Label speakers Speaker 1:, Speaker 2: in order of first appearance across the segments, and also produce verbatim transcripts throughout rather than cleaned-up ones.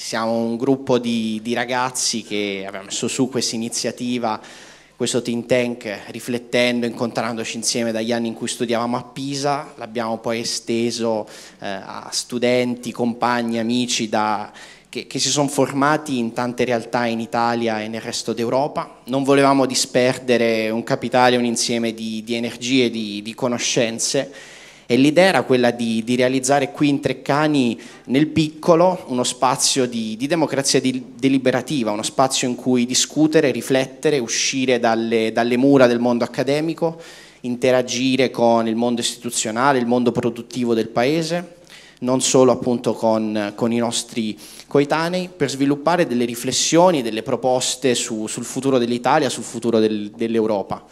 Speaker 1: siamo un gruppo di, di ragazzi che abbiamo messo su questa iniziativa, questo think tank, riflettendo, incontrandoci insieme dagli anni in cui studiavamo a Pisa. L'abbiamo poi esteso eh, a studenti, compagni, amici da, che, che si sono formati in tante realtà in Italia e nel resto d'Europa. Non volevamo disperdere un capitale, un insieme di, di energie, di, di conoscenze, e l'idea era quella di, di realizzare qui in Treccani, nel piccolo, uno spazio di, di democrazia di, deliberativa, uno spazio in cui discutere, riflettere, uscire dalle, dalle mura del mondo accademico, interagire con il mondo istituzionale, il mondo produttivo del paese, non solo appunto con, con i nostri coetanei, per sviluppare delle riflessioni, delle proposte su, sul futuro dell'Italia, sul futuro del, dell'Europa.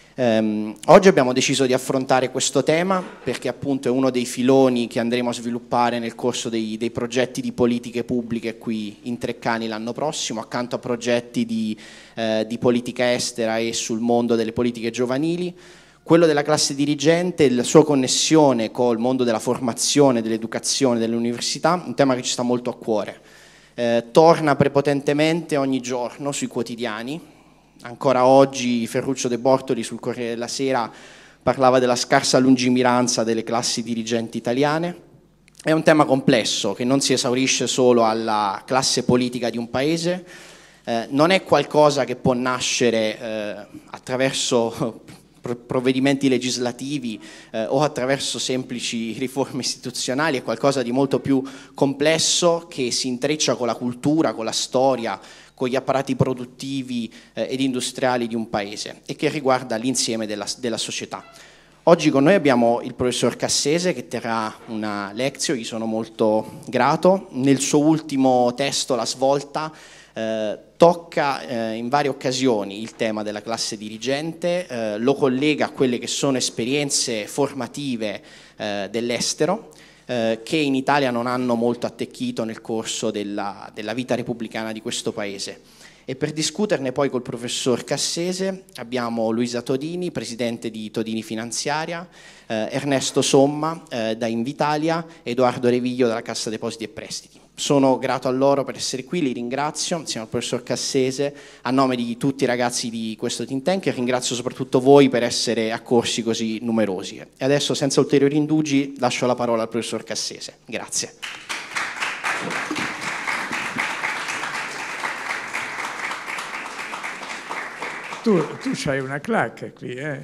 Speaker 1: Um, oggi abbiamo deciso di affrontare questo tema perché appunto è uno dei filoni che andremo a sviluppare nel corso dei, dei progetti di politiche pubbliche qui in Treccani l'anno prossimo, accanto a progetti di, eh, di politica estera e sul mondo delle politiche giovanili. Quello della classe dirigente e la sua connessione col mondo della formazione, dell'educazione, dell'università, un tema che ci sta molto a cuore. Eh, torna prepotentemente ogni giorno sui quotidiani. Ancora oggi Ferruccio De Bortoli sul Corriere della Sera parlava della scarsa lungimiranza delle classi dirigenti italiane. È un tema complesso che non si esaurisce solo alla classe politica di un paese, eh, non è qualcosa che può nascere eh, attraverso provvedimenti legislativi eh, o attraverso semplici riforme istituzionali, è qualcosa di molto più complesso che si intreccia con la cultura, con la storia, con gli apparati produttivi eh, ed industriali di un paese e che riguarda l'insieme della, della società. Oggi con noi abbiamo il professor Cassese che terrà una lezione, gli sono molto grato. Nel suo ultimo testo, La svolta, eh, tocca eh, in varie occasioni il tema della classe dirigente, eh, lo collega a quelle che sono esperienze formative eh, dell'estero, Eh, che in Italia non hanno molto attecchito nel corso della, della vita repubblicana di questo paese. E per discuterne poi col professor Cassese abbiamo Luisa Todini, presidente di Todini Finanziaria, eh, Ernesto Somma eh, da Invitalia, Edoardo Reviglio dalla Cassa Depositi e Prestiti. Sono grato a loro per essere qui, li ringrazio insieme al professor Cassese a nome di tutti i ragazzi di questo think tank e ringrazio soprattutto voi per essere accorsi così numerosi. E adesso senza ulteriori indugi lascio la parola al professor Cassese. Grazie.
Speaker 2: Tu, tu c'hai una clacca qui, eh?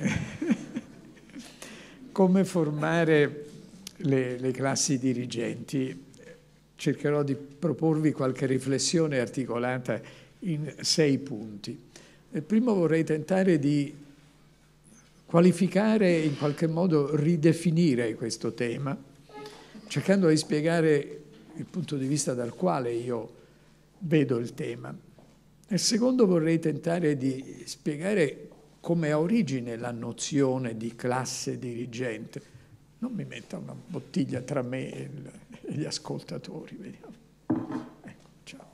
Speaker 2: Come formare le, le classi dirigenti? Cercherò di proporvi qualche riflessione articolata in sei punti. Nel primo vorrei tentare di qualificare e in qualche modo ridefinire questo tema, cercando di spiegare il punto di vista dal quale io vedo il tema. Nel secondo vorrei tentare di spiegare come ha origine la nozione di classe dirigente. Non mi metta una bottiglia tra me e, il, e gli ascoltatori, vediamo. Ecco, ciao.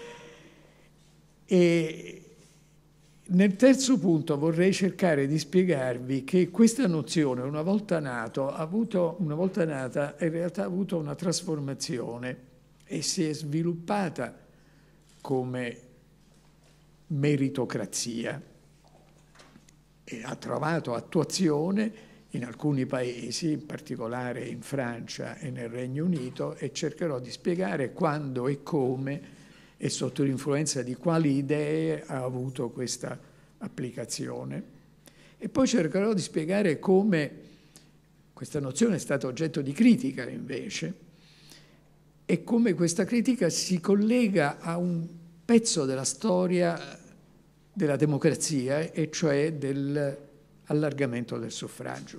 Speaker 2: E nel terzo punto vorrei cercare di spiegarvi che questa nozione, una volta, nato, ha avuto, una volta nata, in realtà ha avuto una trasformazione e si è sviluppata come meritocrazia e ha trovato attuazione in alcuni paesi, in particolare in Francia e nel Regno Unito, e cercherò di spiegare quando e come e sotto l'influenza di quali idee ha avuto questa applicazione. E poi cercherò di spiegare come questa nozione è stata oggetto di critica invece e come questa critica si collega a un pezzo della storia della democrazia, e cioè dell'allargamento del suffragio.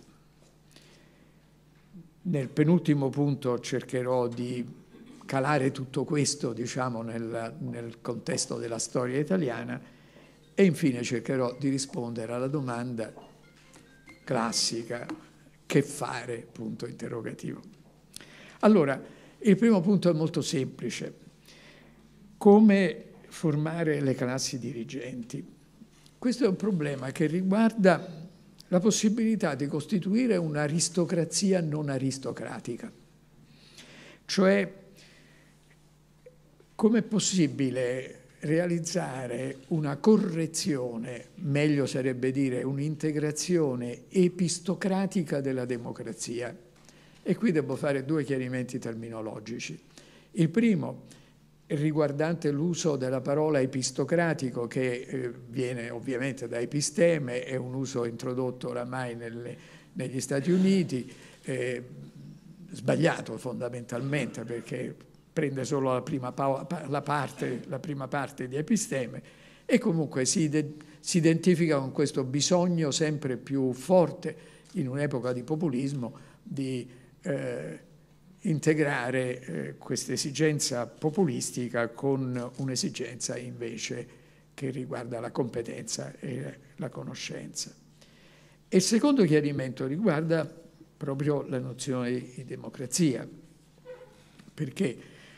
Speaker 2: Nel penultimo punto cercherò di calare tutto questo, diciamo, nel, nel contesto della storia italiana e infine cercherò di rispondere alla domanda classica: che fare? Punto interrogativo. Allora, il primo punto è molto semplice. Come formare le classi dirigenti? Questo è un problema che riguarda la possibilità di costituire un'aristocrazia non aristocratica, cioè com'è possibile realizzare una correzione, meglio sarebbe dire un'integrazione epistocratica della democrazia. E qui devo fare due chiarimenti terminologici. Il primo, riguardante l'uso della parola epistocratico, che eh, viene ovviamente da episteme, è un uso introdotto oramai nelle, negli Stati Uniti, eh, sbagliato fondamentalmente, perché prende solo la prima, la parte, la prima parte di episteme, e comunque si, si identifica con questo bisogno sempre più forte, in un'epoca di populismo, di eh, integrare eh, questa esigenza populistica con un'esigenza invece che riguarda la competenza e la conoscenza. E il secondo chiarimento riguarda proprio la nozione di democrazia, perché,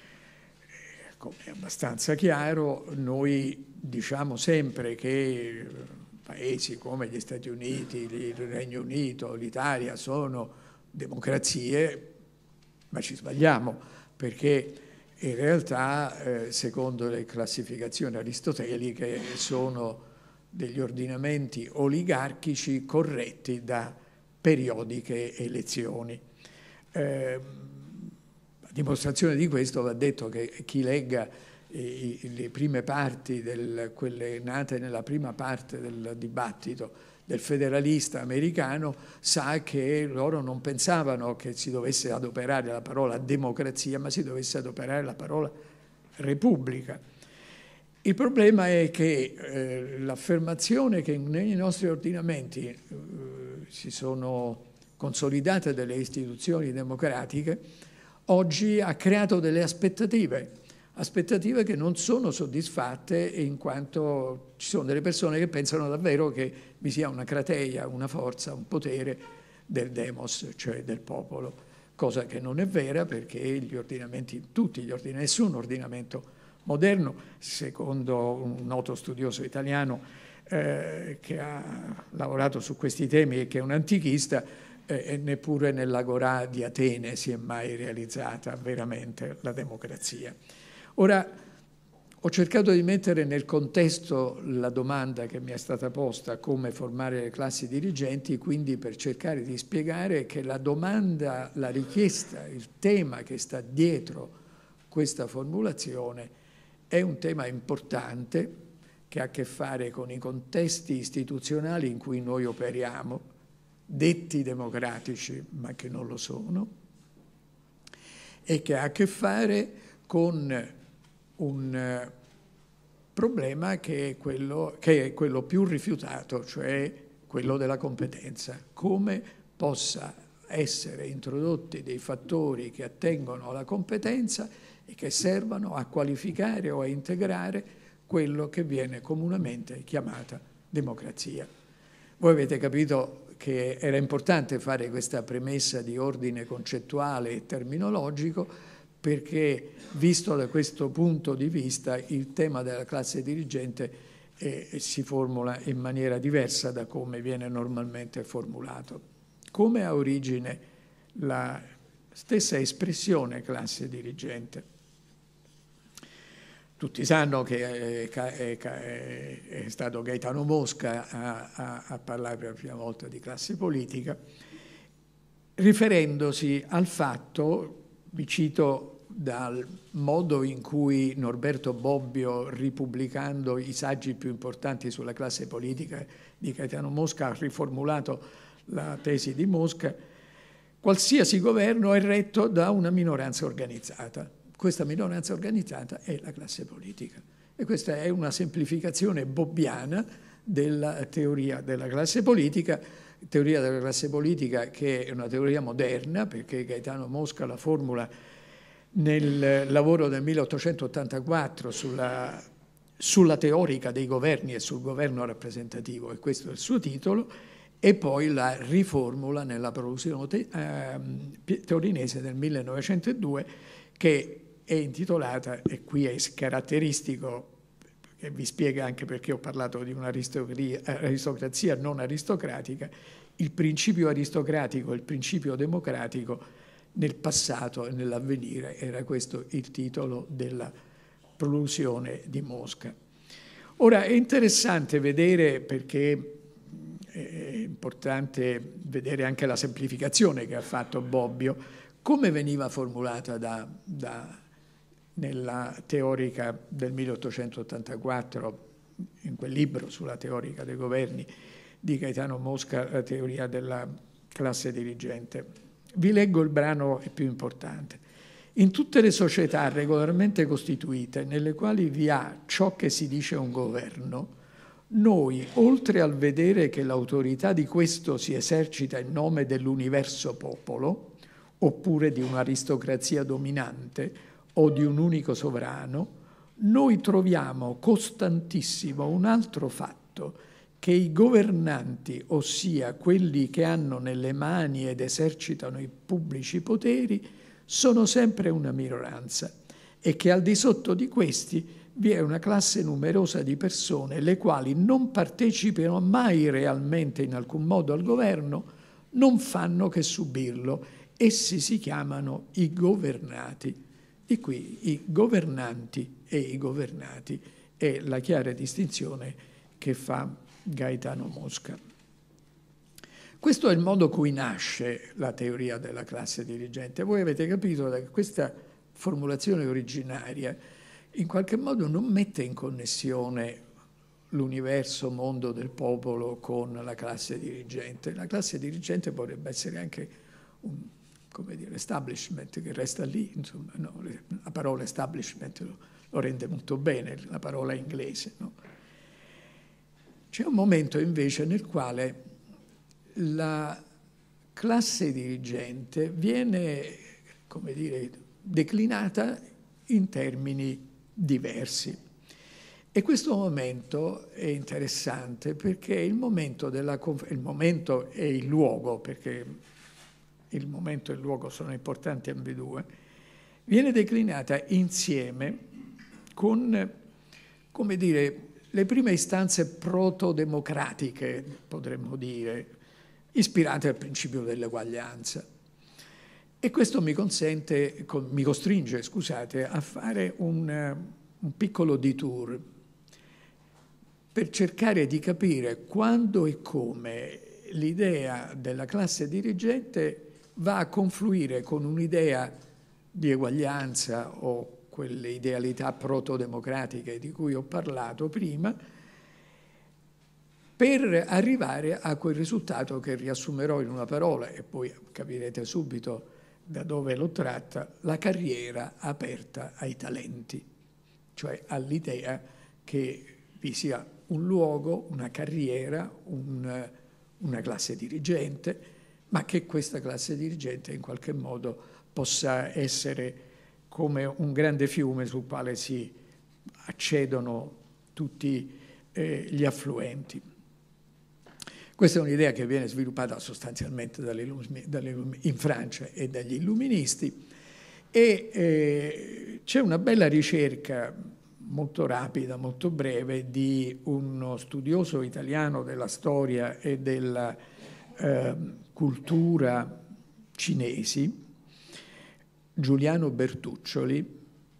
Speaker 2: come è abbastanza chiaro, noi diciamo sempre che paesi come gli Stati Uniti, il Regno Unito, l'Italia sono democrazie, ma ci sbagliamo, perché in realtà, eh, secondo le classificazioni aristoteliche, sono degli ordinamenti oligarchici corretti da periodiche elezioni. Eh, a dimostrazione di questo va detto che chi legga i, le prime parti, del, quelle nate nella prima parte del dibattito del federalista americano, sa che loro non pensavano che si dovesse adoperare la parola democrazia, ma si dovesse adoperare la parola repubblica. Il problema è che eh, l'affermazione che nei nostri ordinamenti eh, si sono consolidate delle istituzioni democratiche oggi ha creato delle aspettative, aspettative che non sono soddisfatte, in quanto ci sono delle persone che pensano davvero che vi sia una crateia, una forza, un potere del demos, cioè del popolo, cosa che non è vera, perché gli ordinamenti, tutti gli ordinamenti, nessun ordinamento moderno, secondo un noto studioso italiano eh, che ha lavorato su questi temi e che è un antichista, eh, neppure nell'Agorà di Atene si è mai realizzata veramente la democrazia. Ora, ho cercato di mettere nel contesto la domanda che mi è stata posta, come formare le classi dirigenti, quindi per cercare di spiegare che la domanda, la richiesta, il tema che sta dietro questa formulazione è un tema importante che ha a che fare con i contesti istituzionali in cui noi operiamo, detti democratici ma che non lo sono, e che ha a che fare con un problema che è quello, che è quello più rifiutato, cioè quello della competenza. Come possa essere introdotti dei fattori che attengono alla competenza e che servano a qualificare o a integrare quello che viene comunemente chiamata democrazia. Voi avete capito che era importante fare questa premessa di ordine concettuale e terminologico, perché, visto da questo punto di vista, il tema della classe dirigente eh, si formula in maniera diversa da come viene normalmente formulato. Come ha origine la stessa espressione classe dirigente? Tutti sanno che è, è, è, è stato Gaetano Mosca a, a, a parlare per la prima volta di classe politica, riferendosi al fatto, vi cito dal modo in cui Norberto Bobbio, ripubblicando i saggi più importanti sulla classe politica di Gaetano Mosca, ha riformulato la tesi di Mosca: qualsiasi governo è retto da una minoranza organizzata. Questa minoranza organizzata è la classe politica. E questa è una semplificazione bobbiana della teoria della classe politica, teoria della classe politica che è una teoria moderna, perché Gaetano Mosca la formula nel lavoro del milleottocentottantaquattro sulla, sulla teorica dei governi e sul governo rappresentativo, e questo è il suo titolo, e poi la riformula nella produzione te, eh, torinese del millenovecentodue, che è intitolata, e qui è caratteristico, che vi spiega anche perché ho parlato di un'aristocrazia non aristocratica, il principio aristocratico e il principio democratico nel passato e nell'avvenire. Era questo il titolo della prolusione di Mosca. Ora è interessante vedere, perché è importante vedere anche la semplificazione che ha fatto Bobbio, come veniva formulata da, da, nella teorica del milleottocentottantaquattro, in quel libro sulla teorica dei governi di Gaetano Mosca, la teoria della classe dirigente. Vi leggo il brano più importante. In tutte le società regolarmente costituite, nelle quali vi ha ciò che si dice un governo, noi, oltre al vedere che l'autorità di questo si esercita in nome dell'universo popolo, oppure di un'aristocrazia dominante o di un unico sovrano, noi troviamo costantissimo un altro fatto, che i governanti, ossia quelli che hanno nelle mani ed esercitano i pubblici poteri, sono sempre una minoranza e che al di sotto di questi vi è una classe numerosa di persone le quali non partecipano mai realmente in alcun modo al governo, non fanno che subirlo. Essi si chiamano i governati. Di qui i governanti e i governati è la chiara distinzione che fa Gaetano Mosca. Questo è il modo cui nasce la teoria della classe dirigente. Voi avete capito che questa formulazione originaria in qualche modo non mette in connessione l'universo mondo del popolo con la classe dirigente. La classe dirigente potrebbe essere anche un, come dire, establishment che resta lì, insomma, no? La parola establishment lo, lo rende molto bene, la parola inglese, no? C'è un momento invece nel quale la classe dirigente viene, come dire, declinata in termini diversi. E questo momento è interessante perché il momento della il momento e il luogo, perché il momento e il luogo sono importanti ambedue, viene declinata insieme con, come dire, le prime istanze proto-democratiche, potremmo dire, ispirate al principio dell'eguaglianza. E questo mi consente, mi costringe, scusate, a fare un, un piccolo detour per cercare di capire quando e come l'idea della classe dirigente va a confluire con un'idea di eguaglianza o quelle idealità proto-democratiche di cui ho parlato prima, per arrivare a quel risultato che riassumerò in una parola, e poi capirete subito da dove l'ho tratta, la carriera aperta ai talenti, cioè all'idea che vi sia un luogo, una carriera, un, una classe dirigente, ma che questa classe dirigente in qualche modo possa essere come un grande fiume sul quale si accedono tutti eh, gli affluenti. Questa è un'idea che viene sviluppata sostanzialmente dalle, dalle, in Francia e dagli illuministi e eh, c'è una bella ricerca molto rapida, molto breve, di uno studioso italiano della storia e della eh, cultura cinesi, Giuliano Bertuccioli,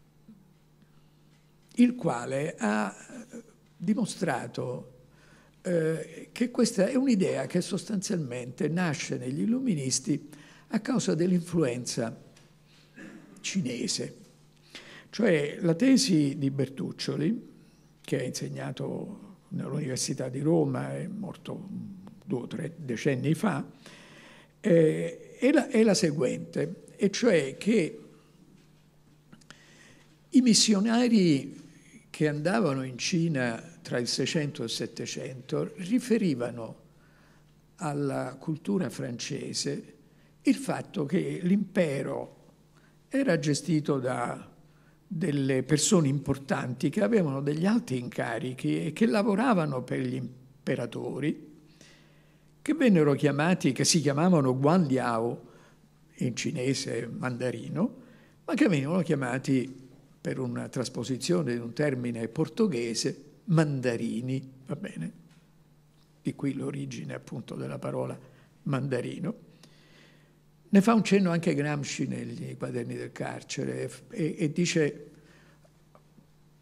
Speaker 2: il quale ha dimostrato eh, che questa è un'idea che sostanzialmente nasce negli illuministi a causa dell'influenza cinese. Cioè la tesi di Bertuccioli, che ha insegnato nell'Università di Roma, è morto due o tre decenni fa, eh, è, la, è la seguente, e cioè che i missionari che andavano in Cina tra il Seicento e il Settecento riferivano alla cultura francese il fatto che l'impero era gestito da delle persone importanti che avevano degli alti incarichi e che lavoravano per gli imperatori, che vennero chiamati, che si chiamavano Guan Liao, in cinese mandarino, ma che venivano chiamati, per una trasposizione di un termine portoghese, mandarini, va bene? Di qui l'origine appunto della parola mandarino. Ne fa un cenno anche Gramsci negli Quaderni del carcere e, e dice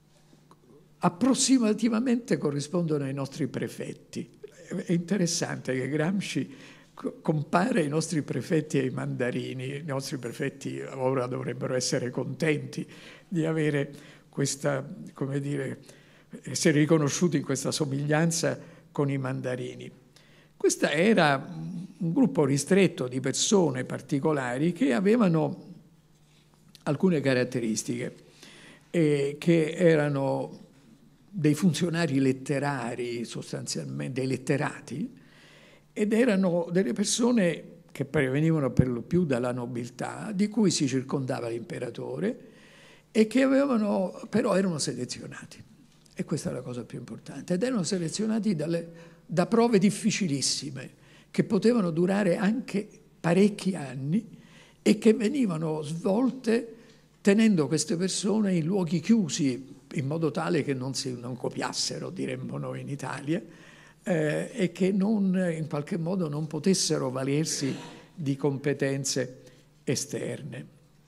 Speaker 2: approssimativamente corrispondono ai nostri prefetti. È interessante che Gramsci compara i nostri prefetti ai mandarini. I nostri prefetti ora dovrebbero essere contenti di avere questa, come dire, essere riconosciuti in questa somiglianza con i mandarini. Questo era un gruppo ristretto di persone particolari che avevano alcune caratteristiche, eh, che erano dei funzionari letterari, sostanzialmente dei letterati, ed erano delle persone che provenivano per lo più dalla nobiltà, di cui si circondava l'imperatore, e che avevano, però erano selezionati. E questa è la cosa più importante. Ed erano selezionati dalle, da prove difficilissime, che potevano durare anche parecchi anni e che venivano svolte tenendo queste persone in luoghi chiusi, in modo tale che non si non copiassero, diremmo noi in Italia, eh, e che non, in qualche modo non potessero valersi di competenze esterne.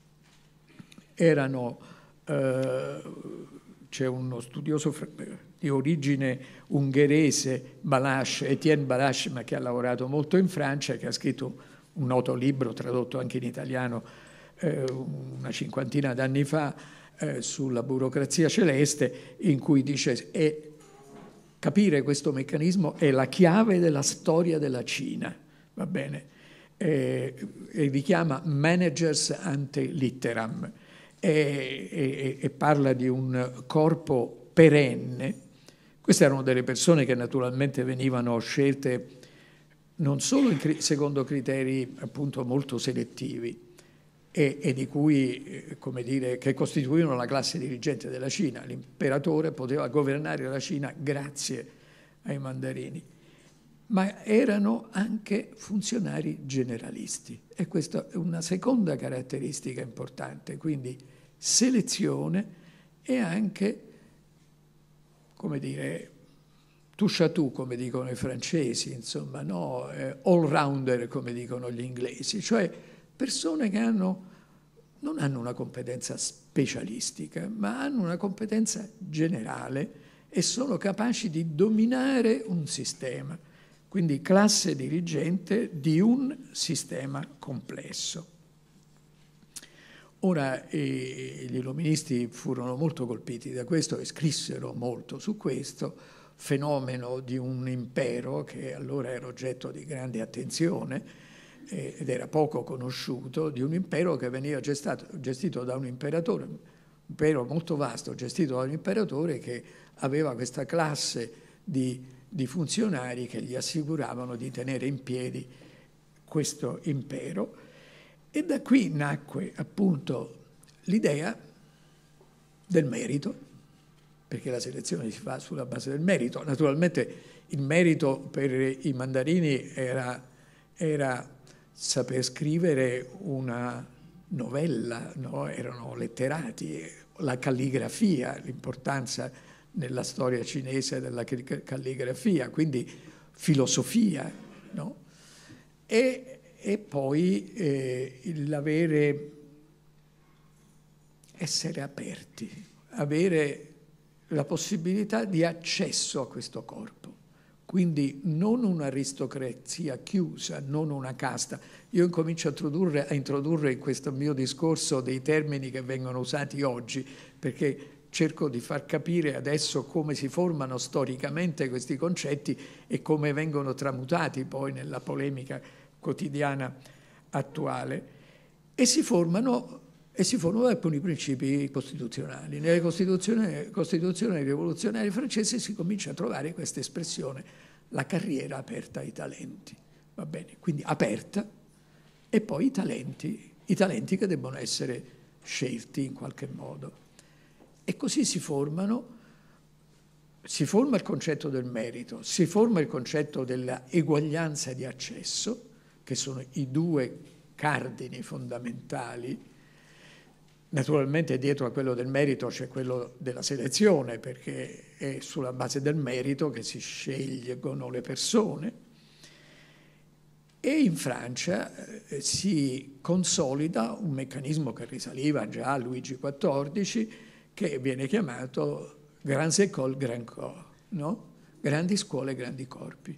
Speaker 2: Erano, eh, c'è uno studioso di origine ungherese, Balázs, Étienne Balázs, ma che ha lavorato molto in Francia, che ha scritto un noto libro, tradotto anche in italiano eh, una cinquantina d'anni fa, eh, sulla burocrazia celeste, in cui dice che capire questo meccanismo è la chiave della storia della Cina, va bene? Eh, e li chiama managers ante litteram, e, e, e parla di un corpo perenne. Queste erano delle persone che naturalmente venivano scelte non solo in, secondo criteri appunto molto selettivi e, e di cui, eh, come dire, che costituivano la classe dirigente della Cina. L'imperatore poteva governare la Cina grazie ai mandarini, ma erano anche funzionari generalisti, e questa è una seconda caratteristica importante, quindi selezione e anche, come dire, touche à tout, come dicono i francesi, insomma, no? eh, all-rounder, come dicono gli inglesi, cioè persone che hanno, non hanno una competenza specialistica, ma hanno una competenza generale e sono capaci di dominare un sistema, quindi classe dirigente di un sistema complesso. Ora, eh, gli illuministi furono molto colpiti da questo e scrissero molto su questo fenomeno di un impero che allora era oggetto di grande attenzione eh, ed era poco conosciuto, di un impero che veniva gestato, gestito da un imperatore, un impero molto vasto, gestito da un imperatore che aveva questa classe di, di funzionari che gli assicuravano di tenere in piedi questo impero. E da qui nacque appunto l'idea del merito, perché la selezione si fa sulla base del merito. Naturalmente il merito per i mandarini era, era saper scrivere una novella, no? Erano letterati, la calligrafia, l'importanza nella storia cinese della calligrafia, quindi filosofia, no? E E poi eh, l'avere, essere aperti, avere la possibilità di accesso a questo corpo. Quindi non un'aristocrazia chiusa, non una casta. Io incomincio a introdurre, a introdurre in questo mio discorso dei termini che vengono usati oggi, perché cerco di far capire adesso come si formano storicamente questi concetti e come vengono tramutati poi nella polemica quotidiana attuale, e si formano, e si formano alcuni principi costituzionali. Nelle costituzioni, costituzioni rivoluzionarie francesi si comincia a trovare questa espressione, la carriera aperta ai talenti, va bene? Quindi aperta, e poi i talenti, i talenti che debbono essere scelti in qualche modo. E così si formano, si forma il concetto del merito, si forma il concetto della eguaglianza di accesso, che sono i due cardini fondamentali. Naturalmente dietro a quello del merito c'è quello della selezione, perché è sulla base del merito che si scelgono le persone. E in Francia eh, si consolida un meccanismo che risaliva già a Luigi quattordici, che viene chiamato Grandes écoles, grands corps, no? Grandi scuole, grandi corpi.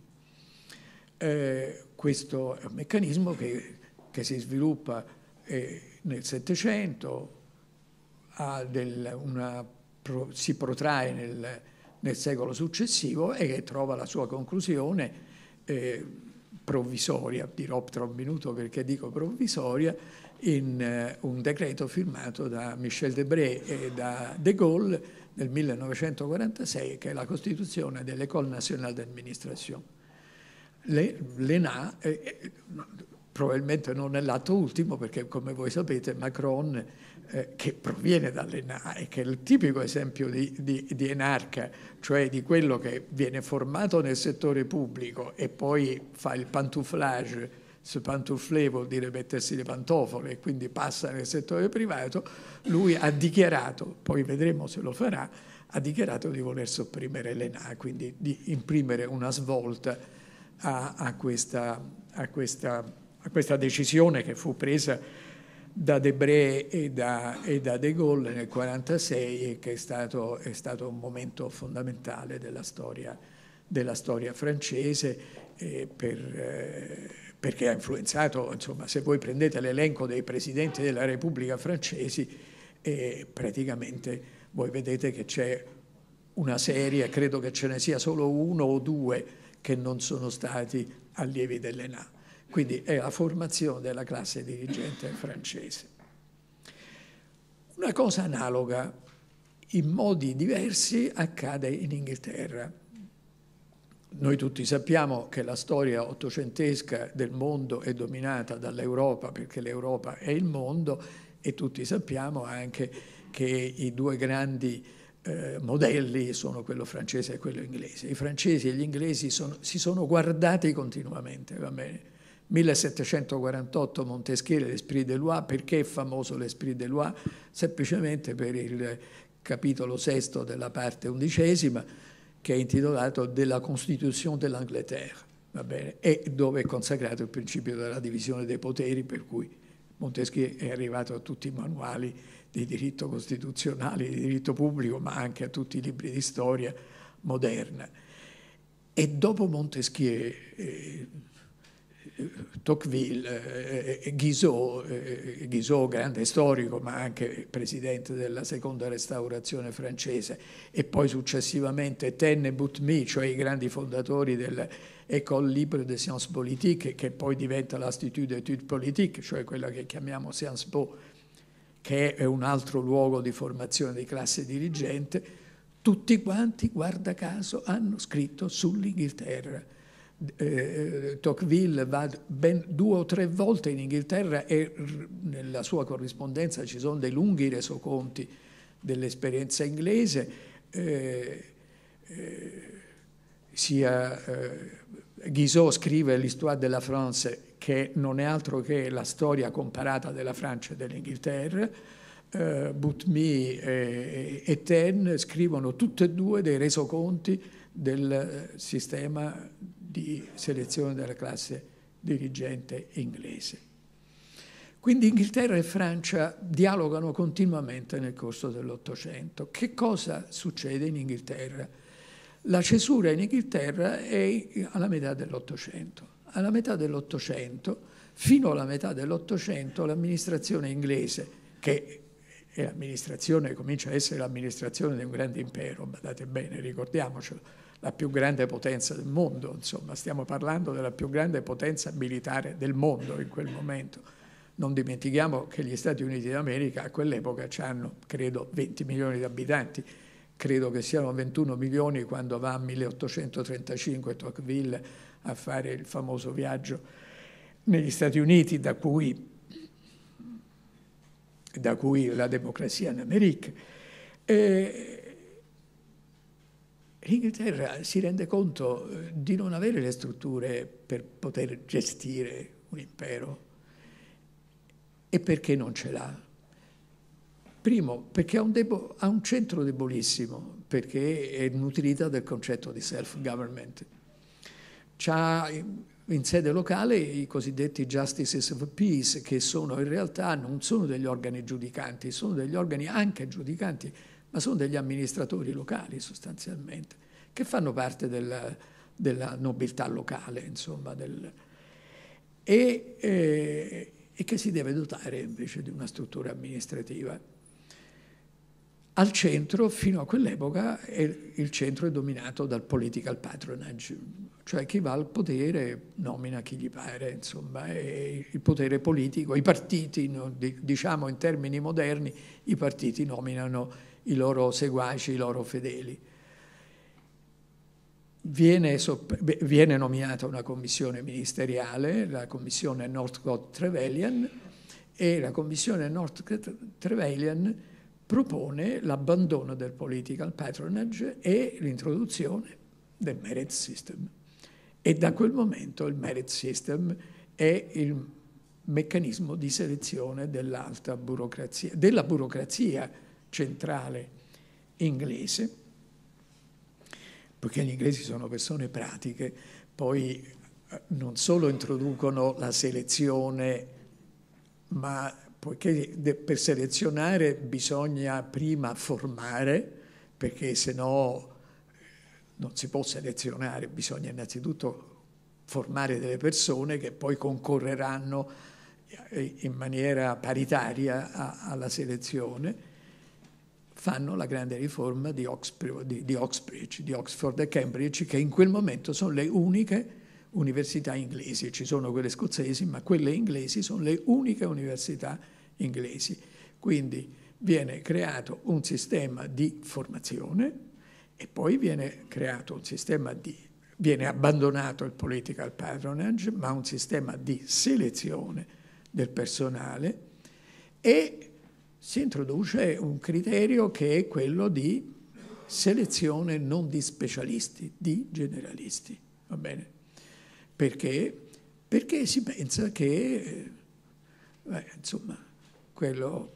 Speaker 2: Eh, questo è un meccanismo che, che si sviluppa eh, nel Settecento, ha del, una, pro, si protrae nel, nel secolo successivo e che trova la sua conclusione eh, provvisoria, dirò tra un minuto perché dico provvisoria, in eh, un decreto firmato da Michel Debré e da De Gaulle nel millenovecentoquarantasei, che è la costituzione dell'École nationale d'administration. L'E N A, eh, probabilmente non è l'atto ultimo, perché come voi sapete Macron, eh, che proviene dall'E N A e che è il tipico esempio di, di, di enarca, cioè di quello che viene formato nel settore pubblico e poi fa il pantouflage. Se pantoufler vuol dire mettersi le pantofole e quindi passa nel settore privato. Lui ha dichiarato, poi vedremo se lo farà, ha dichiarato di voler sopprimere l'E N A, quindi di imprimere una svolta a, a, questa, a, questa, a questa decisione che fu presa da Debré e da, e da De Gaulle nel millenovecentoquarantasei e che è stato, è stato un momento fondamentale della storia, della storia francese eh, per... Eh, perché ha influenzato, insomma, se voi prendete l'elenco dei presidenti della Repubblica francesi, eh, praticamente voi vedete che c'è una serie, credo che ce ne sia solo uno o due che non sono stati allievi dell'E N A. Quindi è la formazione della classe dirigente francese. Una cosa analoga, in modi diversi, accade in Inghilterra. Noi tutti sappiamo che la storia ottocentesca del mondo è dominata dall'Europa, perché l'Europa è il mondo, e tutti sappiamo anche che i due grandi eh, modelli sono quello francese e quello inglese. I francesi e gli inglesi sono, si sono guardati continuamente, va bene? millesettecentoquarantotto Montesquieu, l'Esprit de loi. Perché è famoso l'Esprit de loi? Semplicemente per il capitolo sesto della parte undicesima, che è intitolato della Constitution de l'Angleterre, va bene? E dove è consacrato il principio della divisione dei poteri, per cui Montesquieu è arrivato a tutti i manuali di diritto costituzionale, di diritto pubblico, ma anche a tutti i libri di storia moderna. E dopo Montesquieu, eh, Tocqueville, eh, Guizot, eh, Guizot, grande storico ma anche presidente della seconda restaurazione francese, e poi successivamente Taine e Boutmy, cioè i grandi fondatori dell'École libre des sciences politiques, che poi diventa l'Institut d'études politiques, cioè quella che chiamiamo Sciences Po, che è un altro luogo di formazione di classe dirigente. Tutti quanti, guarda caso, hanno scritto sull'Inghilterra. Eh, Tocqueville va ben due o tre volte in Inghilterra e nella sua corrispondenza ci sono dei lunghi resoconti dell'esperienza inglese, eh, eh, sia eh, Guizot scrive l'Histoire de la France, che non è altro che la storia comparata della Francia e dell'Inghilterra. eh, Boutmy e, e Taine scrivono tutte e due dei resoconti del sistema di selezione della classe dirigente inglese. Quindi Inghilterra e Francia dialogano continuamente nel corso dell'Ottocento. Che cosa succede in Inghilterra? La cesura in Inghilterra è alla metà dell'Ottocento. Alla metà dell'Ottocento, fino alla metà dell'Ottocento, l'amministrazione inglese, che è l'amministrazione, comincia a essere l'amministrazione di un grande impero, badate bene, ricordiamocelo, la più grande potenza del mondo, insomma, stiamo parlando della più grande potenza militare del mondo in quel momento. Non dimentichiamo che gli Stati Uniti d'America a quell'epoca hanno, credo, venti milioni di abitanti, credo che siano ventuno milioni quando va a milleottocentotrentacinque Tocqueville a fare il famoso viaggio negli Stati Uniti, da cui, da cui la democrazia in America. E, L'Inghilterra si rende conto di non avere le strutture per poter gestire un impero. E perché non ce l'ha? Primo, perché ha un, debo- ha un centro debolissimo, perché è nutrita del concetto di self-government. C'ha in sede locale i cosiddetti Justices of Peace, che sono in realtà non sono degli organi giudicanti, sono degli organi anche giudicanti, ma sono degli amministratori locali sostanzialmente, che fanno parte della, della nobiltà locale, insomma, del, e, eh, e che si deve dotare invece di una struttura amministrativa. Al centro, fino a quell'epoca, il centro è dominato dal political patronage, cioè chi va al potere nomina chi gli pare, insomma, e il potere politico, i partiti, diciamo in termini moderni, i partiti nominano i loro seguaci, i loro fedeli. Viene, viene nominata una commissione ministeriale, la commissione Northcote-Trevelyan, e la commissione Northcote-Trevelyan propone l'abbandono del political patronage e l'introduzione del merit system. E da quel momento il merit system è il meccanismo di selezione dell'alta burocrazia, della burocrazia centrale inglese, perché gli inglesi sono persone pratiche, poi non solo introducono la selezione, ma poiché per selezionare bisogna prima formare, perché se no non si può selezionare, bisogna innanzitutto formare delle persone che poi concorreranno in maniera paritaria alla selezione, fanno la grande riforma di Oxford, di, di Oxbridge, di Oxford e Cambridge, che in quel momento sono le uniche università inglesi. Ci sono quelle scozzesi, ma quelle inglesi sono le uniche università inglesi. Quindi viene creato un sistema di formazione e poi viene creato un sistema di, viene abbandonato il political patronage, ma un sistema di selezione del personale, e si introduce un criterio che è quello di selezione non di specialisti, di generalisti, va bene? Perché? Perché si pensa che, eh, insomma, quello,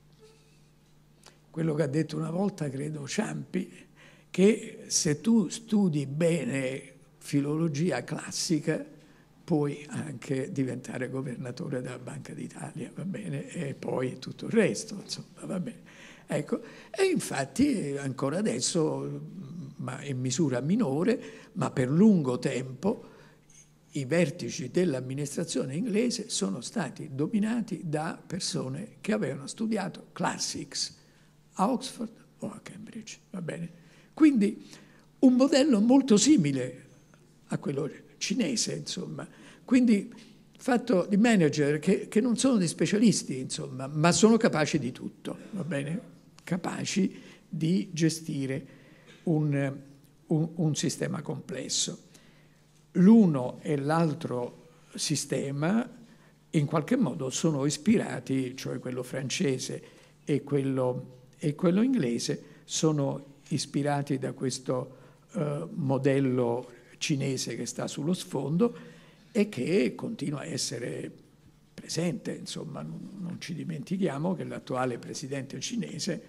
Speaker 2: quello che ha detto una volta, credo, Ciampi, che se tu studi bene filologia classica puoi anche diventare governatore della Banca d'Italia, va bene? E poi tutto il resto, insomma, va bene. Ecco, e infatti ancora adesso, ma in misura minore, ma per lungo tempo, i vertici dell'amministrazione inglese sono stati dominati da persone che avevano studiato classics a Oxford o a Cambridge, va bene? Quindi un modello molto simile a quello cinese, insomma. Quindi fatto di manager che, che non sono di specialisti, insomma, ma sono capaci di tutto, va bene? Capaci di gestire un, un, un sistema complesso. L'uno e l'altro sistema in qualche modo sono ispirati, cioè quello francese e quello, e quello inglese, sono ispirati da questo uh, modello cinese che sta sullo sfondo e che continua a essere presente. Insomma, non, non ci dimentichiamo che l'attuale presidente cinese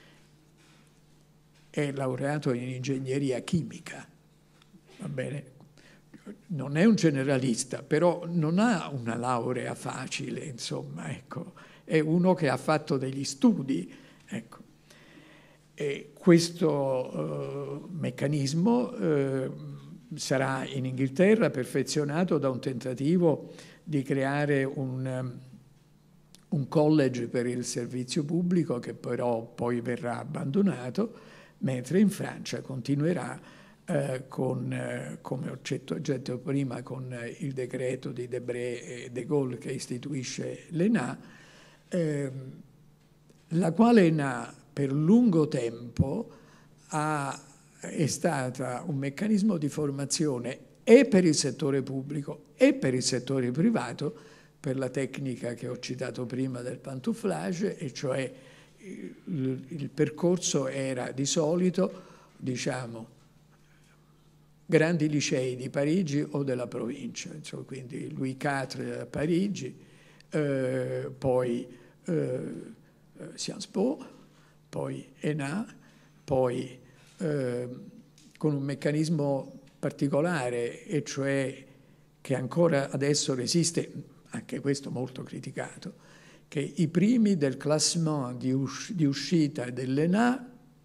Speaker 2: è laureato in ingegneria chimica, va bene? Non è un generalista, però non ha una laurea facile, insomma, ecco. È uno che ha fatto degli studi, ecco. E questo uh, meccanismo uh, sarà in Inghilterra perfezionato da un tentativo di creare un, um, un college per il servizio pubblico che però poi verrà abbandonato, mentre in Francia continuerà uh, con, uh, come ho detto prima, con uh, il decreto di Debré e De Gaulle che istituisce l'E N A, uh, la quale E N A per lungo tempo ha, è stata un meccanismo di formazione e per il settore pubblico e per il settore privato, per la tecnica che ho citato prima del pantouflage, e cioè il, il percorso era di solito, diciamo, grandi licei di Parigi o della provincia, insomma, quindi Louis quattro a Parigi, eh, poi eh, Sciences Po, poi E N A, poi eh, con un meccanismo particolare, e cioè che ancora adesso resiste, anche questo molto criticato, che i primi del classement di, usc- di uscita dell'E N A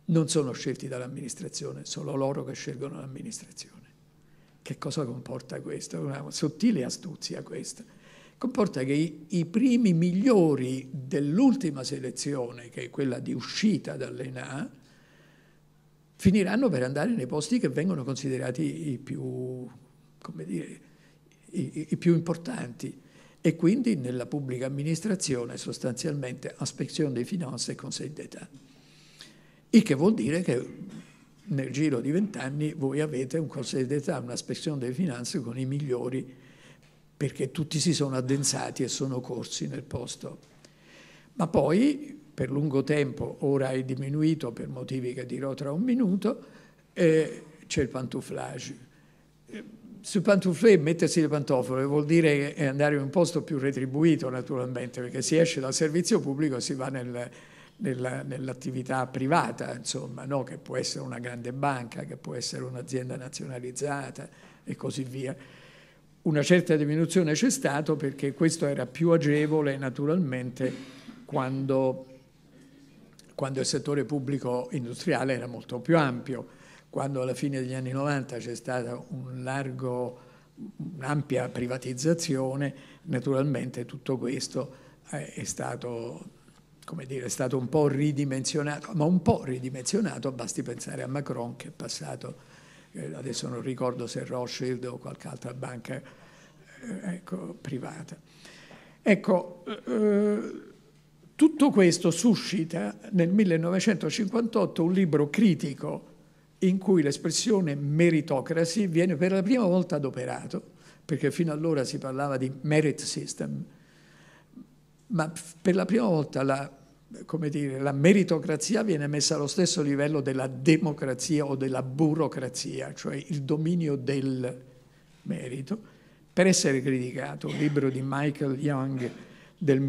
Speaker 2: non sono scelti dall'amministrazione, sono loro che scelgono l'amministrazione. Che cosa comporta questo? Una sottile astuzia questa. Comporta che i, i primi migliori dell'ultima selezione, che è quella di uscita dall'E N A, finiranno per andare nei posti che vengono considerati i più, come dire, i, i più importanti, e quindi nella pubblica amministrazione sostanzialmente Inspection des Finances e Conseil d'État. Il che vuol dire che nel giro di vent'anni voi avete un Conseil d'État, una Inspection des Finances con i migliori, perché tutti si sono addensati e sono corsi nel posto. Ma poi, per lungo tempo, ora è diminuito per motivi che dirò tra un minuto, eh, c'è il pantouflage. Sul pantouflé mettersi le pantofole vuol dire andare in un posto più retribuito, naturalmente, perché si esce dal servizio pubblico e si va nel, nella, nell'attività privata, insomma, no? Che può essere una grande banca, che può essere un'azienda nazionalizzata e così via. Una certa diminuzione c'è stato perché questo era più agevole, naturalmente, quando, quando il settore pubblico industriale era molto più ampio. Quando alla fine degli anni novanta c'è stata un largo, un'ampia privatizzazione, naturalmente tutto questo è stato, come dire, è stato un po' ridimensionato, ma un po' ridimensionato, basti pensare a Macron che è passato, eh, adesso non ricordo se Rothschild o qualche altra banca eh, ecco, privata. Ecco, eh, tutto questo suscita nel millenovecentocinquantotto un libro critico in cui l'espressione meritocracy viene per la prima volta adoperato, perché fino allora si parlava di merit system, ma per la prima volta la, come dire, la meritocrazia viene messa allo stesso livello della democrazia o della burocrazia, cioè il dominio del merito, per essere criticato. Un libro di Michael Young del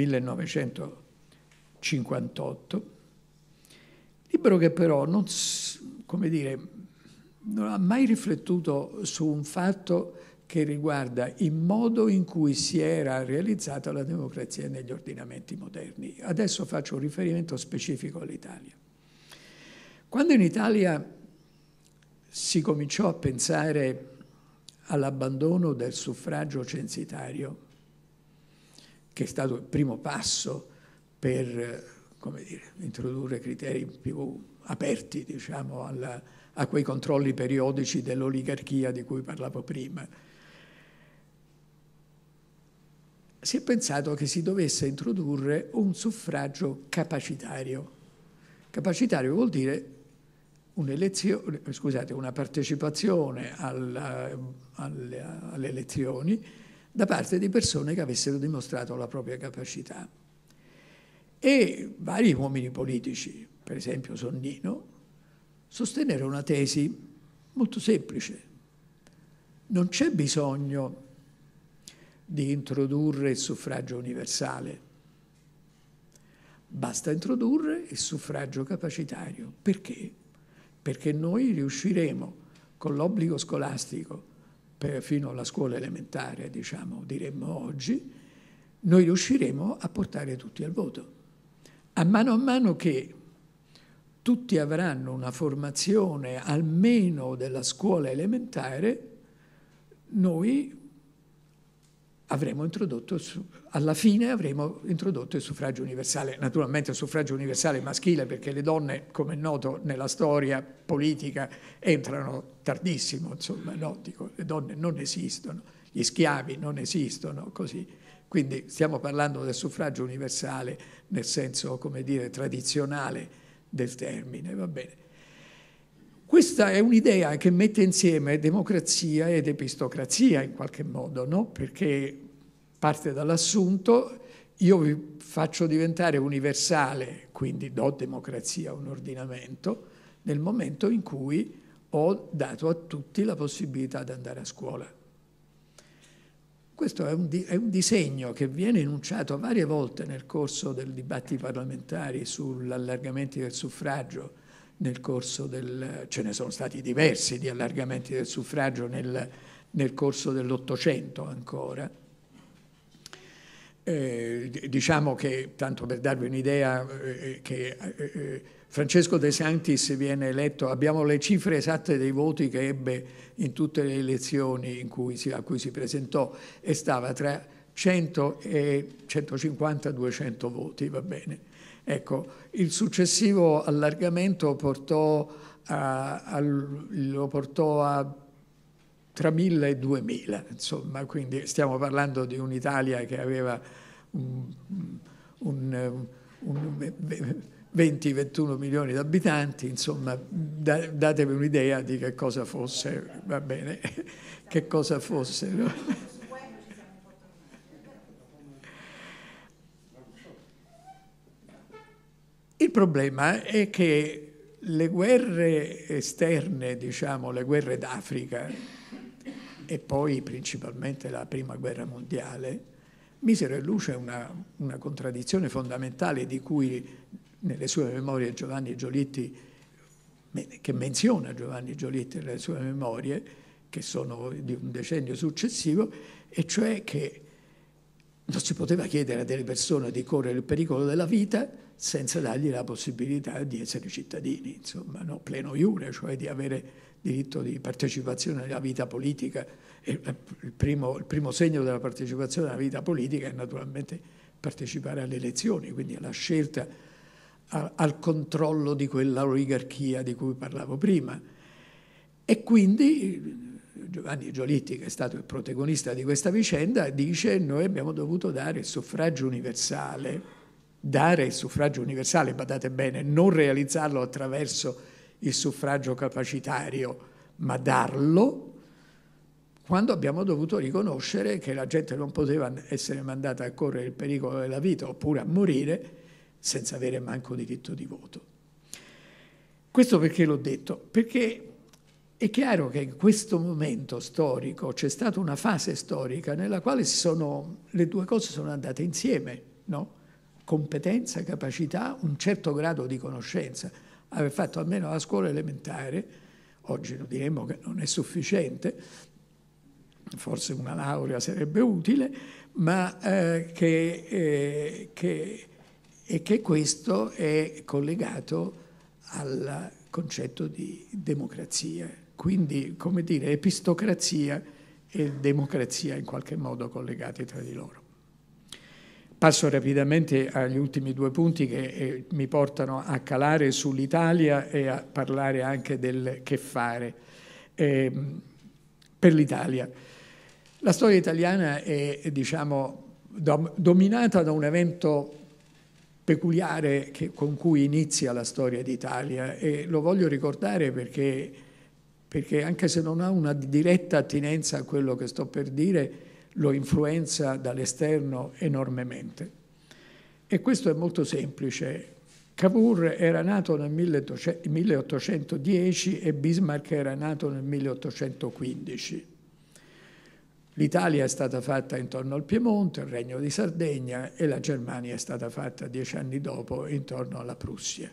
Speaker 2: millenovecentocinquantotto, libro che però non, come dire, non ha mai riflettuto su un fatto che riguarda il modo in cui si era realizzata la democrazia negli ordinamenti moderni. Adesso faccio un riferimento specifico all'Italia. Quando in Italia si cominciò a pensare all'abbandono del suffragio censitario, che è stato il primo passo per, come dire, introdurre criteri più aperti, diciamo, alla, a quei controlli periodici dell'oligarchia di cui parlavo prima, si è pensato che si dovesse introdurre un suffragio capacitario. Capacitario vuol dire un'elezione, scusate, una partecipazione alla, alle, alle elezioni da parte di persone che avessero dimostrato la propria capacità. E vari uomini politici, per esempio Sonnino, sostenere una tesi molto semplice. Non c'è bisogno di introdurre il suffragio universale, basta introdurre il suffragio capacitario. Perché? Perché noi riusciremo con l'obbligo scolastico, per, fino alla scuola elementare, diciamo, diremmo oggi, noi riusciremo a portare tutti al voto. A mano a mano che tutti avranno una formazione almeno della scuola elementare, noi avremo introdotto, alla fine avremo introdotto il suffragio universale. Naturalmente il suffragio universale maschile, perché le donne, come è noto nella storia politica, entrano tardissimo, insomma, no? Dico, le donne non esistono, gli schiavi non esistono, così. Quindi stiamo parlando del suffragio universale nel senso, come dire, tradizionale del termine, va bene. Questa è un'idea che mette insieme democrazia ed epistocrazia in qualche modo, no? Perché parte dall'assunto, io vi faccio diventare universale, quindi do democrazia a un ordinamento, nel momento in cui ho dato a tutti la possibilità di andare a scuola. Questo è un, è un disegno che viene enunciato varie volte nel corso dei dibattiti parlamentari sull'allargamento del suffragio, nel corso del, ce ne sono stati diversi di allargamenti del suffragio nel, nel corso dell'Ottocento ancora. eh, diciamo che, tanto per darvi un'idea, eh, che eh, Francesco De Sanctis viene eletto, abbiamo le cifre esatte dei voti che ebbe in tutte le elezioni in cui si, a cui si presentò, e stava tra cento e centocinquanta duecento voti, va bene. Ecco, il successivo allargamento portò a, a, lo portò a tra mille e duemila, insomma, quindi stiamo parlando di un'Italia che aveva un, un, un venti ventuno milioni di abitanti, insomma, da, datevi un'idea di che cosa fosse, va bene, che cosa fosse, no? Il problema è che le guerre esterne, diciamo, le guerre d'Africa e poi principalmente la Prima Guerra Mondiale, misero in luce una, una contraddizione fondamentale di cui nelle sue memorie Giovanni Giolitti, che menziona Giovanni Giolitti nelle sue memorie, che sono di un decennio successivo, e cioè che non si poteva chiedere a delle persone di correre il pericolo della vita senza dargli la possibilità di essere cittadini, insomma, no? Pleno iure, cioè di avere diritto di partecipazione alla vita politica. E il, primo, il primo segno della partecipazione alla vita politica è naturalmente partecipare alle elezioni, quindi alla scelta, a, al controllo di quella oligarchia di cui parlavo prima. E quindi Giovanni Giolitti, che è stato il protagonista di questa vicenda, dice: noi abbiamo dovuto dare il suffragio universale. Dare il suffragio universale, badate bene, non realizzarlo attraverso il suffragio capacitario, ma darlo quando abbiamo dovuto riconoscere che la gente non poteva essere mandata a correre il pericolo della vita oppure a morire senza avere manco diritto di voto. Questo perché l'ho detto? Perché è chiaro che in questo momento storico c'è stata una fase storica nella quale sono, le due cose sono andate insieme, no? Competenza, capacità, un certo grado di conoscenza. Aver fatto almeno la scuola elementare, oggi lo diremmo che non è sufficiente, forse una laurea sarebbe utile, ma eh, che, eh, che, e che questo è collegato al concetto di democrazia. Quindi, come dire, epistocrazia e democrazia in qualche modo collegati tra di loro. Passo rapidamente agli ultimi due punti che eh, mi portano a calare sull'Italia e a parlare anche del che fare eh, per l'Italia. La storia italiana è, diciamo, dom- dominata da un evento peculiare che, con cui inizia la storia d'Italia, e lo voglio ricordare perché, perché anche se non ha una diretta attinenza a quello che sto per dire, lo influenza dall'esterno enormemente. E questo è molto semplice. Cavour era nato nel milleottocentodieci e Bismarck era nato nel milleottocentoquindici. L'Italia è stata fatta intorno al Piemonte, il Regno di Sardegna, e la Germania è stata fatta dieci anni dopo intorno alla Prussia.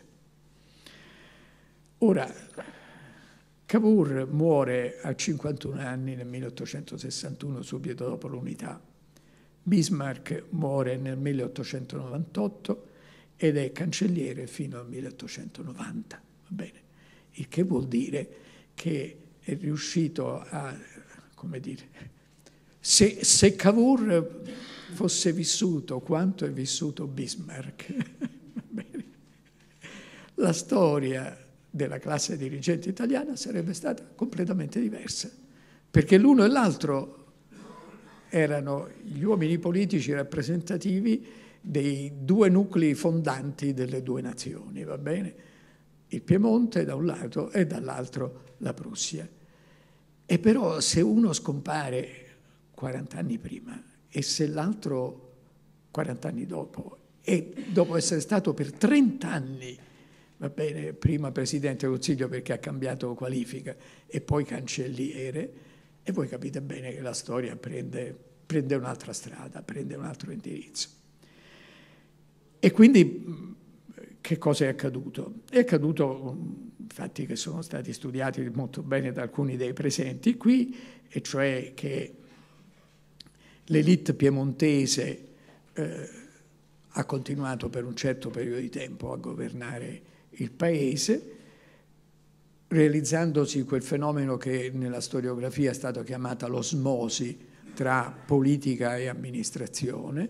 Speaker 2: Ora, Cavour muore a cinquantuno anni nel milleottocentosessantuno, subito dopo l'unità. Bismarck muore nel milleottocentonovantotto ed è cancelliere fino al milleottocentonovanta. Va bene. Il che vuol dire che è riuscito a, come dire, se, se Cavour fosse vissuto quanto è vissuto Bismarck, va bene, la storia della classe dirigente italiana sarebbe stata completamente diversa, perché l'uno e l'altro erano gli uomini politici rappresentativi dei due nuclei fondanti delle due nazioni, va bene? Il Piemonte da un lato e dall'altro la Prussia. E però se uno scompare quaranta anni prima e se l'altro quaranta anni dopo, e dopo essere stato per trenta anni, va bene, prima Presidente del Consiglio perché ha cambiato qualifica e poi cancelliere, e voi capite bene che la storia prende, prende un'altra strada, prende un altro indirizzo. E quindi che cosa è accaduto? È accaduto fatti che sono stati studiati molto bene da alcuni dei presenti qui, e cioè che l'élite piemontese eh, ha continuato per un certo periodo di tempo a governare il paese, realizzandosi quel fenomeno che nella storiografia è stato chiamato l'osmosi tra politica e amministrazione.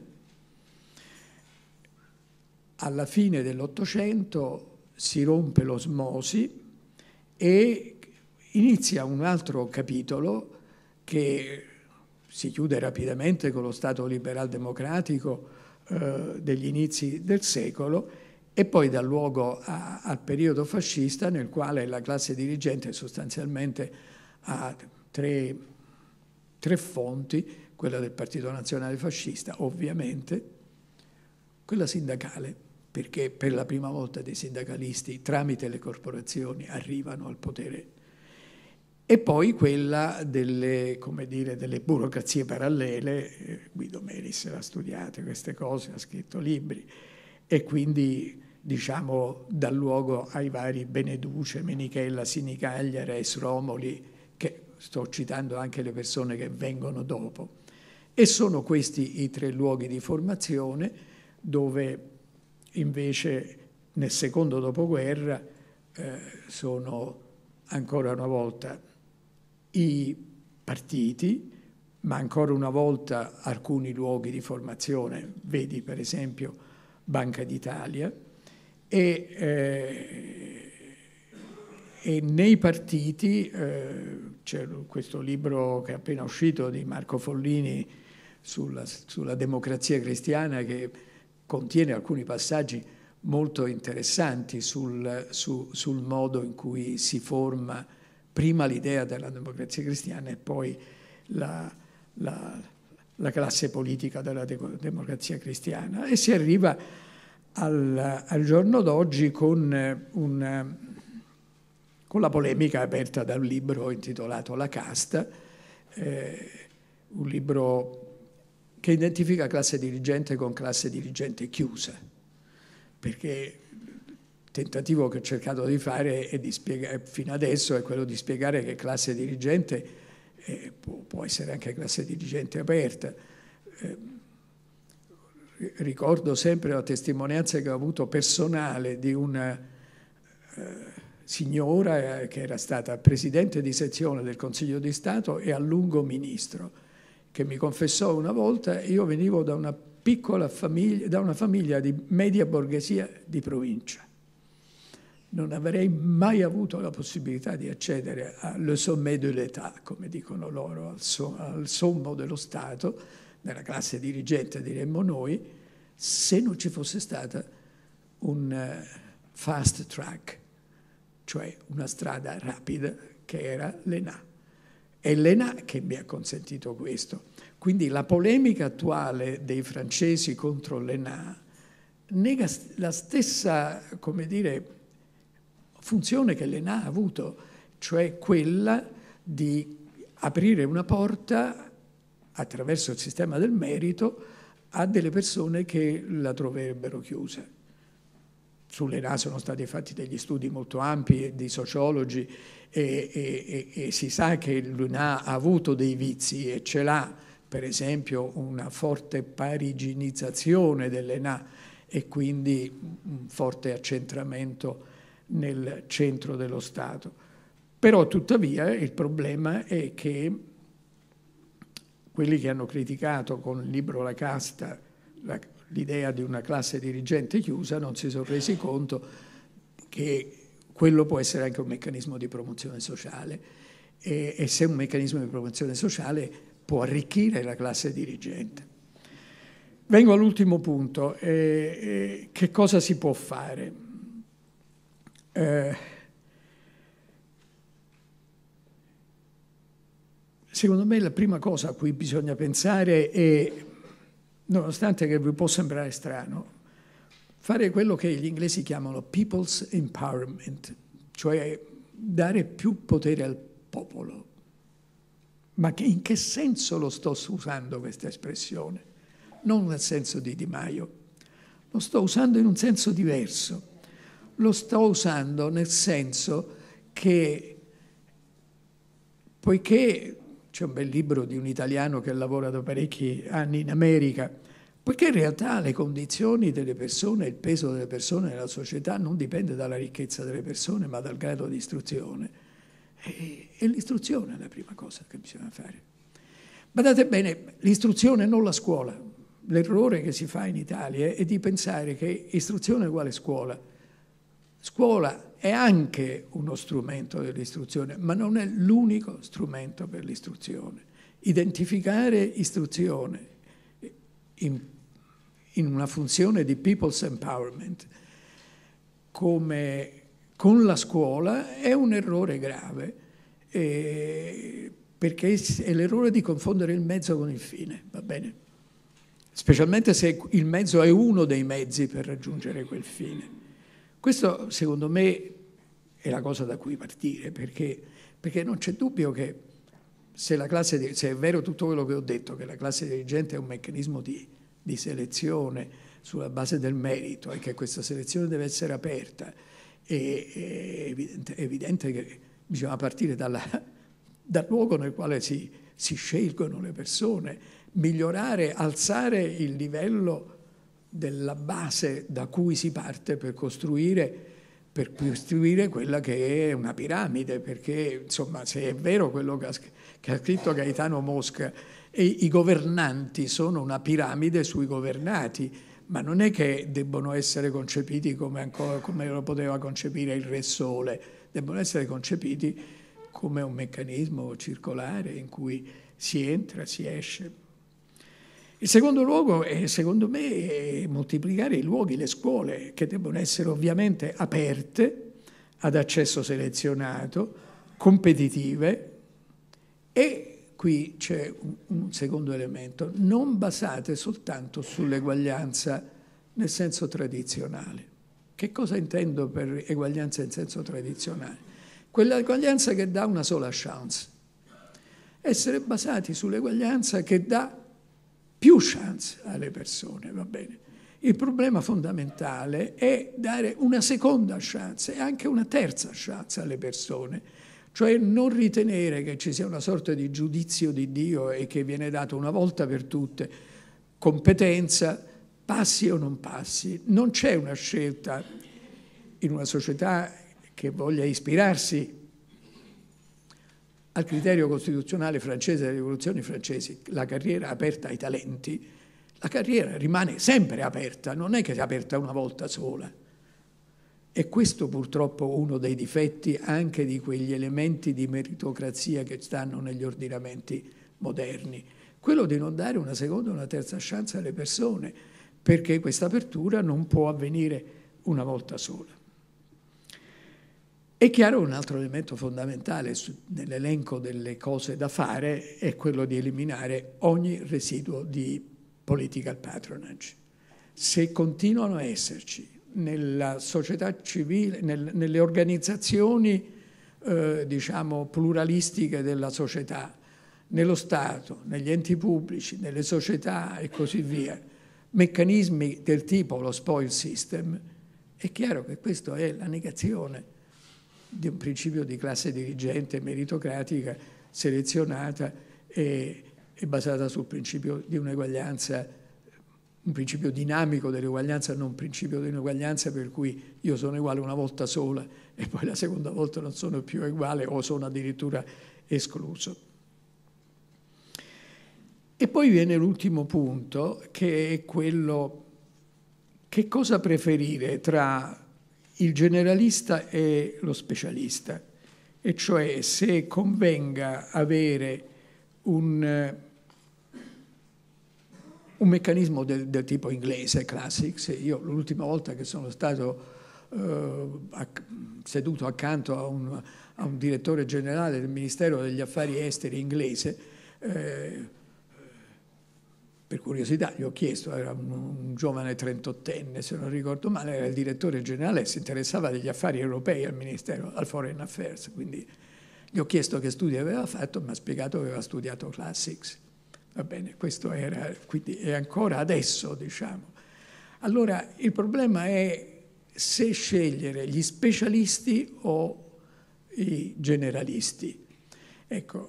Speaker 2: Alla fine dell'Ottocento si rompe l'osmosi e inizia un altro capitolo che si chiude rapidamente con lo Stato liberal-democratico eh, degli inizi del secolo e poi dà luogo a, al periodo fascista, nel quale la classe dirigente sostanzialmente ha tre, tre fonti: quella del Partito Nazionale Fascista, ovviamente, quella sindacale, perché per la prima volta dei sindacalisti tramite le corporazioni arrivano al potere, e poi quella delle, come dire, delle burocrazie parallele. Guido Melis ha studiato queste cose, ha scritto libri, e quindi diciamo dà luogo ai vari Beneduce, Menichella, Sinicaglia, Res Romoli, che sto citando anche le persone che vengono dopo. E sono questi i tre luoghi di formazione dove invece nel secondo dopoguerra eh, sono ancora una volta i partiti, ma ancora una volta alcuni luoghi di formazione, vedi per esempio Banca d'Italia, e, eh, e nei partiti eh, c'è questo libro che è appena uscito di Marco Follini sulla, sulla democrazia cristiana, che contiene alcuni passaggi molto interessanti sul, su, sul modo in cui si forma prima l'idea della democrazia cristiana e poi la, la, la classe politica della de- democrazia cristiana. E si arriva al, al giorno d'oggi con, un, con la polemica aperta da un libro intitolato La casta, eh, un libro che identifica classe dirigente con classe dirigente chiusa, perché il tentativo che ho cercato di fare è di spiegare, fino adesso è quello di spiegare che classe dirigente eh, può, può essere anche classe dirigente aperta. Eh, ricordo sempre la testimonianza che ho avuto personale di una eh, signora eh, che era stata presidente di sezione del Consiglio di Stato e a lungo ministro, che mi confessò una volta: io venivo da una piccola famiglia, da una famiglia di media borghesia di provincia. Non avrei mai avuto la possibilità di accedere al sommet de l'État, come dicono loro, al, so, al sommo dello Stato, nella classe dirigente diremmo noi, se non ci fosse stata un uh, fast track, cioè una strada rapida, che era l'E N A. È l'E N A che mi ha consentito questo. Quindi la polemica attuale dei francesi contro l'E N A nega la stessa, come dire, funzione che l'E N A ha avuto, cioè quella di aprire una porta attraverso il sistema del merito a delle persone che la troverebbero chiusa. Sull'E N A sono stati fatti degli studi molto ampi di sociologi e, e, e, e si sa che l'E N A ha avuto dei vizi e ce l'ha, per esempio una forte pariginizzazione dell'E N A e quindi un forte accentramento nel centro dello Stato. Però tuttavia il problema è che quelli che hanno criticato con il libro La casta la, l'idea di una classe dirigente chiusa non si sono resi conto che quello può essere anche un meccanismo di promozione sociale e, e se un meccanismo di promozione sociale può arricchire la classe dirigente. Vengo all'ultimo punto. Eh, eh, che cosa si può fare? Eh, secondo me la prima cosa a cui bisogna pensare è, nonostante che vi può sembrare strano, fare quello che gli inglesi chiamano people's empowerment, cioè dare più potere al popolo. Ma che, in che senso lo sto usando questa espressione? Non nel senso di Di Maio, lo sto usando in un senso diverso. Lo sto usando nel senso che, poiché c'è un bel libro di un italiano che lavora da parecchi anni in America, Poiché in realtà le condizioni delle persone, il peso delle persone nella società non dipende dalla ricchezza delle persone, ma dal grado di istruzione. E, e l'istruzione è la prima cosa che bisogna fare. Badate bene, l'istruzione non la scuola. L'errore che si fa in Italia è di pensare che istruzione è uguale scuola. Scuola è anche uno strumento dell'istruzione, ma non è l'unico strumento per l'istruzione. Identificare istruzione in, in una funzione di people's empowerment come con la scuola è un errore grave, eh, perché è l'errore di confondere il mezzo con il fine, va bene? Specialmente se il mezzo è uno dei mezzi per raggiungere quel fine. Questo, secondo me, è la cosa da cui partire, perché, perché non c'è dubbio che se, la classe, se è vero tutto quello che ho detto, che la classe dirigente è un meccanismo di, di selezione sulla base del merito e che questa selezione deve essere aperta, è, è, evidente, è evidente che bisogna partire dalla, dal luogo nel quale si, si scelgono le persone, migliorare, alzare il livello della base da cui si parte per costruire, per costruire quella che è una piramide, perché insomma se è vero quello che ha, che ha scritto Gaetano Mosca, e i governanti sono una piramide sui governati, ma non è che debbono essere concepiti come, ancora, come lo poteva concepire il Re Sole, debbono essere concepiti come un meccanismo circolare in cui si entra, si esce. Il secondo luogo è, secondo me, è moltiplicare i luoghi, le scuole, che debbono essere ovviamente aperte, ad accesso selezionato, competitive, e qui c'è un, un secondo elemento, non basate soltanto sull'eguaglianza nel senso tradizionale. Che cosa intendo per eguaglianza in senso tradizionale? Quella eguaglianza che dà una sola chance. Essere basati sull'eguaglianza che dà più chance alle persone, va bene? Il problema fondamentale è dare una seconda chance e anche una terza chance alle persone, cioè non ritenere che ci sia una sorta di giudizio di Dio e che viene dato una volta per tutte competenza, passi o non passi. Non c'è una scelta in una società che voglia ispirarsi al criterio costituzionale francese delle rivoluzioni francesi, la carriera aperta ai talenti, la carriera rimane sempre aperta, non è che è aperta una volta sola. E questo purtroppo è uno dei difetti anche di quegli elementi di meritocrazia che stanno negli ordinamenti moderni, quello di non dare una seconda o una terza chance alle persone, perché questa apertura non può avvenire una volta sola. È chiaro un altro elemento fondamentale nell'elenco delle cose da fare è quello di eliminare ogni residuo di political patronage. Se continuano a esserci nella società civile, nel, nelle organizzazioni eh, diciamo pluralistiche della società, nello Stato, negli enti pubblici, nelle società e così via, meccanismi del tipo lo spoil system, è chiaro che questo è la negazione di un principio di classe dirigente meritocratica, selezionata e, e basata sul principio di un'eguaglianza, un principio dinamico dell'eguaglianza, non un principio di un'eguaglianza per cui io sono uguale una volta sola e poi la seconda volta non sono più uguale o sono addirittura escluso. E poi viene l'ultimo punto, che è quello: che cosa preferire tra il generalista e lo specialista, e cioè se convenga avere un, un meccanismo del, del tipo inglese, classics. Io l'ultima volta che sono stato eh, acc- seduto accanto a un, a un direttore generale del Ministero degli Affari Esteri inglese, eh, per curiosità gli ho chiesto, era un, un giovane trentottenne, se non ricordo male, era il direttore generale e si interessava degli affari europei al Ministero, al Foreign Affairs, quindi gli ho chiesto che studi aveva fatto, mi ha spiegato che aveva studiato Classics. Va bene, questo era, quindi è ancora adesso, diciamo. Allora, il problema è se scegliere gli specialisti o i generalisti. Ecco,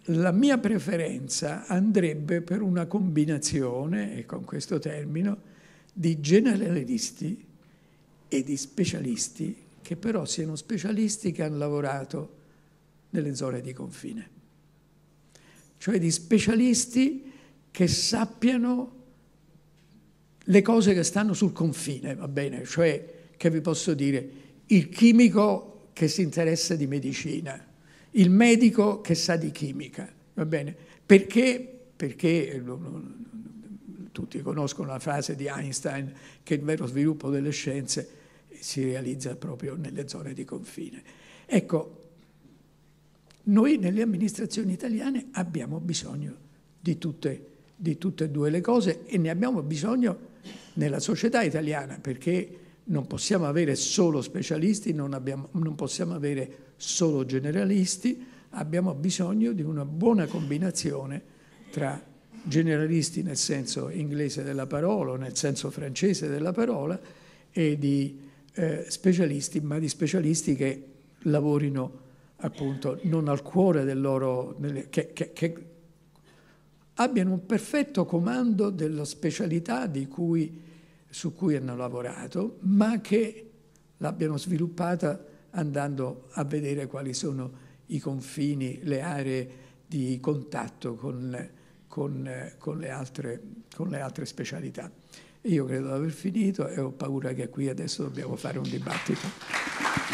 Speaker 2: la mia preferenza andrebbe per una combinazione, e con questo termino, di generalisti e di specialisti, che però siano specialisti che hanno lavorato nelle zone di confine. Cioè di specialisti che sappiano le cose che stanno sul confine, va bene? Cioè, che vi posso dire, il chimico che si interessa di medicina, il medico che sa di chimica, va bene? Perché? Perché tutti conoscono la frase di Einstein che il vero sviluppo delle scienze si realizza proprio nelle zone di confine. Ecco, noi nelle amministrazioni italiane abbiamo bisogno di tutte, di tutte e due le cose, e ne abbiamo bisogno nella società italiana, perché non possiamo avere solo specialisti, non, abbiamo, non possiamo avere solo generalisti, abbiamo bisogno di una buona combinazione tra generalisti nel senso inglese della parola o nel senso francese della parola e di eh, specialisti, ma di specialisti che lavorino appunto non al cuore del loro... che, che, che abbiano un perfetto comando della specialità di cui, su cui hanno lavorato, ma che l'abbiano sviluppata andando a vedere quali sono i confini, le aree di contatto con, con, con, le, altre, con le altre specialità. Io credo di aver finito e ho paura che qui adesso dobbiamo fare un dibattito.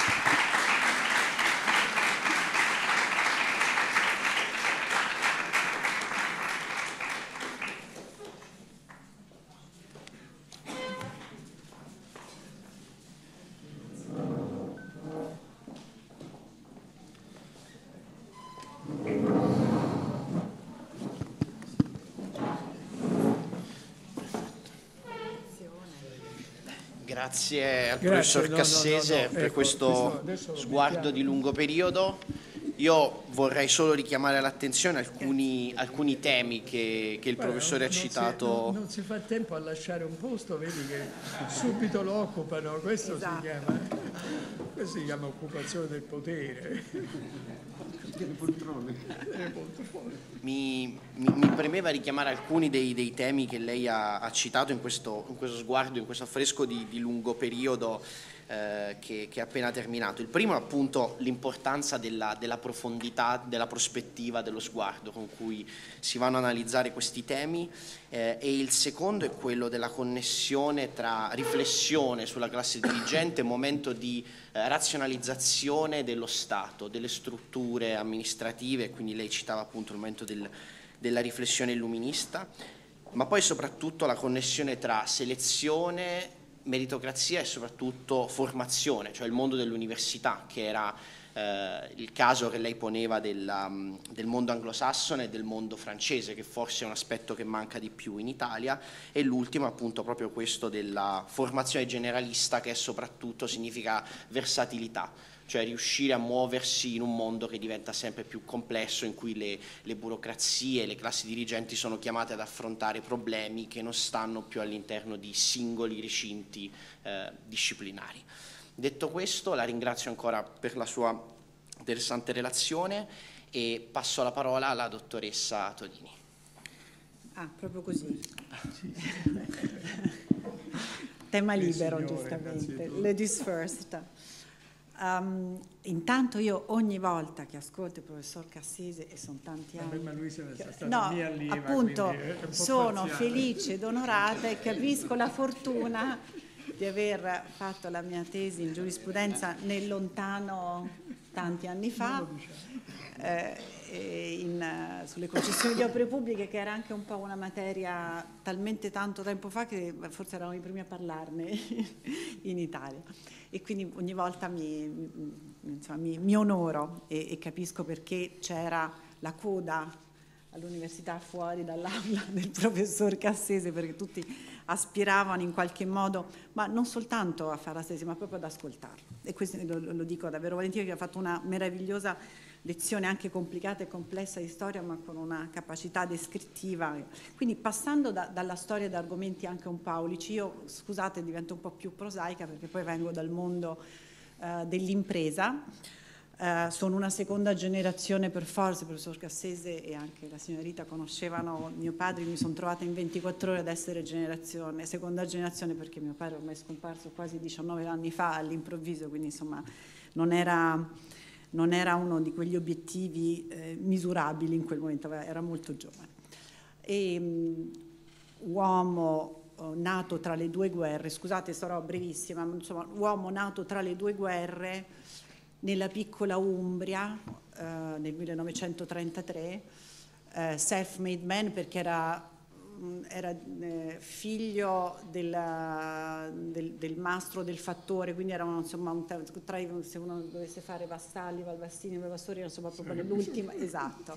Speaker 1: Grazie al professor Cassese no, no, no, per ecco, questo, questo sguardo di lungo periodo. Io vorrei solo richiamare l'attenzione a alcuni, alcuni temi che, che il Beh, professore non, ha citato.
Speaker 2: Non si, non, non si fa tempo a lasciare un posto, vedi che subito lo occupano, questo, esatto. si chiama, questo si chiama occupazione del potere.
Speaker 1: Mi, mi, mi premeva richiamare alcuni dei, dei temi che lei ha, ha citato in questo, in questo sguardo, in questo affresco di, di lungo periodo eh, che, che è appena terminato. Il primo è appunto l'importanza della, della profondità, della prospettiva, dello sguardo con cui si vanno a analizzare questi temi eh, e il secondo è quello della connessione tra riflessione sulla classe dirigente e momento di eh, razionalizzazione dello Stato, delle strutture amministrative, quindi lei citava appunto il momento del, della riflessione illuminista, ma poi soprattutto la connessione tra selezione, meritocrazia e soprattutto formazione, cioè il mondo dell'università, che era eh, il caso che lei poneva della, del mondo anglosassone e del mondo francese, che forse è un aspetto che manca di più in Italia, e l'ultimo appunto proprio questo della formazione generalista, che soprattutto significa versatilità, cioè riuscire a muoversi in un mondo che diventa sempre più complesso, in cui le, le burocrazie, le classi dirigenti sono chiamate ad affrontare problemi che non stanno più all'interno di singoli recinti eh, disciplinari. Detto questo, la ringrazio ancora per la sua interessante relazione e passo la parola alla dottoressa Todini.
Speaker 3: Ah, proprio così. Tema libero, signore, giustamente. Ladies first. Um, intanto io ogni volta che ascolto il professor Cassese, e sono tanti anni,
Speaker 2: ma lui se ne sta
Speaker 3: che, no,
Speaker 2: mia allieva,
Speaker 3: appunto sono
Speaker 2: parziale.
Speaker 3: felice ed onorata e capisco la fortuna di aver fatto la mia tesi in giurisprudenza nel lontano tanti anni fa eh, in, uh, sulle concessioni di opere pubbliche, che era anche un po' una materia talmente tanto tempo fa che forse eravamo i primi a parlarne in Italia. E quindi ogni volta mi, insomma, mi, mi onoro e, e capisco perché c'era la coda all'università fuori dall'aula del professor Cassese, perché tutti aspiravano in qualche modo, ma non soltanto a fare la tesi, ma proprio ad ascoltarlo. E questo lo, lo dico davvero volentieri, che ha fatto una meravigliosa lezione, anche complicata e complessa di storia, ma con una capacità descrittiva. Quindi passando da, dalla storia ad argomenti anche un po' aulici, io, scusate, divento un po' più prosaica perché poi vengo dal mondo uh, dell'impresa. Uh, sono una seconda generazione per forza, il professor Cassese e anche la signorita conoscevano mio padre, mi sono trovata in ventiquattro ore ad essere generazione, seconda generazione, perché mio padre ormai è scomparso quasi diciannove anni fa all'improvviso, quindi insomma non era, non era uno di quegli obiettivi eh, misurabili in quel momento, era molto giovane. E, um, uomo uh, nato tra le due guerre, scusate sarò brevissima, ma insomma uomo nato tra le due guerre, nella piccola Umbria eh, nel millenovecentotrentatré, eh, self-made man perché era, era eh, figlio della, del, del mastro del fattore, quindi era insomma un, tra, se uno dovesse fare Vassalli, Valvastini, Valvassori, era insomma proprio nell'ultima, esatto.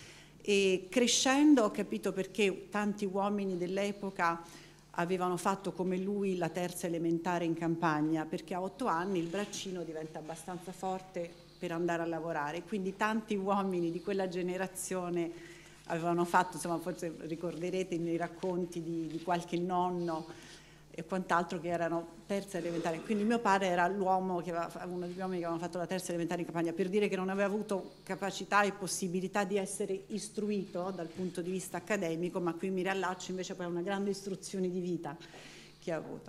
Speaker 3: E crescendo ho capito perché tanti uomini dell'epoca avevano fatto come lui la terza elementare in campagna, perché a otto anni il braccino diventa abbastanza forte per andare a lavorare, quindi tanti uomini di quella generazione avevano fatto, insomma forse ricorderete nei racconti di, di qualche nonno e quant'altro che erano terza elementare, quindi mio padre era l'uomo che aveva, uno degli uomini che avevano fatto la terza elementare in campagna, per dire che non aveva avuto capacità e possibilità di essere istruito dal punto di vista accademico, ma qui mi riallaccio invece poi a una grande istruzione di vita che ha avuto.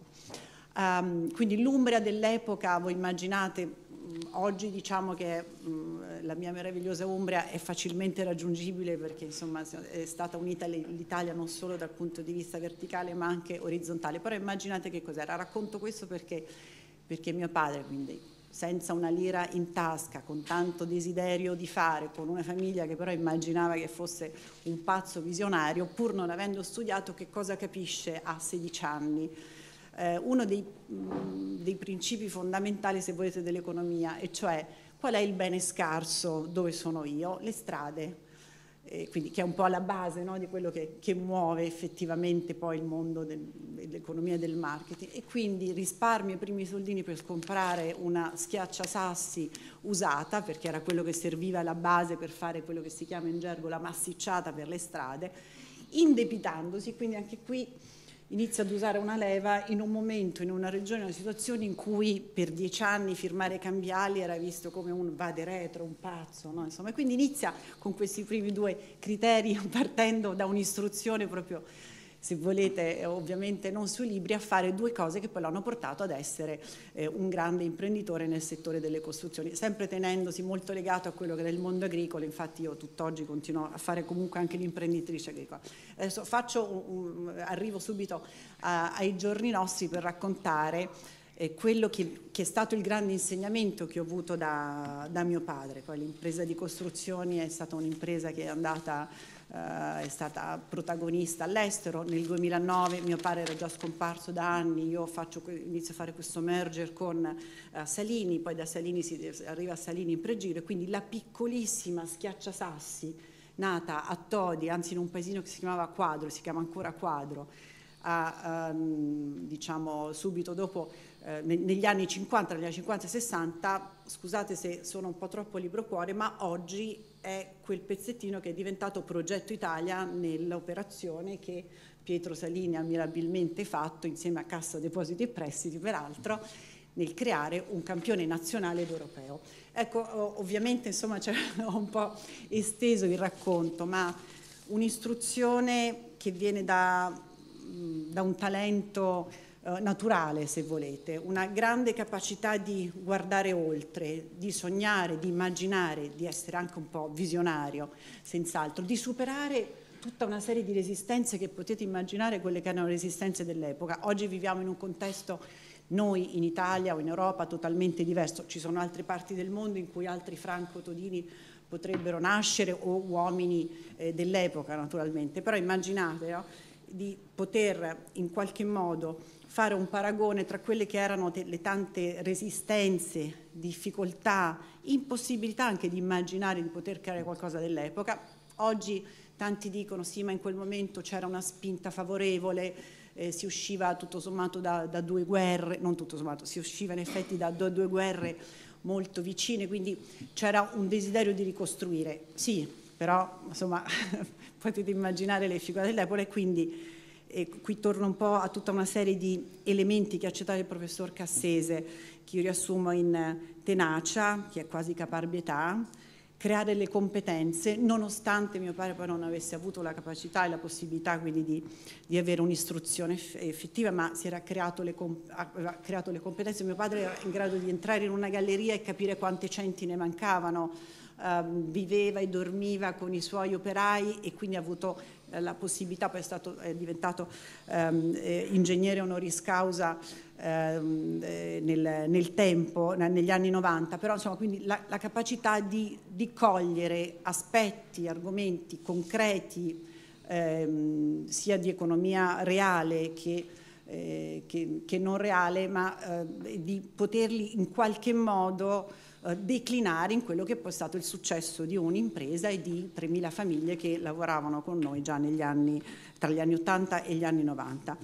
Speaker 3: Um, quindi l'Umbria dell'epoca, voi immaginate, oggi diciamo che mh, la mia meravigliosa Umbria è facilmente raggiungibile perché insomma è stata unita l'Italia non solo dal punto di vista verticale ma anche orizzontale, però immaginate che cos'era. Racconto questo perché, perché mio padre, quindi senza una lira in tasca, con tanto desiderio di fare, con una famiglia che però immaginava che fosse un pazzo visionario, pur non avendo studiato, che cosa capisce a sedici anni? Eh, uno dei, mh, dei principi fondamentali, se volete, dell'economia, e cioè qual è il bene scarso dove sono io? Le strade, eh, quindi, che è un po' alla base, no, di quello che, che muove effettivamente poi il mondo del, dell'economia e del marketing, e quindi risparmio i primi soldini per comprare una schiacciasassi usata, perché era quello che serviva alla base per fare quello che si chiama in gergo la massicciata per le strade, indebitandosi, quindi anche qui inizia ad usare una leva in un momento, in una regione, in una situazione in cui per dieci anni firmare cambiali era visto come un vade retro, un pazzo, no? Insomma, quindi inizia con questi primi due criteri, partendo da un'istruzione proprio, se volete, ovviamente non sui libri, a fare due cose che poi l'hanno portato ad essere eh, un grande imprenditore nel settore delle costruzioni, sempre tenendosi molto legato a quello che era il mondo agricolo. Infatti io tutt'oggi continuo a fare comunque anche l'imprenditrice agricola. Adesso faccio un, un, arrivo subito a, ai giorni nostri per raccontare eh, quello che, che è stato il grande insegnamento che ho avuto da, da mio padre. Poi l'impresa di costruzioni è stata un'impresa che è andata Uh, è stata protagonista all'estero. Nel duemilanove mio padre era già scomparso da anni, io faccio, inizio a fare questo merger con uh, Salini, poi da Salini si arriva a Salini in Pregilo, e quindi la piccolissima Schiacciasassi, nata a Todi, anzi in un paesino che si chiamava Quadro, si chiama ancora Quadro, a, um, diciamo subito dopo, eh, negli anni cinquanta, negli anni cinquanta e sessanta, scusate se sono un po' troppo libro cuore, ma oggi è quel pezzettino che è diventato Progetto Italia nell'operazione che Pietro Salini ha mirabilmente fatto insieme a Cassa Depositi e Prestiti, peraltro, nel creare un campione nazionale ed europeo. Ecco, ovviamente insomma c'è un po' esteso il racconto, ma un'istruzione che viene da, da un talento naturale, se volete, una grande capacità di guardare oltre, di sognare, di immaginare, di essere anche un po' visionario, senz'altro, di superare tutta una serie di resistenze che potete immaginare, quelle che erano le resistenze dell'epoca. Oggi viviamo in un contesto, noi in Italia o in Europa, totalmente diverso. Ci sono altre parti del mondo in cui altri Franco Todini potrebbero nascere, o uomini eh, dell'epoca naturalmente, però immaginate, no, di poter in qualche modo fare un paragone tra quelle che erano le tante resistenze, difficoltà, impossibilità anche di immaginare di poter creare qualcosa dell'epoca. Oggi tanti dicono sì, ma in quel momento c'era una spinta favorevole, eh, si usciva tutto sommato da, da due guerre, non tutto sommato, si usciva in effetti da due, due guerre molto vicine, quindi c'era un desiderio di ricostruire. Sì, però insomma potete immaginare le figure dell'epoca, e quindi e qui torno un po' a tutta una serie di elementi che ha citato il professor Cassese, che io riassumo in tenacia, che è quasi caparbietà, creare le competenze, nonostante mio padre poi non avesse avuto la capacità e la possibilità quindi di, di avere un'istruzione effettiva, ma si era creato le, aveva creato le competenze. Mio padre era in grado di entrare in una galleria e capire quante centi ne mancavano, uh, viveva e dormiva con i suoi operai e quindi ha avuto eh, la possibilità, poi è, stato, è diventato um, eh, ingegnere honoris causa nel, nel tempo, negli anni novanta, però insomma quindi la, la capacità di, di cogliere aspetti, argomenti concreti ehm, sia di economia reale che, eh, che, che non reale, ma eh, di poterli in qualche modo eh, declinare in quello che poi è stato il successo di un'impresa e di tremila famiglie che lavoravano con noi già negli anni, tra gli anni ottanta e gli anni novanta.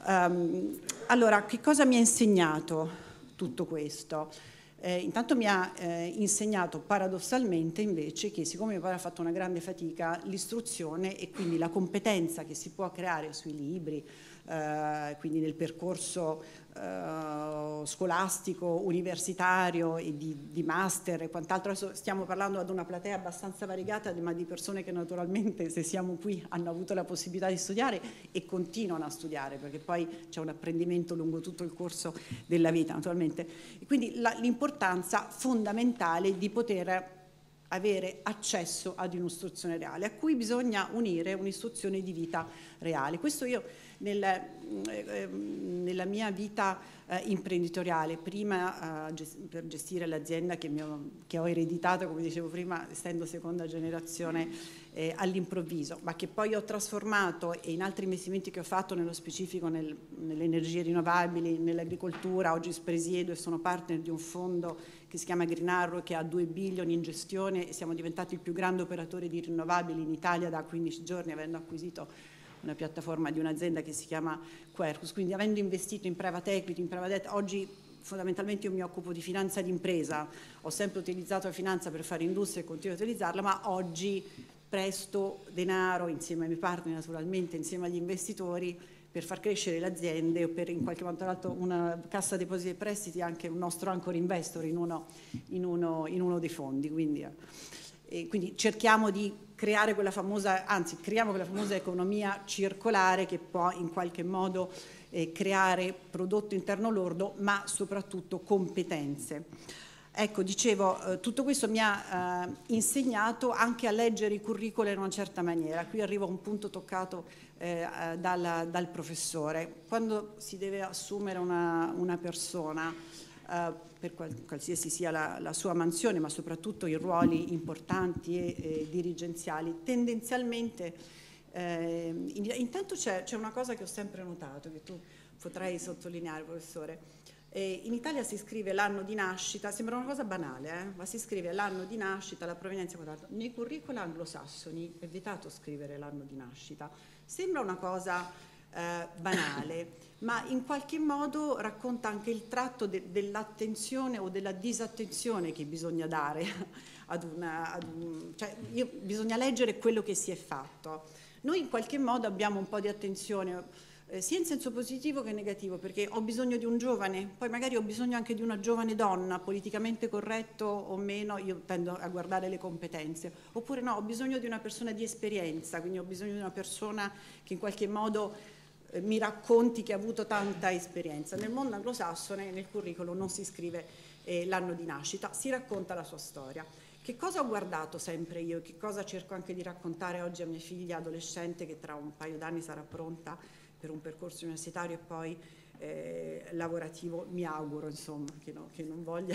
Speaker 3: Um, allora, che cosa mi ha insegnato tutto questo? Eh, intanto mi ha eh, insegnato paradossalmente invece che, siccome mio padre ha fatto una grande fatica, l'istruzione e quindi la competenza che si può creare sui libri, eh, quindi nel percorso eh, scolastico, universitario e di, di master e quant'altro. Adesso stiamo parlando ad una platea abbastanza variegata, ma di persone che naturalmente, se siamo qui, hanno avuto la possibilità di studiare e continuano a studiare, perché poi c'è un apprendimento lungo tutto il corso della vita, naturalmente. E quindi la, l'importanza fondamentale di poter avere accesso ad un'istruzione reale, a cui bisogna unire un'istruzione di vita reale. Questo io nel, eh, nella mia vita eh, imprenditoriale, prima eh, gest- per gestire l'azienda che, mi ho, che ho ereditato, come dicevo prima, essendo seconda generazione eh, all'improvviso, ma che poi ho trasformato, e in altri investimenti che ho fatto, nello specifico nel, nelle energie rinnovabili, nell'agricoltura. Oggi presiedo e sono partner di un fondo che si chiama Green Arrow, che ha due bilioni in gestione, e siamo diventati il più grande operatore di rinnovabili in Italia da quindici giorni, avendo acquisito una piattaforma di un'azienda che si chiama Quercus. Quindi, avendo investito in private equity, in private debt, oggi fondamentalmente io mi occupo di finanza d'impresa. Ho sempre utilizzato la finanza per fare industria e continuo a utilizzarla, ma oggi presto denaro insieme ai miei partner, naturalmente insieme agli investitori, per far crescere le aziende o per in qualche modo, tra l'altro, una cassa depositi e prestiti, anche un nostro anchor investor in uno, in uno, in uno dei fondi. Quindi, e quindi cerchiamo di creare quella famosa, anzi creiamo quella famosa economia circolare che può in qualche modo eh, creare prodotto interno lordo, ma soprattutto competenze. Ecco, dicevo, eh, tutto questo mi ha eh, insegnato anche a leggere i curricula in una certa maniera. Qui arrivo a un punto toccato eh, dal, dal professore. Quando si deve assumere una, una persona, eh, per qual, qualsiasi sia la, la sua mansione, ma soprattutto in ruoli importanti e, e dirigenziali, tendenzialmente, eh, in, intanto c'è, c'è una cosa che ho sempre notato, che tu potrai sottolineare, professore. E in Italia si scrive l'anno di nascita, sembra una cosa banale, eh? Ma si scrive l'anno di nascita, la provenienza, quant'altro. Nei curricula anglosassoni è vietato scrivere l'anno di nascita. Sembra una cosa eh, banale, ma in qualche modo racconta anche il tratto de- dell'attenzione o della disattenzione che bisogna dare ad una... Ad un, cioè, io, bisogna leggere quello che si è fatto. Noi in qualche modo abbiamo un po' di attenzione... Eh, sia in senso positivo che negativo, perché ho bisogno di un giovane, poi magari ho bisogno anche di una giovane donna, politicamente corretto o meno, io tendo a guardare le competenze, oppure no, ho bisogno di una persona di esperienza, quindi ho bisogno di una persona che in qualche modo eh, mi racconti che ha avuto tanta esperienza. Nel mondo anglosassone, nel curriculum non si scrive eh, l'anno di nascita, si racconta la sua storia. Che cosa ho guardato sempre io, che cosa cerco anche di raccontare oggi a mia figlia adolescente, che tra un paio d'anni sarà pronta per un percorso universitario e poi eh, lavorativo, mi auguro, insomma, che, no, che non voglia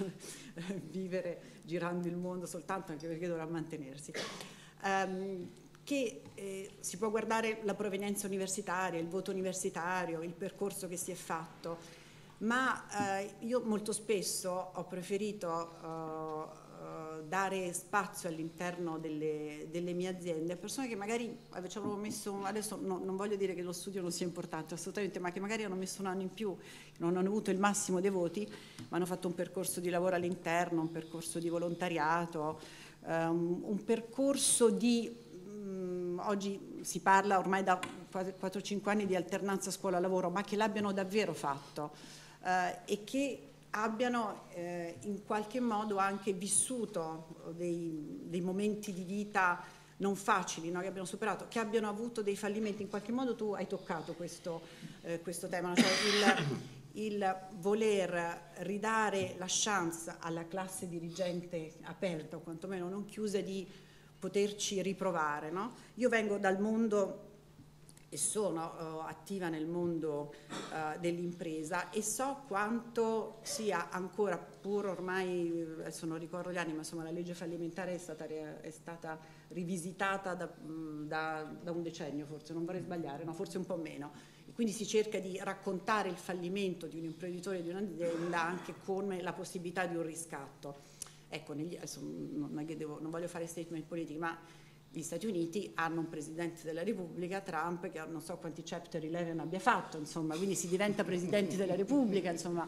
Speaker 3: vivere girando il mondo soltanto, anche perché dovrà mantenersi. Um, che eh, si può guardare la provenienza universitaria, il voto universitario, il percorso che si è fatto, ma eh, io molto spesso ho preferito uh, dare spazio all'interno delle, delle mie aziende a persone che magari ci avevano messo, adesso no, non voglio dire che lo studio non sia importante assolutamente, ma che magari hanno messo un anno in più, non hanno avuto il massimo dei voti, ma hanno fatto un percorso di lavoro all'interno, un percorso di volontariato, um, un percorso di, um, oggi si parla ormai da quattro cinque anni di alternanza scuola-lavoro, ma che l'abbiano davvero fatto eh, e che abbiano eh, in qualche modo anche vissuto dei, dei momenti di vita non facili, no? Che abbiano superato, che abbiano avuto dei fallimenti. In qualche modo tu hai toccato questo, eh, questo tema, no? Cioè il, il voler ridare la chance alla classe dirigente aperta o quantomeno non chiusa di poterci riprovare, no? Io vengo dal mondo e sono uh, attiva nel mondo uh, dell'impresa e so quanto sia ancora, pur ormai, adesso non ricordo gli anni, ma insomma la legge fallimentare è stata, è stata rivisitata da, da, da un decennio, forse, non vorrei sbagliare, no, forse un po' meno. E quindi si cerca di raccontare il fallimento di un imprenditore, di un'azienda, anche con la possibilità di un riscatto. Ecco, negli, adesso non, è che devo, non voglio fare statement politici, ma gli Stati Uniti hanno un Presidente della Repubblica, Trump, che non so quanti chapter undici abbia fatto, insomma, quindi si diventa Presidenti della Repubblica, insomma,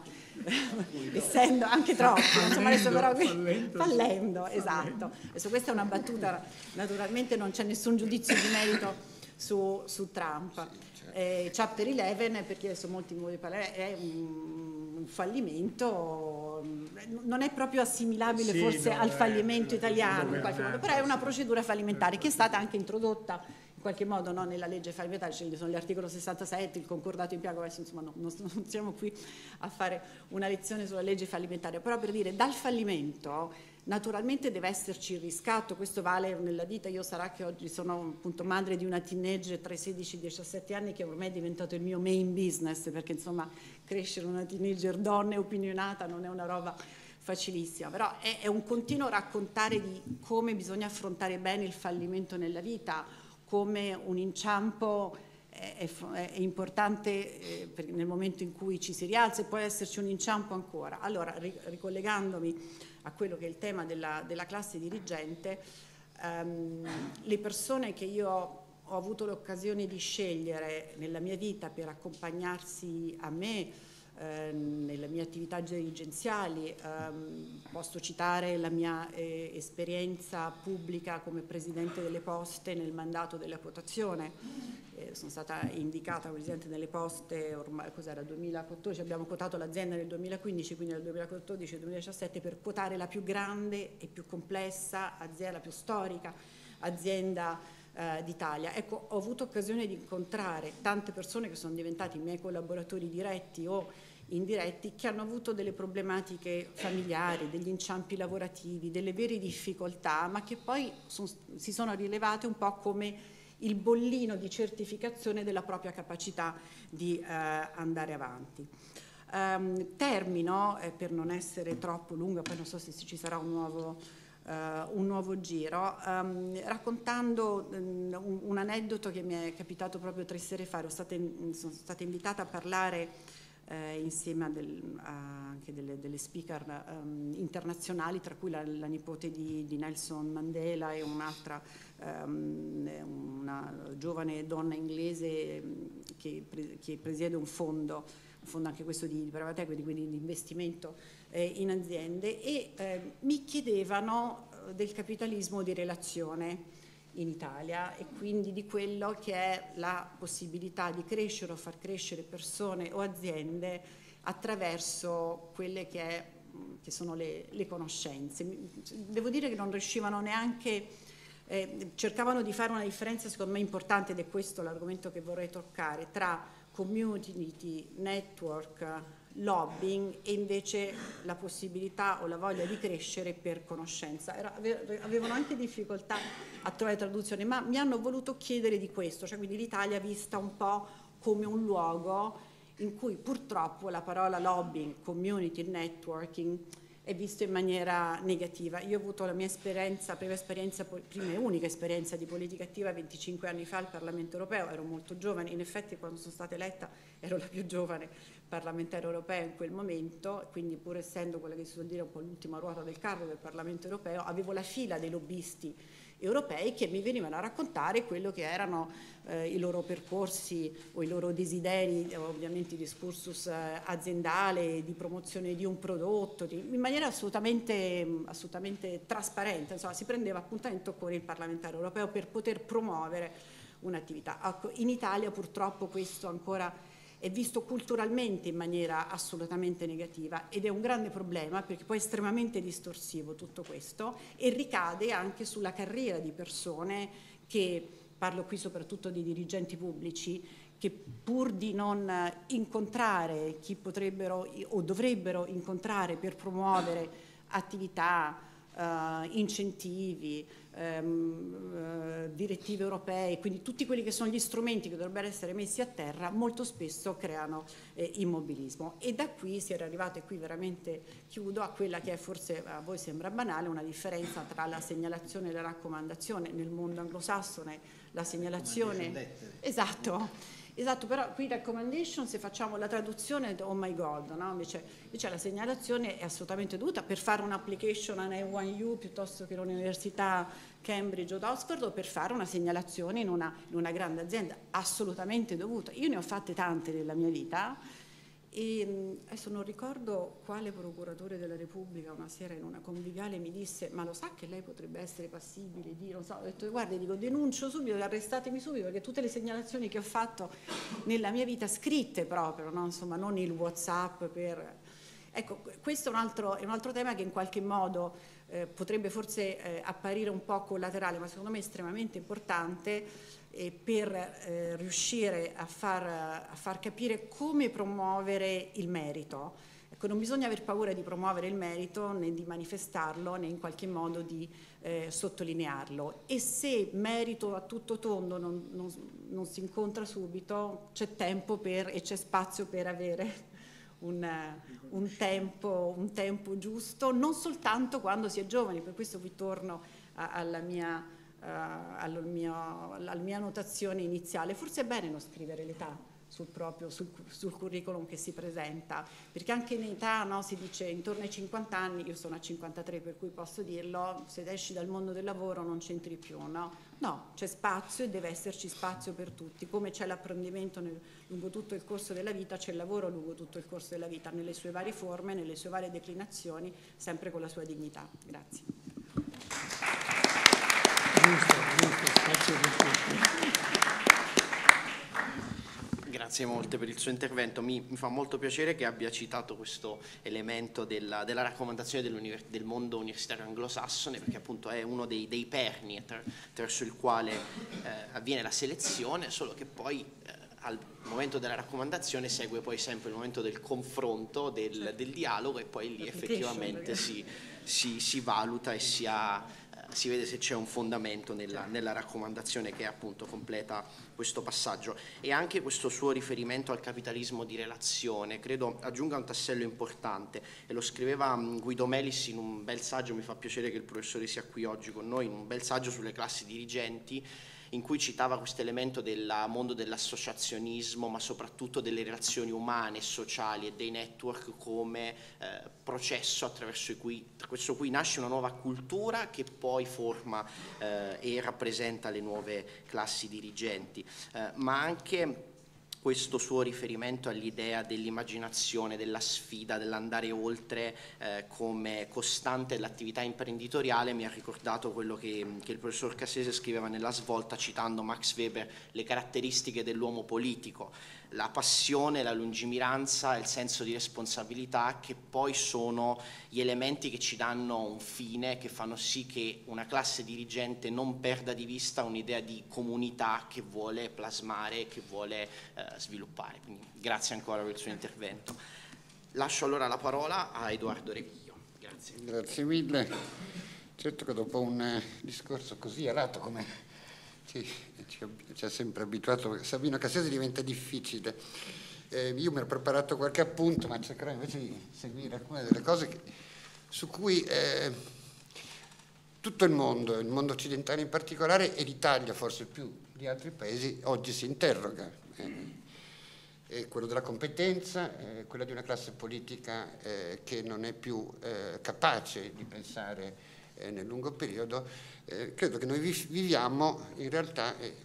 Speaker 3: essendo anche troppo, insomma, adesso però fallendo, fallendo, esatto. Adesso questa è una battuta, naturalmente non c'è nessun giudizio di merito su, su Trump. Eh, chapter undici, perché adesso molti mi vogliono parlare, è un, un fallimento, non è proprio assimilabile sì, forse no, al fallimento eh, italiano in qualche modo, però è una procedura fallimentare che è stata anche introdotta in qualche modo, no, nella legge fallimentare, cioè sono l'articolo sessantasette, il concordato impiego, adesso insomma no, non, non siamo qui a fare una lezione sulla legge fallimentare, però per dire dal fallimento naturalmente deve esserci il riscatto, questo vale nella vita. Io sarà che oggi sono appunto madre di una teenager tra i sedici e i diciassette anni che ormai è diventato il mio main business, perché insomma crescere una teenager donna e opinionata non è una roba facilissima, però è, è un continuo raccontare di come bisogna affrontare bene il fallimento nella vita, come un inciampo è, è, è importante eh, nel momento in cui ci si rialza e può esserci un inciampo ancora. Allora, ricollegandomi a quello che è il tema della, della classe dirigente, ehm, le persone che io ho avuto l'occasione di scegliere nella mia vita per accompagnarsi a me eh, nelle mie attività dirigenziali, ehm, posso citare la mia eh, esperienza pubblica come Presidente delle Poste nel mandato della quotazione. Eh, sono stata indicata Presidente delle Poste, ormai cos'era, duemilaquattordici, abbiamo quotato l'azienda nel duemilaquindici, quindi nel duemilaquattordici e duemiladiciassette per quotare la più grande e più complessa azienda, la più storica azienda eh, d'Italia. Ecco, ho avuto occasione di incontrare tante persone che sono diventati miei collaboratori diretti o indiretti, che hanno avuto delle problematiche familiari, degli inciampi lavorativi, delle vere difficoltà, ma che poi son, si sono rilevate un po' come il bollino di certificazione della propria capacità di eh, andare avanti. Um, termino, eh, per non essere troppo lunga, poi non so se ci sarà un nuovo, uh, un nuovo giro, um, raccontando um, un, un aneddoto che mi è capitato proprio tre sere fa. Ero stata in, sono stata invitata a parlare Eh, insieme a, del, a anche delle, delle speaker um, internazionali, tra cui la, la nipote di, di Nelson Mandela e un'altra um, una giovane donna inglese che, pre, che presiede un fondo, un fondo anche questo di, di private equity, quindi di investimento eh, in aziende, e eh, mi chiedevano del capitalismo di relazione in Italia e quindi di quello che è la possibilità di crescere o far crescere persone o aziende attraverso quelle che, è, che sono le, le conoscenze. Devo dire che non riuscivano neanche, eh, cercavano di fare una differenza secondo me importante, ed è questo l'argomento che vorrei toccare, tra community, network, lobbying e invece la possibilità o la voglia di crescere per conoscenza. Era, avevano anche difficoltà a trovare traduzione, ma mi hanno voluto chiedere di questo, cioè quindi l'Italia vista un po' come un luogo in cui purtroppo la parola lobbying, community, networking è visto in maniera negativa. Io ho avuto la mia esperienza, prima esperienza, prima e unica esperienza di politica attiva venticinque anni fa al Parlamento europeo, ero molto giovane, in effetti quando sono stata eletta ero la più giovane parlamentare europea in quel momento, quindi pur essendo quella che si suol dire un po' l'ultima ruota del carro del Parlamento europeo, avevo la fila dei lobbisti europei che mi venivano a raccontare quello che erano eh, i loro percorsi o i loro desideri, ovviamente di discursus eh, aziendale, di promozione di un prodotto, di, in maniera assolutamente, assolutamente trasparente. Insomma, si prendeva appuntamento con il parlamentare europeo per poter promuovere un'attività. Ecco, in Italia purtroppo questo ancora è visto culturalmente in maniera assolutamente negativa ed è un grande problema perché poi è estremamente distorsivo tutto questo e ricade anche sulla carriera di persone che, parlo qui soprattutto di dirigenti pubblici, che pur di non incontrare chi potrebbero o dovrebbero incontrare per promuovere attività, eh, incentivi, ehm, eh, direttive europee, quindi tutti quelli che sono gli strumenti che dovrebbero essere messi a terra, molto spesso creano eh, immobilismo. E da qui si era arrivati, e qui veramente chiudo, a quella che è forse a voi sembra banale, una differenza tra la segnalazione e la raccomandazione. Nel mondo anglosassone la segnalazione... Esatto. Esatto, però qui recommendation, se facciamo la traduzione, oh my god, no? invece, invece la segnalazione è assolutamente dovuta per fare un'application a N uno U piuttosto che all'università Cambridge o Oxford o per fare una segnalazione in una, in una grande azienda, assolutamente dovuta. Io ne ho fatte tante nella mia vita e adesso non ricordo quale procuratore della Repubblica una sera in una conviviale mi disse ma lo sa che lei potrebbe essere passibile di, non so, ho detto guardi, dico denuncio subito, arrestatemi subito perché tutte le segnalazioni che ho fatto nella mia vita scritte proprio, no? Insomma non il WhatsApp per... Ecco, questo è un altro, è un altro tema che in qualche modo eh, potrebbe forse eh, apparire un po' collaterale ma secondo me è estremamente importante e per eh, riuscire a far, a far capire come promuovere il merito. Ecco, non bisogna aver paura di promuovere il merito, né di manifestarlo, né in qualche modo di eh, sottolinearlo. E se merito a tutto tondo non, non, non si incontra subito, c'è tempo per, e c'è spazio per avere un, un, tempo, un tempo giusto, non soltanto quando si è giovani. Per questo vi torno a, alla mia... Uh, alla, mia, alla mia notazione iniziale, forse è bene non scrivere l'età sul, proprio, sul, sul curriculum che si presenta, perché anche in età no, si dice intorno ai cinquanta anni, io sono a cinquantatré per cui posso dirlo, se esci dal mondo del lavoro non c'entri più, no? No, c'è spazio e deve esserci spazio per tutti, come c'è l'apprendimento nel, lungo tutto il corso della vita, c'è il lavoro lungo tutto il corso della vita, nelle sue varie forme, nelle sue varie declinazioni, sempre con la sua dignità. Grazie.
Speaker 2: Giusto, giusto, spazio per tutti.
Speaker 1: Grazie molte per il suo intervento. Mi, mi fa molto piacere che abbia citato questo elemento della, della raccomandazione del mondo universitario anglosassone, perché appunto è uno dei, dei perni attraverso il quale eh, avviene la selezione, solo che poi eh, al momento della raccomandazione segue poi sempre il momento del confronto, del, del dialogo e poi lì effettivamente si, si, si valuta e si ha... si vede se c'è un fondamento nella, nella raccomandazione che appunto completa questo passaggio. E anche questo suo riferimento al capitalismo di relazione credo aggiunga un tassello importante, e lo scriveva Guido Melis in un bel saggio, mi fa piacere che il professore sia qui oggi con noi, in un bel saggio sulle classi dirigenti, in cui citava questo elemento del mondo dell'associazionismo, ma soprattutto delle relazioni umane, sociali e dei network come eh, processo attraverso cui, attraverso cui nasce una nuova cultura che poi forma eh, e rappresenta le nuove classi dirigenti, eh, ma anche questo suo riferimento all'idea dell'immaginazione, della sfida, dell'andare oltre eh, come costante dell'attività imprenditoriale mi ha ricordato quello che, che il professor Cassese scriveva nella Svolta citando Max Weber, le caratteristiche dell'uomo politico, la passione, la lungimiranza, il senso di responsabilità, che poi sono gli elementi che ci danno un fine, che fanno sì che una classe dirigente non perda di vista un'idea di comunità che vuole plasmare, che vuole eh, sviluppare. Quindi, grazie ancora per il suo intervento. Lascio allora la parola a Edoardo Reviglio. Grazie.
Speaker 4: Grazie mille. Certo che dopo un eh, discorso così alato come ci, ci, ci ha sempre abituato Sabino Cassese diventa difficile. Eh, io mi ero preparato qualche appunto, ma cercherò invece di seguire alcune delle cose che, su cui eh, tutto il mondo, il mondo occidentale in particolare, e l'Italia forse più di altri paesi, oggi si interroga. Eh, è quello della competenza, eh, quella di una classe politica eh, che non è più eh, capace di pensare eh, nel lungo periodo. Eh, credo che noi viviamo in realtà eh,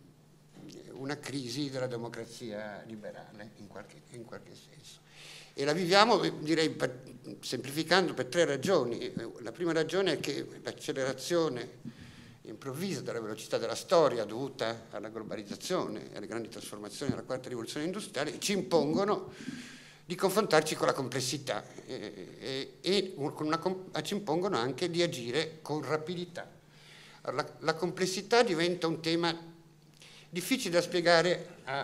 Speaker 4: una crisi della democrazia liberale in qualche, in qualche senso, e la viviamo, direi, per, semplificando, per tre ragioni. La prima ragione è che l'accelerazione improvvisa della velocità della storia dovuta alla globalizzazione e alle grandi trasformazioni della quarta rivoluzione industriale, ci impongono di confrontarci con la complessità eh, e, e con una, ci impongono anche di agire con rapidità. Allora, la, la complessità diventa un tema difficile da spiegare a,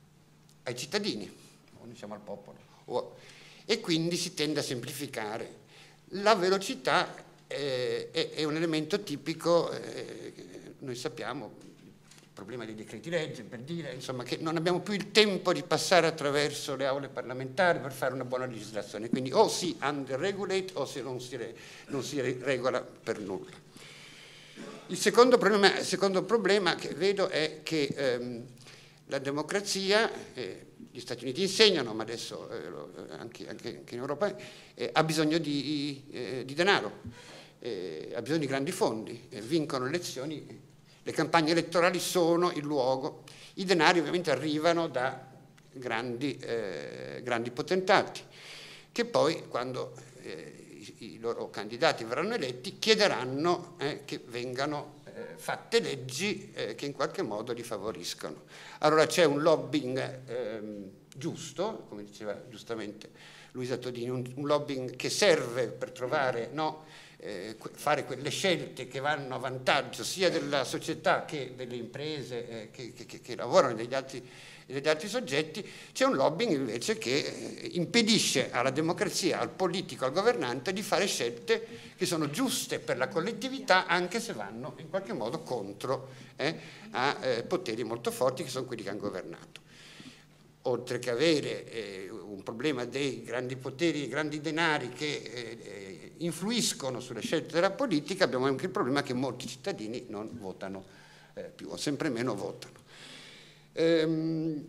Speaker 4: ai cittadini, o diciamo al popolo, o, e quindi si tende a semplificare. La velocità eh, è, è un elemento tipico, eh, noi sappiamo, il problema dei decreti legge, per dire, insomma, che non abbiamo più il tempo di passare attraverso le aule parlamentari per fare una buona legislazione, quindi o si under-regulate o se non si, re, non si regola per nulla. Il secondo problema, il secondo problema che vedo è che ehm, la democrazia, eh, gli Stati Uniti insegnano, ma adesso eh, lo, anche, anche in Europa, eh, ha bisogno di, eh, di denaro, eh, ha bisogno di grandi fondi, eh, vincono le elezioni. Le campagne elettorali sono il luogo, i denari ovviamente arrivano da grandi, eh, grandi potentati, che poi quando eh, i, i loro candidati verranno eletti chiederanno eh, che vengano eh, fatte leggi eh, che in qualche modo li favoriscono. Allora c'è un lobbying eh, giusto, come diceva giustamente Luisa Todini, un, un lobbying che serve per trovare... no, Eh, fare quelle scelte che vanno a vantaggio sia della società che delle imprese eh, che, che, che lavorano e degli altri, degli altri soggetti. C'è un lobbying invece che eh, impedisce alla democrazia, al politico, al governante di fare scelte che sono giuste per la collettività anche se vanno in qualche modo contro eh, a eh, poteri molto forti che sono quelli che hanno governato. Oltre che avere eh, un problema dei grandi poteri, dei grandi denari che eh, influiscono sulle scelte della politica, abbiamo anche il problema che molti cittadini non votano eh, più, o sempre meno votano. Ehm,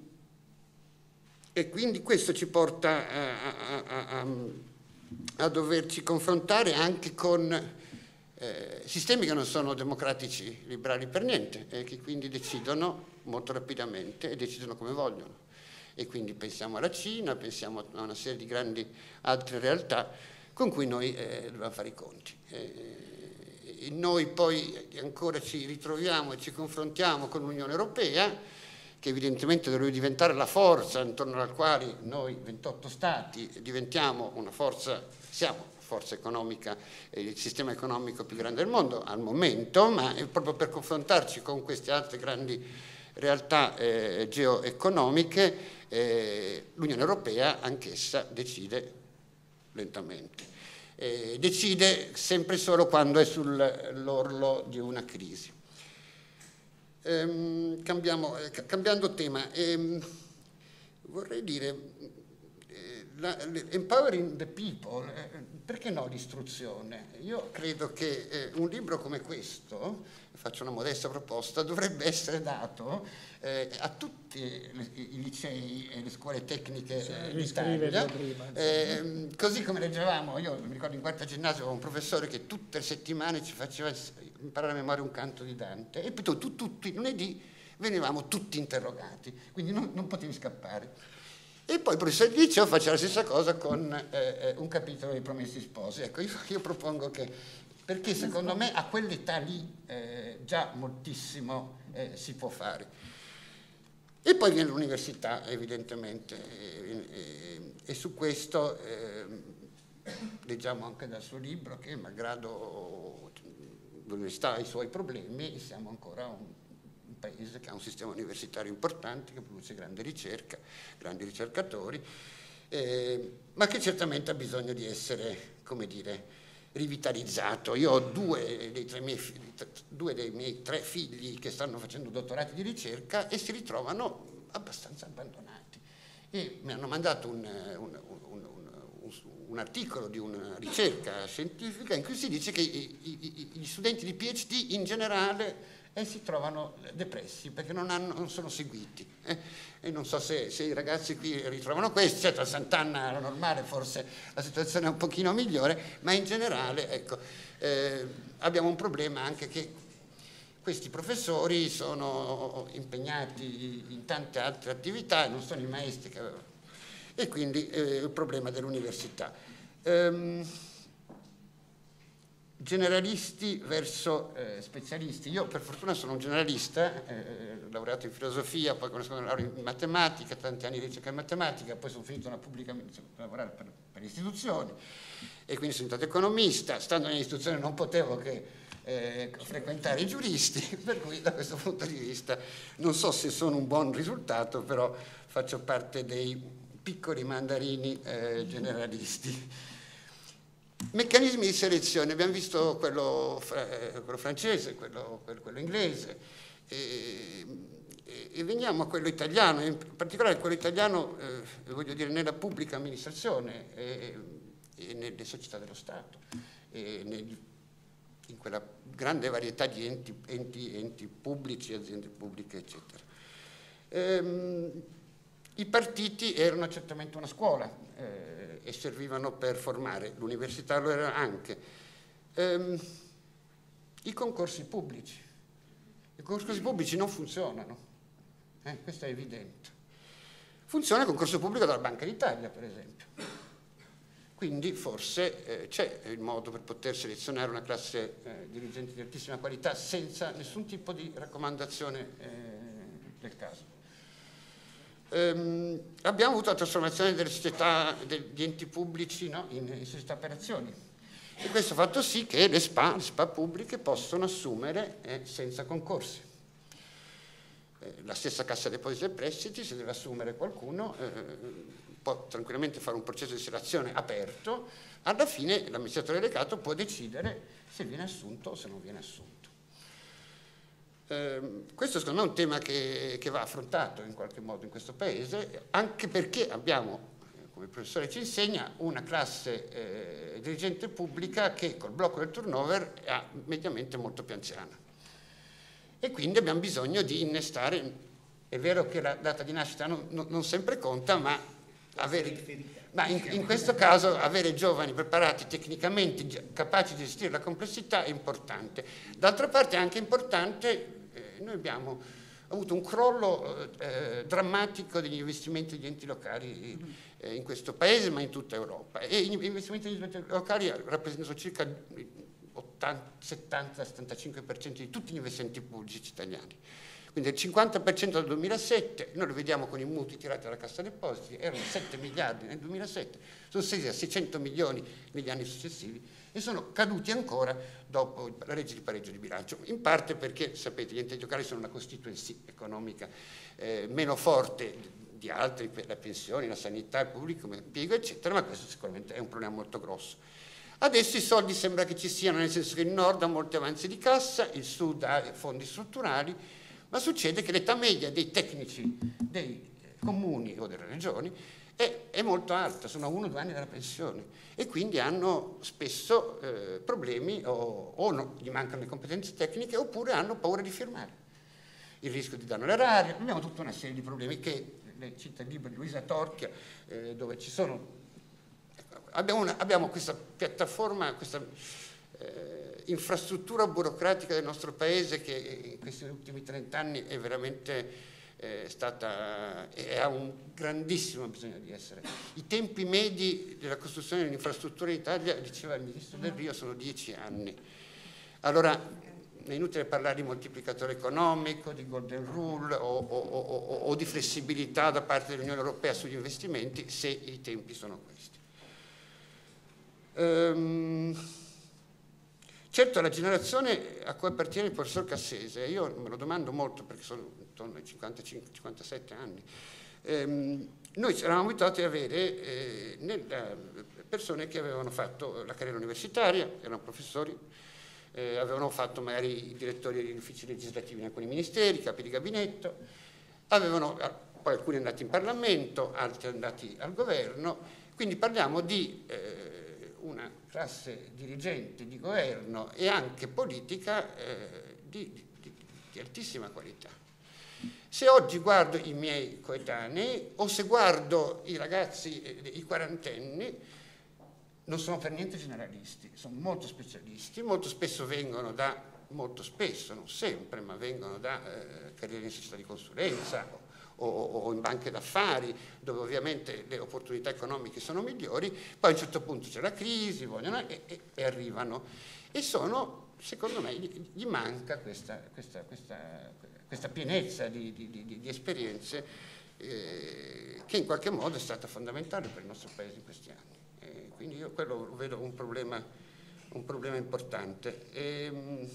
Speaker 4: e quindi questo ci porta a, a, a, a doverci confrontare anche con eh, sistemi che non sono democratici, liberali per niente, e che quindi decidono molto rapidamente e decidono come vogliono. E quindi pensiamo alla Cina, pensiamo a una serie di grandi altre realtà con cui noi eh, dobbiamo fare i conti. Eh, e noi poi ancora ci ritroviamo e ci confrontiamo con l'Unione Europea, che evidentemente dovrebbe diventare la forza intorno alla quale noi ventotto Stati diventiamo una forza, siamo una forza economica, eh, il sistema economico più grande del mondo al momento, ma è proprio per confrontarci con queste altre grandi realtà eh, geoeconomiche, eh, l'Unione Europea anch'essa decide lentamente. Eh, decide sempre solo quando è sull'orlo di una crisi. Ehm, cambiamo, eh, cambiando tema, ehm, vorrei dire, eh, la, empowering the people, eh, perché no l'istruzione? Io credo che eh, un libro come questo, faccio una modesta proposta, dovrebbe essere dato eh, a tutti i licei e le scuole tecniche sì, eh, d'Italia, eh, così come leggevamo, io mi ricordo in quarta ginnasio avevo un professore che tutte le settimane ci faceva imparare a memoria un canto di Dante e poi tu, tu, tutti i lunedì venivamo tutti interrogati, quindi non, non potevi scappare. E poi il professore di liceo faceva la stessa cosa con eh, un capitolo dei Promessi Sposi. Ecco, io, io propongo che, perché secondo me a quell'età lì eh, già moltissimo eh, si può fare. E poi viene l'università, evidentemente, e, e, e su questo eh, leggiamo anche dal suo libro che, malgrado l'università ha i suoi problemi, siamo ancora un, un paese che ha un sistema universitario importante, che produce grande ricerca, grandi ricercatori, eh, ma che certamente ha bisogno di essere, come dire, rivitalizzato. Io ho due dei, tre miei, due dei miei tre figli che stanno facendo dottorati di ricerca e si ritrovano abbastanza abbandonati. E mi hanno mandato un, un, un, un, un articolo di una ricerca scientifica in cui si dice che i, i, gli studenti di PhD in generale eh, si trovano depressi perché non, hanno, non sono seguiti. Eh? E non so se, se i ragazzi qui ritrovano questo, certo a Sant'Anna era normale, forse la situazione è un pochino migliore, ma in generale ecco, eh, abbiamo un problema anche che questi professori sono impegnati in tante altre attività e non sono i maestri che avevano. E quindi eh, il problema dell'università. Ehm, generalisti verso eh, specialisti. Io per fortuna sono un generalista, eh, ho lavorato in filosofia, poi con la laurea in matematica, tanti anni di ricerca in matematica, poi sono finito una pubblica, cioè, per lavorare per, per le istituzioni, e quindi sono diventato economista. Stando nell'istituzione non potevo che eh, frequentare i giuristi, per cui da questo punto di vista non so se sono un buon risultato, però faccio parte dei piccoli mandarini eh, generalisti. Meccanismi di selezione, abbiamo visto quello, eh, quello francese, quello, quello, quello inglese, e, e, e veniamo a quello italiano, in particolare quello italiano, eh, voglio dire, nella pubblica amministrazione e, e nelle società dello Stato, e nel, in quella grande varietà di enti, enti, enti pubblici, aziende pubbliche, eccetera. Ehm, I partiti erano certamente una scuola, eh, e servivano per formare, l'università lo era anche. Ehm, I concorsi pubblici. I concorsi pubblici non funzionano, eh, questo è evidente. Funziona il concorso pubblico della Banca d'Italia, per esempio. Quindi forse eh, c'è il modo per poter selezionare una classe eh, dirigente di altissima qualità senza nessun tipo di raccomandazione eh, del caso. Um, abbiamo avuto la trasformazione delle società, degli enti pubblici, no? in, in società per azioni, e questo ha fatto sì che le S P A, le S P A pubbliche possono assumere eh, senza concorsi. Eh, la stessa Cassa Depositi e Prestiti, se deve assumere qualcuno, eh, può tranquillamente fare un processo di selezione aperto, alla fine l'amministratore delegato può decidere se viene assunto o se non viene assunto. Eh, questo secondo me è un tema che, che va affrontato in qualche modo in questo paese, anche perché abbiamo, come il professore ci insegna, una classe eh, dirigente pubblica che col blocco del turnover è mediamente molto più anziana. E quindi abbiamo bisogno di innestare, è vero che la data di nascita non, non, non sempre conta, ma, avere, ma in, in questo caso avere giovani preparati tecnicamente, capaci di gestire la complessità è importante. D'altra parte è anche importante. Noi abbiamo avuto un crollo eh, drammatico degli investimenti degli enti locali eh, in questo paese, ma in tutta Europa. E gli investimenti degli enti locali rappresentano circa ottanta, settanta, settantacinque per cento di tutti gli investimenti pubblici italiani. Quindi il cinquanta per cento del duemilasette, noi lo vediamo con i mutui tirati dalla Cassa Depositi, erano sette miliardi nel duemilasette, sono scesi a seicento milioni negli anni successivi e sono caduti ancora dopo la legge di pareggio di bilancio, in parte perché, sapete, gli enti locali sono una constituency economica eh, meno forte di altri, per le pensioni, la sanità, il pubblico impiego, eccetera, ma questo sicuramente è un problema molto grosso. Adesso i soldi sembra che ci siano, nel senso che il nord ha molti avanzi di cassa, il sud ha fondi strutturali, ma succede che l'età media dei tecnici dei comuni o delle regioni è, è molto alta, sono a uno o due anni dalla pensione, e quindi hanno spesso eh, problemi o, o no, gli mancano le competenze tecniche, oppure hanno paura di firmare. Il rischio di danno all'erario, abbiamo tutta una serie di problemi che le cita il libro di Luisa Torchia, eh, dove ci sono, abbiamo, una, abbiamo questa piattaforma, questa eh, infrastruttura burocratica del nostro paese che in questi ultimi trent'anni è veramente eh, stata, e ha un grandissimo bisogno di essere. I tempi medi della costruzione dell'infrastruttura in Italia, diceva il ministro Del Rio, sono dieci anni. Allora, è inutile parlare di moltiplicatore economico, di golden rule o, o, o, o di flessibilità da parte dell'Unione Europea sugli investimenti se i tempi sono questi. Um, certo, la generazione a cui appartiene il professor Cassese, io me lo domando molto perché sono intorno ai cinquantacinque cinquantasette anni, um, noi eravamo abituati ad avere eh, nella, persone che avevano fatto la carriera universitaria, erano professori, Eh, avevano fatto magari i direttori degli uffici legislativi in alcuni ministeri, capi di gabinetto, avevano poi alcuni andati in Parlamento, altri andati al governo, quindi parliamo di eh, una classe dirigente di governo e anche politica eh, di, di, di altissima qualità. Se oggi guardo i miei coetanei o se guardo i ragazzi, eh, i quarantenni, non sono per niente generalisti, sono molto specialisti, molto spesso vengono da, molto spesso, non sempre, ma vengono da eh, carriere in società di consulenza o, o, o in banche d'affari, dove ovviamente le opportunità economiche sono migliori, poi a un certo punto c'è la crisi, vogliono, e, e, e arrivano. E sono, secondo me, gli manca questa, questa, questa, questa pienezza di, di, di, di esperienze eh, che in qualche modo è stata fondamentale per il nostro Paese in questi anni. Eh, quindi io quello vedo un problema, un problema importante. E,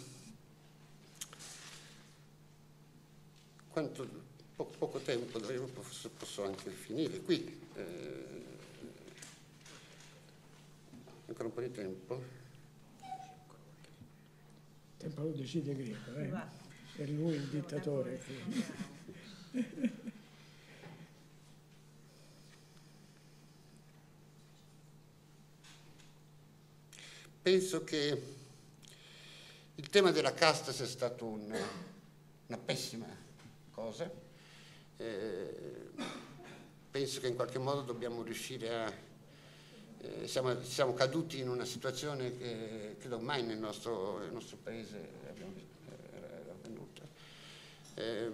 Speaker 4: quanto, po poco tempo, posso, posso anche finire qui. Eh, ancora un po' di tempo.
Speaker 2: Il tempo lo decide Greco, eh? È lui il dittatore.
Speaker 4: Penso che il tema della casta sia stato un, una pessima cosa. Eh, penso che in qualche modo dobbiamo riuscire a... Eh, siamo, siamo caduti in una situazione che credo mai nel nostro, nel nostro paese abbiamo, era avvenuta. Eh,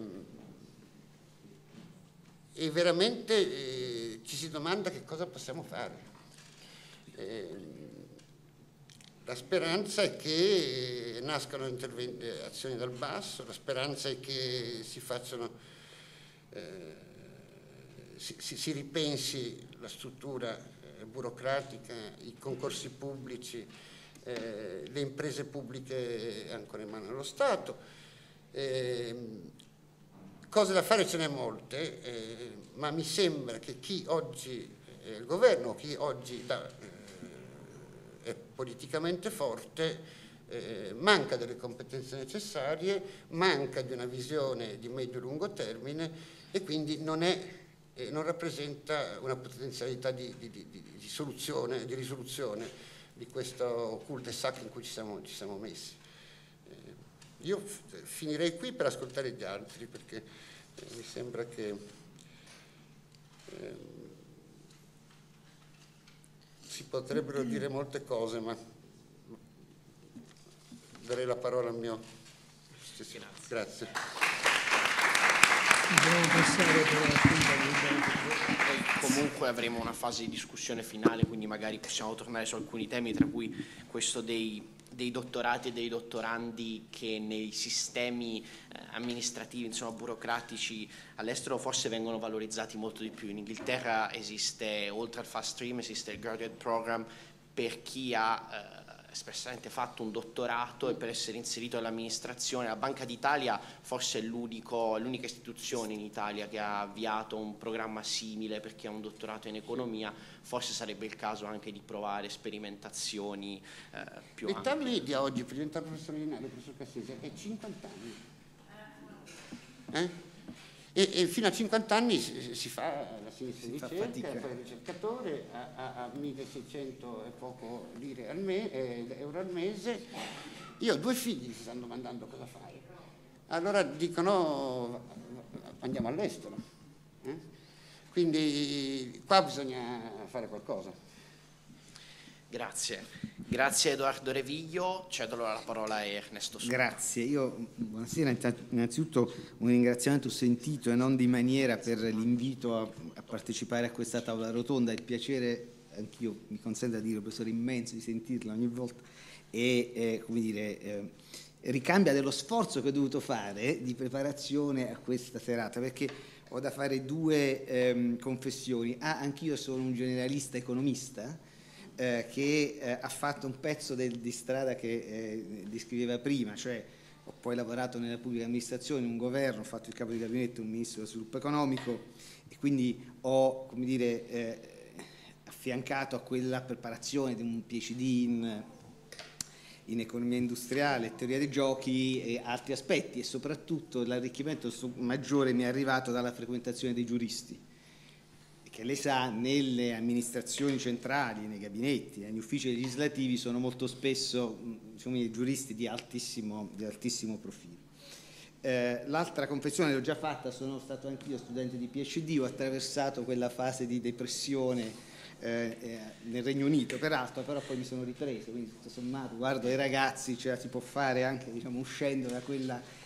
Speaker 4: e veramente eh, ci si domanda che cosa possiamo fare. Eh, La speranza è che nascano azioni dal basso, la speranza è che si facciano, eh, si, si ripensi la struttura eh, burocratica, i concorsi pubblici, eh, le imprese pubbliche ancora in mano allo Stato. Eh, cose da fare ce n'è molte, eh, ma mi sembra che chi oggi è il governo, chi oggi dà è politicamente forte, eh, manca delle competenze necessarie, manca di una visione di medio-lungo termine e quindi non, è, eh, non rappresenta una potenzialità di, di, di, di, soluzione, di risoluzione di questo cul-de-sac in cui ci siamo, ci siamo messi. Eh, io finirei qui per ascoltare gli altri, perché eh, mi sembra che eh, si potrebbero dire molte cose, ma darei la parola al mio stesso. Grazie.
Speaker 1: Poi comunque avremo una fase di discussione finale, quindi magari possiamo tornare su alcuni temi, tra cui questo dei, dei dottorati e dei dottorandi che nei sistemi eh, amministrativi, insomma burocratici all'estero forse vengono valorizzati molto di più. In Inghilterra esiste, oltre al fast stream, esiste il graduate program per chi ha eh, espressamente fatto un dottorato e per essere inserito nell'amministrazione. La Banca d'Italia forse è l'unica istituzione in Italia che ha avviato un programma simile per chi ha un dottorato in economia. Forse sarebbe il caso anche di provare sperimentazioni eh, più ampie.
Speaker 4: L'età media oggi per diventare professore ordinario, professor Cassese, è cinquanta anni. Eh? E, e fino a cinquanta anni si, si fa la sinistra di ricerca, fai il ricercatore, a, a, a milleseicento e poco lire al me, eh, euro al mese. Io ho due figli, si stanno domandando cosa fare. Allora dicono andiamo all'estero. Eh? Quindi qua bisogna fare qualcosa.
Speaker 1: Grazie. Grazie Edoardo Reviglio, cedo la parola a Ernesto Sola.
Speaker 5: Grazie, io buonasera, innanzitutto un ringraziamento sentito e non di maniera per l'invito a, a partecipare a questa tavola rotonda, il piacere, anch'io mi consente di dire, professore, immenso di sentirla ogni volta e eh, come dire, eh, ricambia dello sforzo che ho dovuto fare di preparazione a questa serata, perché ho da fare due ehm, confessioni. Ah, anch'io sono un generalista economista, Eh, che eh, ha fatto un pezzo del, di strada che eh, descriveva prima, cioè ho poi lavorato nella pubblica amministrazione, in un governo, ho fatto il capo di gabinetto, un ministro dello sviluppo economico e quindi ho, come dire, eh, affiancato a quella preparazione di un PhD in, in economia industriale, teoria dei giochi e altri aspetti, e soprattutto l'arricchimento maggiore mi è arrivato dalla frequentazione dei giuristi, che lei sa, nelle amministrazioni centrali, nei gabinetti, negli uffici legislativi sono molto spesso diciamo, giuristi di altissimo, di altissimo profilo. Eh, l'altra confessione l'ho già fatta, sono stato anch'io studente di PhD, ho attraversato quella fase di depressione eh, eh, nel Regno Unito, peraltro, però poi mi sono ripreso, quindi tutto sommato guardo ai ragazzi, ce la si può fare anche diciamo, uscendo da quella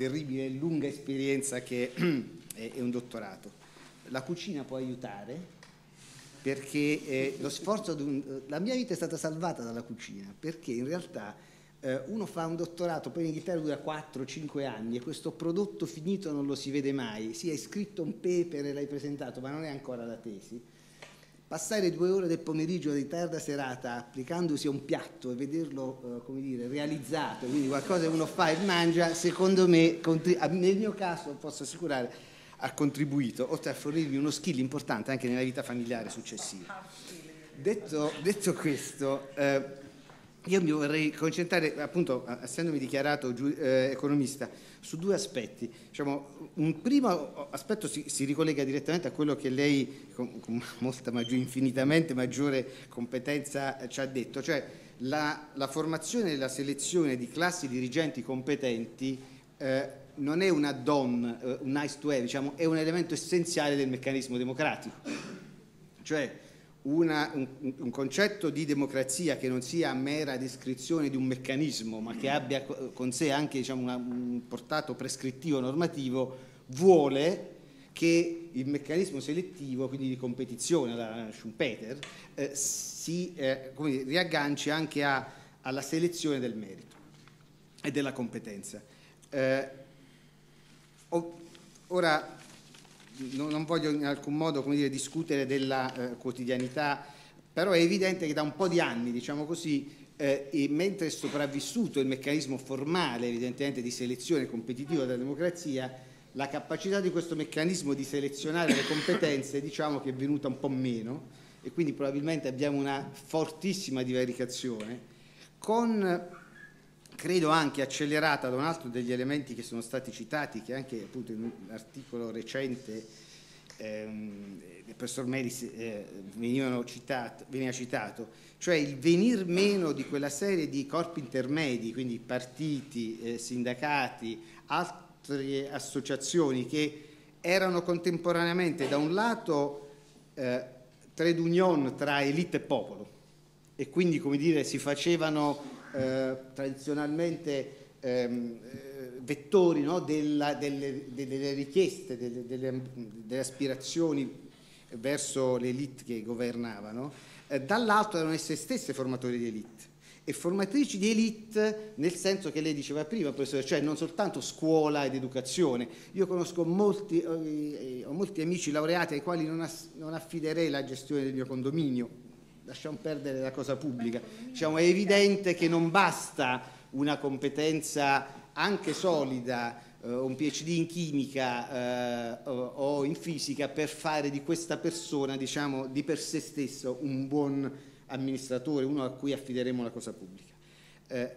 Speaker 5: terribile e lunga esperienza che è, è un dottorato. La cucina può aiutare, perché eh, lo sforzo di un, la mia vita è stata salvata dalla cucina, perché in realtà eh, uno fa un dottorato, poi in Inghilterra dura quattro cinque anni e questo prodotto finito non lo si vede mai. Sì, hai scritto un paper e l'hai presentato, ma non è ancora la tesi. Passare due ore del pomeriggio di tarda serata applicandosi a un piatto e vederlo eh, come dire, realizzato, quindi qualcosa che uno fa e mangia, secondo me, nel mio caso posso assicurare, ha contribuito, oltre a fornirmi uno skill importante anche nella vita familiare successiva. Detto, detto questo, eh, io mi vorrei concentrare, appunto, essendomi dichiarato giu, eh, economista, su due aspetti. Diciamo, un primo aspetto si, si ricollega direttamente a quello che lei, con, con molta maggiore, infinitamente maggiore competenza, eh, ci ha detto, cioè la, la formazione e la selezione di classi dirigenti competenti eh, non è un add-on, eh, un nice to have, diciamo, è un elemento essenziale del meccanismo democratico. Cioè, Una, un, un concetto di democrazia che non sia mera descrizione di un meccanismo, ma che abbia con sé anche, diciamo, una, un portato prescrittivo normativo, vuole che il meccanismo selettivo, quindi di competizione, la Schumpeter, eh, si eh, come dire, riagganci anche a, alla selezione del merito e della competenza. Eh, ora, non voglio in alcun modo, come dire, discutere della eh, quotidianità, però è evidente che da un po' di anni, diciamo così, eh, e mentre è sopravvissuto il meccanismo formale, evidentemente, di selezione competitiva della democrazia, la capacità di questo meccanismo di selezionare le competenze, diciamo che è venuta un po' meno, e quindi probabilmente abbiamo una fortissima divaricazione, con, credo anche accelerata da un altro degli elementi che sono stati citati, che anche appunto in un articolo recente ehm, del professor Melis eh, venivano citato, veniva citato, cioè il venir meno di quella serie di corpi intermedi, quindi partiti, eh, sindacati, altre associazioni che erano contemporaneamente da un lato eh, trade union tra elite e popolo, e quindi, come dire, si facevano Eh, tradizionalmente ehm, eh, vettori, no, della, delle, delle richieste, delle, delle, delle aspirazioni verso le elite che governavano, eh, dall'altro erano esse stesse formatori di elite e formatrici di elite nel senso che lei diceva prima, professore, cioè non soltanto scuola ed educazione. Io conosco molti, eh, ho molti amici laureati ai quali non, ass- non affiderei la gestione del mio condominio. Lasciamo perdere la cosa pubblica. Diciamo, è evidente che non basta una competenza anche solida, eh, un PhD in chimica eh, o, o in fisica per fare di questa persona, diciamo, di per sé stesso un buon amministratore, uno a cui affideremo la cosa pubblica. Eh,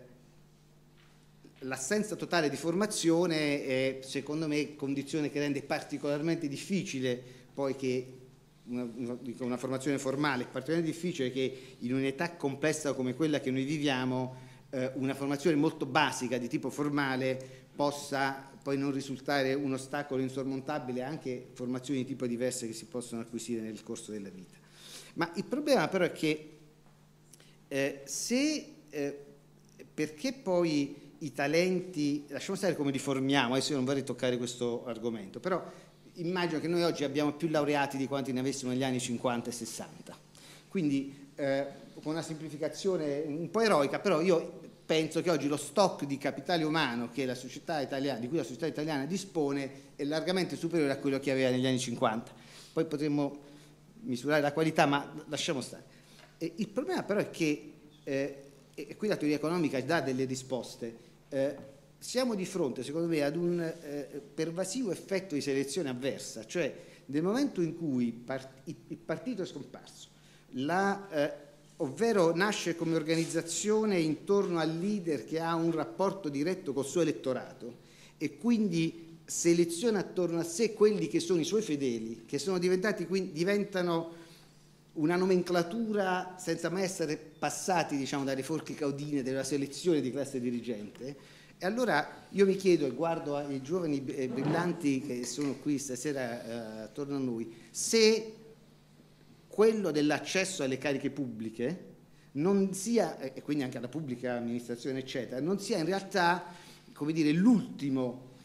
Speaker 5: l'assenza totale di formazione è, secondo me, condizione che rende particolarmente difficile poi che Una, una, una formazione formale, è particolarmente difficile che in un'età complessa come quella che noi viviamo eh, una formazione molto basica di tipo formale possa poi non risultare un ostacolo insormontabile anche formazioni di tipo diverse che si possono acquisire nel corso della vita. Ma il problema però è che eh, se eh, perché poi i talenti, lasciamo stare come li formiamo, adesso io non vorrei toccare questo argomento, però immagino che noi oggi abbiamo più laureati di quanti ne avessimo negli anni cinquanta e sessanta, quindi eh, con una semplificazione un po' eroica, però io penso che oggi lo stock di capitale umano che la società italiana, di cui la società italiana dispone è largamente superiore a quello che aveva negli anni cinquanta. Poi potremmo misurare la qualità, ma lasciamo stare. E il problema però è che, eh, e qui la teoria economica dà delle risposte, eh, siamo di fronte, secondo me, ad un eh, pervasivo effetto di selezione avversa, cioè nel momento in cui part- il partito è scomparso, la, eh, ovvero nasce come organizzazione intorno al leader che ha un rapporto diretto col suo elettorato e quindi seleziona attorno a sé quelli che sono i suoi fedeli, che sono diventati, quindi, diventano una nomenclatura senza mai essere passati, diciamo, dalle forche caudine della selezione di classe dirigente. E allora io mi chiedo, e guardo i giovani brillanti che sono qui stasera eh, attorno a noi, se quello dell'accesso alle cariche pubbliche non sia, e quindi anche alla pubblica amministrazione eccetera, non sia in realtà, come dire, l'ultimo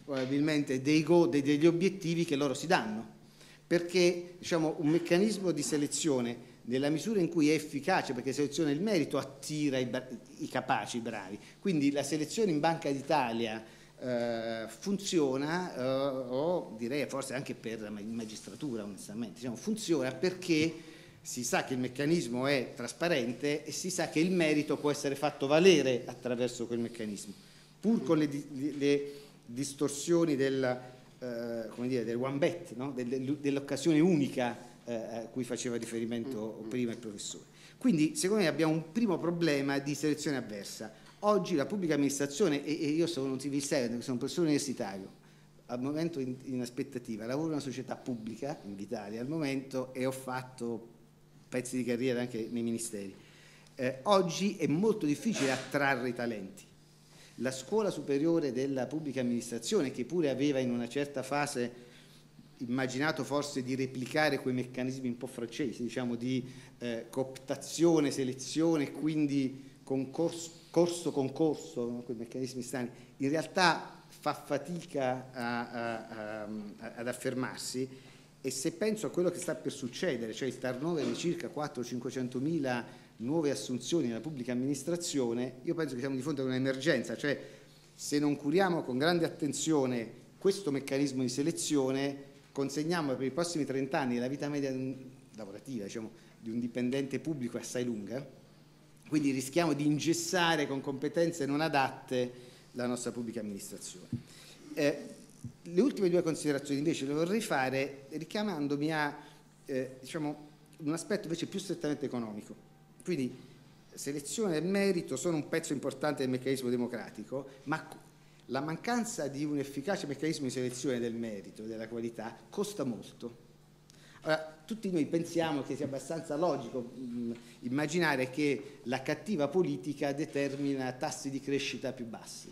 Speaker 5: probabilmente dei go, degli obiettivi che loro si danno, perché diciamo, un meccanismo di selezione, nella misura in cui è efficace, perché seleziona il merito, attira i, i capaci, i bravi. Quindi la selezione in Banca d'Italia eh, funziona, eh, o direi forse anche per la magistratura, onestamente, diciamo, funziona perché si sa che il meccanismo è trasparente e si sa che il merito può essere fatto valere attraverso quel meccanismo, pur con le, le distorsioni del, eh, come dire, del one bet, no? dell'occasione unica a cui faceva riferimento prima il professore. Quindi secondo me abbiamo un primo problema di selezione avversa. Oggi la pubblica amministrazione, e io sono un civil servant, sono un professore universitario, al momento in, in aspettativa, lavoro in una società pubblica in Italia al momento e ho fatto pezzi di carriera anche nei ministeri. Eh, oggi è molto difficile attrarre i talenti. La scuola superiore della pubblica amministrazione, che pure aveva in una certa fase immaginato forse di replicare quei meccanismi un po' francesi, diciamo di eh, cooptazione, selezione, quindi concorso, corso concorso, no? Quei meccanismi strani, in realtà fa fatica a, a, a, ad affermarsi, e se penso a quello che sta per succedere, cioè il turnover di circa quattrocento cinquecentomila nuove assunzioni nella pubblica amministrazione, io penso che siamo di fronte ad un'emergenza, cioè se non curiamo con grande attenzione questo meccanismo di selezione, consegniamo per i prossimi trent'anni la vita media lavorativa, diciamo, di un dipendente pubblico è assai lunga, quindi rischiamo di ingessare con competenze non adatte la nostra pubblica amministrazione. Eh, le ultime due considerazioni invece le vorrei fare richiamandomi a eh, diciamo, un aspetto invece più strettamente economico. Quindi selezione e merito sono un pezzo importante del meccanismo democratico, ma la mancanza di un efficace meccanismo di selezione del merito e della qualità costa molto. Allora, tutti noi pensiamo che sia abbastanza logico mh, immaginare che la cattiva politica determina tassi di crescita più bassi.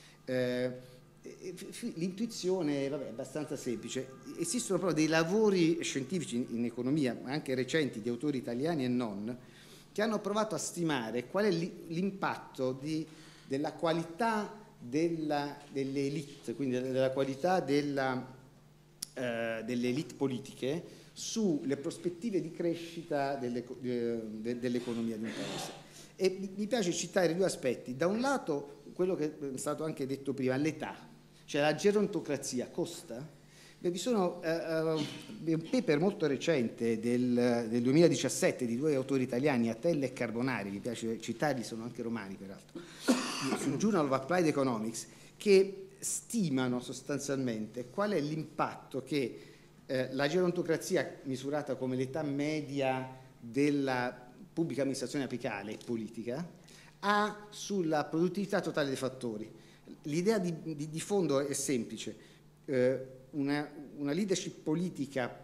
Speaker 5: Eh, L'intuizione è abbastanza semplice. Esistono però dei lavori scientifici in, in economia, anche recenti, di autori italiani e non, che hanno provato a stimare qual è l'impatto della qualità della, delle elite, quindi della qualità della, eh, delle elite politiche sulle prospettive di crescita delle, de, dell'economia di un paese. E mi piace citare due aspetti. Da un lato quello che è stato anche detto prima, l'età, cioè la gerontocrazia costa. Beh, vi sono uh, uh, un paper molto recente del, del duemiladiciassette di due autori italiani, Attella e Carbonari, mi piace citarli, sono anche romani peraltro, sul Journal of Applied Economics, che stimano sostanzialmente qual è l'impatto che eh, la gerontocrazia, misurata come l'età media della pubblica amministrazione apicale e politica, ha sulla produttività totale dei fattori. L'idea di, di, di fondo è semplice. Eh, una, una leadership politica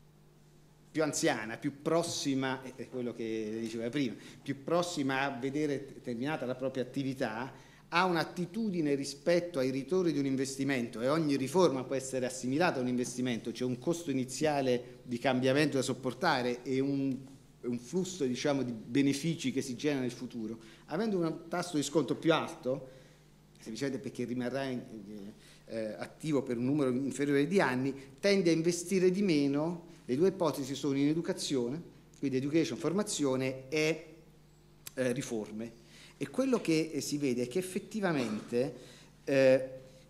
Speaker 5: più anziana, più prossima, è quello che diceva prima, più prossima a vedere terminata la propria attività, ha un'attitudine rispetto ai ritorni di un investimento, e ogni riforma può essere assimilata a un investimento, c'è un costo iniziale di cambiamento da sopportare e un, un flusso, diciamo, di benefici che si genera nel futuro. Avendo un tasso di sconto più alto, semplicemente perché rimarrà in, eh, attivo per un numero inferiore di anni, tende a investire di meno. Le due ipotesi sono in educazione, quindi education, formazione, e eh, riforme. E quello che eh, si vede è che effettivamente eh,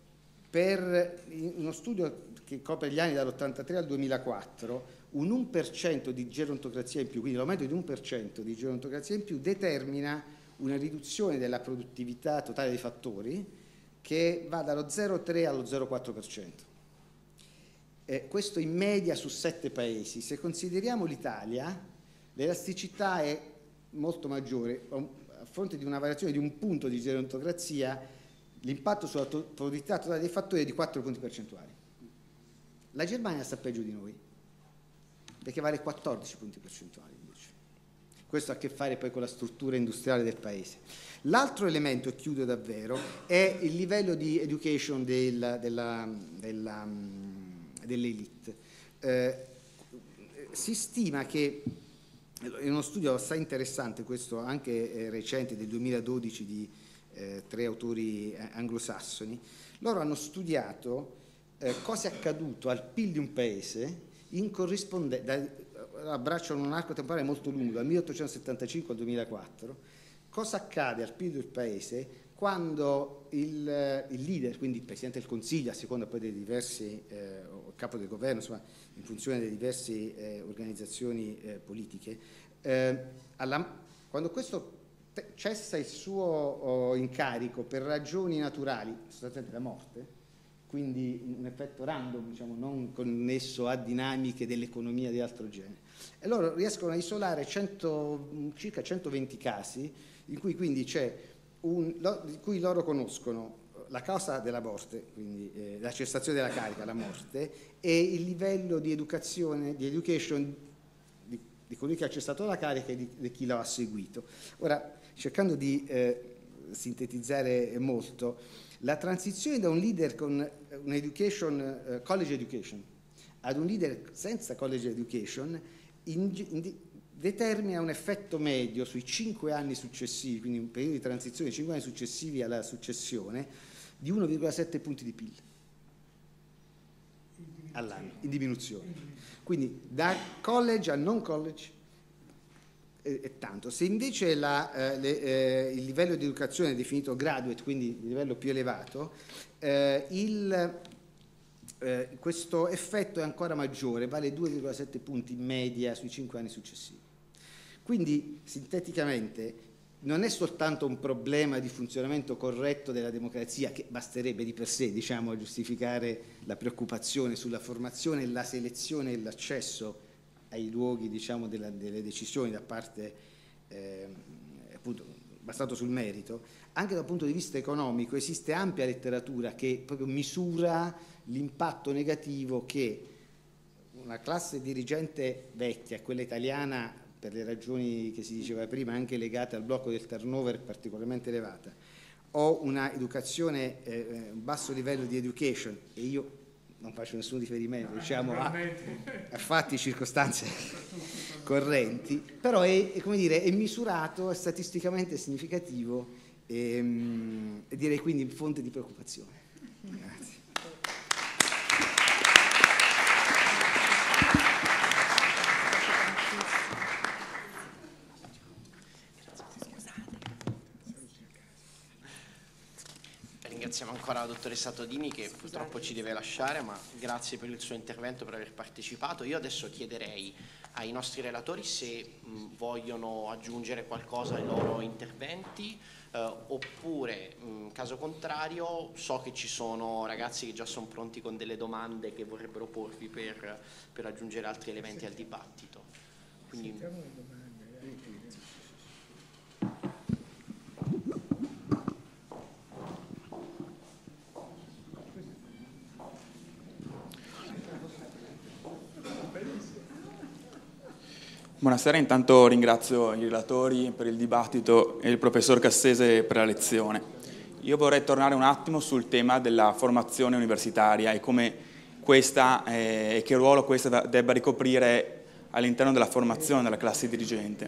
Speaker 5: per uno studio che copre gli anni dall'ottantatré al duemilaquattro, un uno per cento di gerontocrazia in più, quindi l'aumento di uno per cento di gerontocrazia in più, determina una riduzione della produttività totale dei fattori che va dallo zero virgola tre allo zero virgola quattro per cento. Eh, questo in media su sette paesi. Se consideriamo l'Italia, l'elasticità è molto maggiore. A fronte di una variazione di un punto di gerontocrazia, l'impatto sulla to- produttività totale dei fattori è di quattro punti percentuali. La Germania sta peggio di noi, perché vale quattordici punti percentuali invece. Questo ha a che fare poi con la struttura industriale del paese. L'altro elemento, e chiudo davvero, è il livello di education del, della, della, dell'elite. Eh, si stima che, è uno studio assai interessante, questo anche eh, recente, del duemiladodici di, eh, tre autori anglosassoni. Loro hanno studiato eh, cosa è accaduto al P I L di un paese in corrispondenza, abbracciano un arco temporale molto lungo, dal milleottocentosettantacinque al duemilaquattro, cosa accade al P I L del paese quando il, il leader, quindi il Presidente del Consiglio, a seconda poi dei diversi, eh, o il capo del governo, insomma, in funzione delle diverse eh, organizzazioni eh, politiche, eh, alla, quando questo cessa il suo oh, incarico per ragioni naturali, sostanzialmente la morte, quindi un effetto random, diciamo, non connesso a dinamiche dell'economia di altro genere. E loro riescono a isolare cento, circa centoventi casi in cui quindi c'è un, lo, di cui loro conoscono la causa della morte, quindi eh, la cessazione della carica, la morte, e il livello di educazione, di education di, di colui che ha cessato la carica e di, di chi lo ha seguito. Ora, cercando di eh, sintetizzare molto, la transizione da un leader con un'education, uh, college education, ad un leader senza college education in, in, determina un effetto medio sui cinque anni successivi, quindi un periodo di transizione di cinque anni successivi alla successione, di uno virgola sette punti di P I L all'anno, in diminuzione. Quindi da college a non college è tanto. Se invece la, eh, le, eh, il livello di educazione è definito graduate, quindi il livello più elevato, eh, il, eh, questo effetto è ancora maggiore, vale due virgola sette punti in media sui cinque anni successivi. Quindi, sinteticamente, non è soltanto un problema di funzionamento corretto della democrazia, che basterebbe di per sé, diciamo, a giustificare la preoccupazione sulla formazione, la selezione e l'accesso ai luoghi, diciamo, della, delle decisioni da parte, eh, appunto, basato sul merito. Anche dal punto di vista economico esiste ampia letteratura che proprio misura l'impatto negativo che una classe dirigente vecchia, quella italiana, per le ragioni che si diceva prima, anche legate al blocco del turnover particolarmente elevata, o una educazione, eh, un basso livello di education, e io non faccio nessun riferimento, diciamo, a, a fatti, circostanze correnti, però è, è, come dire, è misurato, è statisticamente significativo e, e direi quindi fonte di preoccupazione. Grazie.
Speaker 1: Ringraziamo ancora la dottoressa Todini che purtroppo ci deve lasciare, ma grazie per il suo intervento, per aver partecipato. Io adesso chiederei ai nostri relatori se mh, vogliono aggiungere qualcosa ai loro interventi eh, oppure, in caso contrario, so che ci sono ragazzi che già sono pronti con delle domande che vorrebbero porvi per, per aggiungere altri elementi al dibattito. Quindi,
Speaker 6: buonasera, intanto ringrazio i relatori per il dibattito e il professor Cassese per la lezione. Io vorrei tornare un attimo sul tema della formazione universitaria e come questa eh, e che ruolo questa debba ricoprire all'interno della formazione della classe dirigente.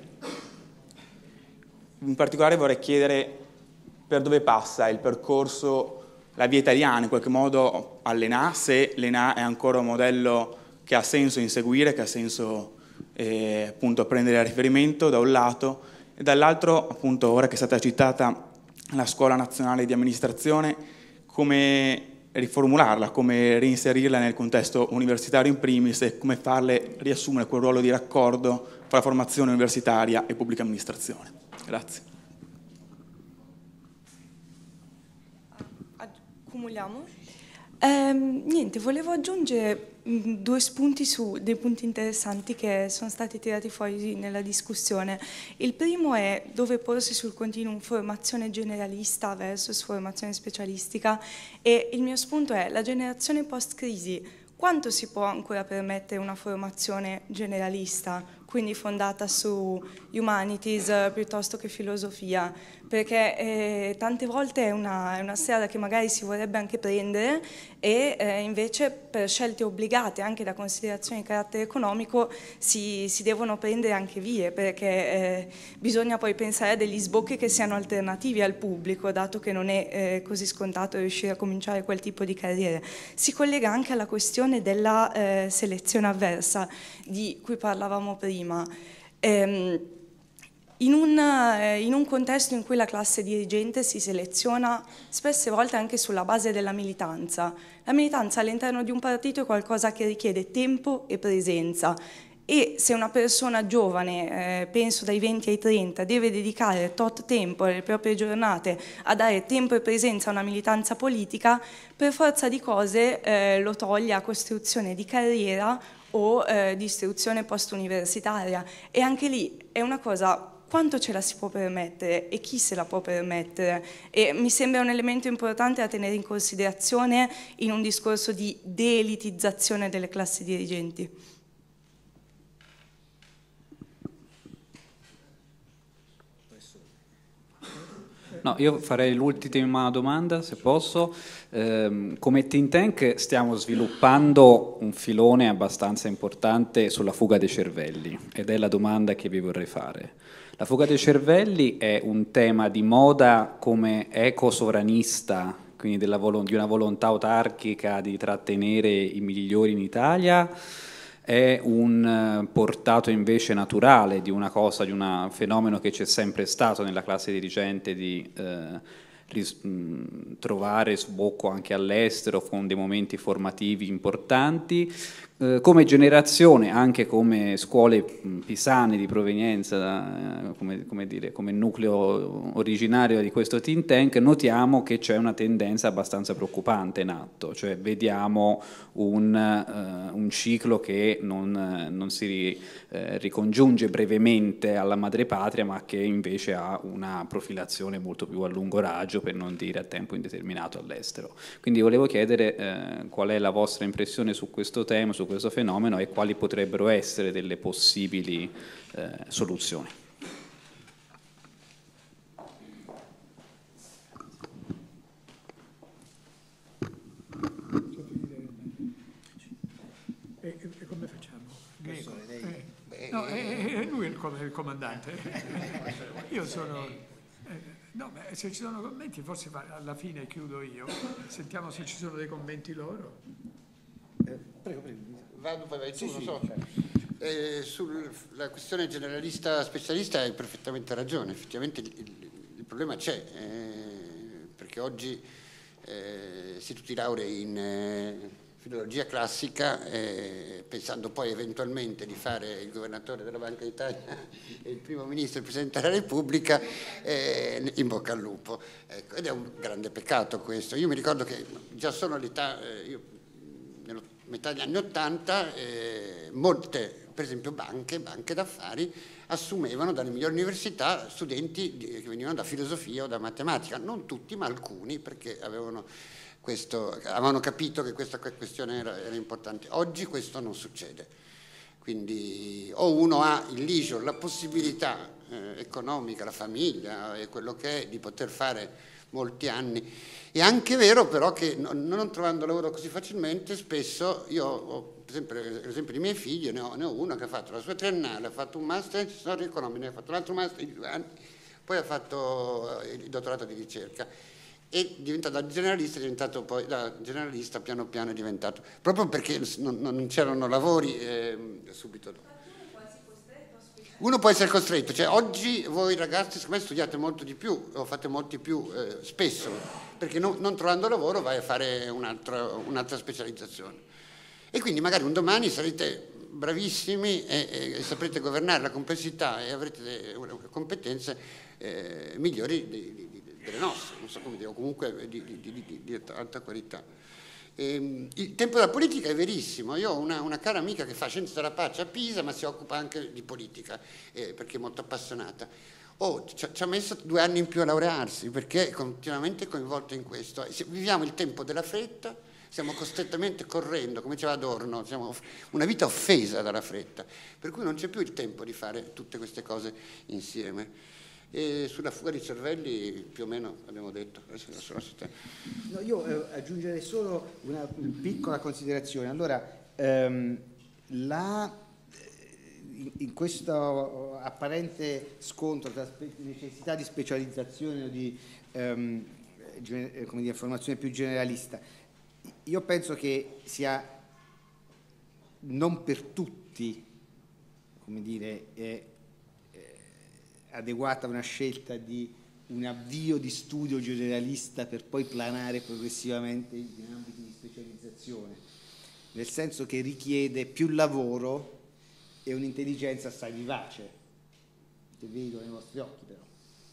Speaker 6: In particolare vorrei chiedere per dove passa il percorso, la via italiana, in qualche modo all'E N A, se l'E N A è ancora un modello che ha senso inseguire, che ha senso eh, appunto prendere a riferimento da un lato, e dall'altro, appunto, ora che è stata citata la Scuola Nazionale di Amministrazione, come riformularla, come reinserirla nel contesto universitario in primis e come farle riassumere quel ruolo di raccordo fra formazione universitaria e pubblica amministrazione. Grazie.
Speaker 7: Accumuliamo. Eh, niente, volevo aggiungere mh, due spunti su dei punti interessanti che sono stati tirati fuori nella discussione. Il primo è dove porsi sul continuum formazione generalista versus formazione specialistica, e il mio spunto è la generazione post-crisi. Quanto si può ancora permettere una formazione generalista? quindi fondata su humanities eh, piuttosto che filosofia, perché eh, tante volte è una, è una strada che magari si vorrebbe anche prendere e eh, invece per scelte obbligate anche da considerazioni di carattere economico si, si devono prendere anche vie, perché eh, bisogna poi pensare a degli sbocchi che siano alternativi al pubblico, dato che non è eh, così scontato riuscire a cominciare quel tipo di carriere. Si collega anche alla questione della eh, selezione avversa di cui parlavamo prima. Ehm, In un, in un contesto in cui la classe dirigente si seleziona spesse volte anche sulla base della militanza. La militanza all'interno di un partito è qualcosa che richiede tempo e presenza e se una persona giovane, eh, penso dai venti ai trenta, deve dedicare tot tempo alle proprie giornate a dare tempo e presenza a una militanza politica, per forza di cose eh, lo toglie a costruzione di carriera o eh, di istruzione post-universitaria e anche lì è una cosa. Quanto ce la si può permettere e chi se la può permettere? E mi sembra un elemento importante da tenere in considerazione in un discorso di deelitizzazione delle classi dirigenti.
Speaker 8: No, io farei l'ultima domanda, se posso. Eh, come think tank stiamo sviluppando un filone abbastanza importante sulla fuga dei cervelli ed è la domanda che vi vorrei fare. La fuga dei cervelli è un tema di moda come ecosovranista, quindi della di una volontà autarchica di trattenere i migliori in Italia, è un portato invece naturale di una cosa, di un fenomeno che c'è sempre stato nella classe dirigente di eh, ris- mh, trovare sbocco anche all'estero con dei momenti formativi importanti. Eh, come generazione, anche come scuole pisane di provenienza, eh, come, come, dire, come nucleo originario di questo think tank, notiamo che c'è una tendenza abbastanza preoccupante in atto, cioè vediamo un, eh, un ciclo che non, non si eh, ricongiunge brevemente alla madrepatria, ma che invece ha una profilazione molto più a lungo raggio, per non dire a tempo indeterminato all'estero. Quindi volevo chiedere eh, qual è la vostra impressione su questo tema, su questo fenomeno e quali potrebbero essere delle possibili eh, soluzioni.
Speaker 2: E, e come facciamo? Eh, no, è, è lui il, il comandante. Io sono... Eh, no, beh, se ci sono commenti forse alla fine chiudo io. Sentiamo se ci sono dei commenti loro.
Speaker 4: Eh, prego, prego. Vado, poi vai tu, sì, non so. Sì, certo. eh, sulla questione generalista specialista hai perfettamente ragione, effettivamente il, il, il problema c'è, eh, perché oggi eh, se tu ti laurei in eh, filologia classica, eh, pensando poi eventualmente di fare il governatore della Banca d'Italia e il primo ministro e il Presidente della Repubblica, eh, in bocca al lupo. Ecco, ed è un grande peccato questo. Io mi ricordo che già solo all'età, eh, io nello metà degli anni Ottanta, eh, molte, per esempio banche, banche d'affari, assumevano dalle migliori università studenti di, che venivano da filosofia o da matematica, non tutti ma alcuni, perché avevano, questo, avevano capito che questa questione era, era importante. Oggi questo non succede, quindi o uno ha il leisure, la possibilità eh, economica, la famiglia e quello che è di poter fare molti anni. È anche vero però che non, non trovando lavoro così facilmente, spesso io ho, per esempio, per esempio dei miei figli, ne ho, ne ho uno che ha fatto la sua triennale, ha fatto un master in storia economica, ha fatto un altro master di due anni, poi ha fatto il dottorato di ricerca e diventa, da generalista è diventato poi, da generalista piano piano è diventato, proprio perché non, non c'erano lavori eh, subito dopo. Uno può essere costretto, cioè oggi voi ragazzi secondo me studiate molto di più, o fate molti più eh, spesso, perché non, non trovando lavoro vai a fare un'altra, un'altra specializzazione. E quindi magari un domani sarete bravissimi e, e saprete governare la complessità e avrete delle competenze eh, migliori di, di, di, delle nostre, non so come dire, o comunque di, di, di, di, di alta qualità. Eh, il tempo della politica è verissimo, io ho una, una cara amica che fa scienze della pace a Pisa ma si occupa anche di politica eh, perché è molto appassionata. Oh, ci, ci ha messo due anni in più a laurearsi perché è continuamente coinvolta in questo. Viviamo il tempo della fretta, stiamo costantemente correndo, come diceva Adorno, siamo una vita offesa dalla fretta, per cui non c'è più il tempo di fare tutte queste cose insieme. E sulla fuga di cervelli più o meno abbiamo detto.
Speaker 5: No, io eh, aggiungerei solo una piccola considerazione. Allora, ehm, la, in, in questo apparente scontro tra necessità di specializzazione o di ehm, gener- come dire, formazione più generalista, io penso che sia non per tutti, come dire, eh, adeguata una scelta di un avvio di studio generalista per poi planare progressivamente in ambiti di specializzazione, nel senso che richiede più lavoro e un'intelligenza assai vivace, che vedo nei vostri occhi però,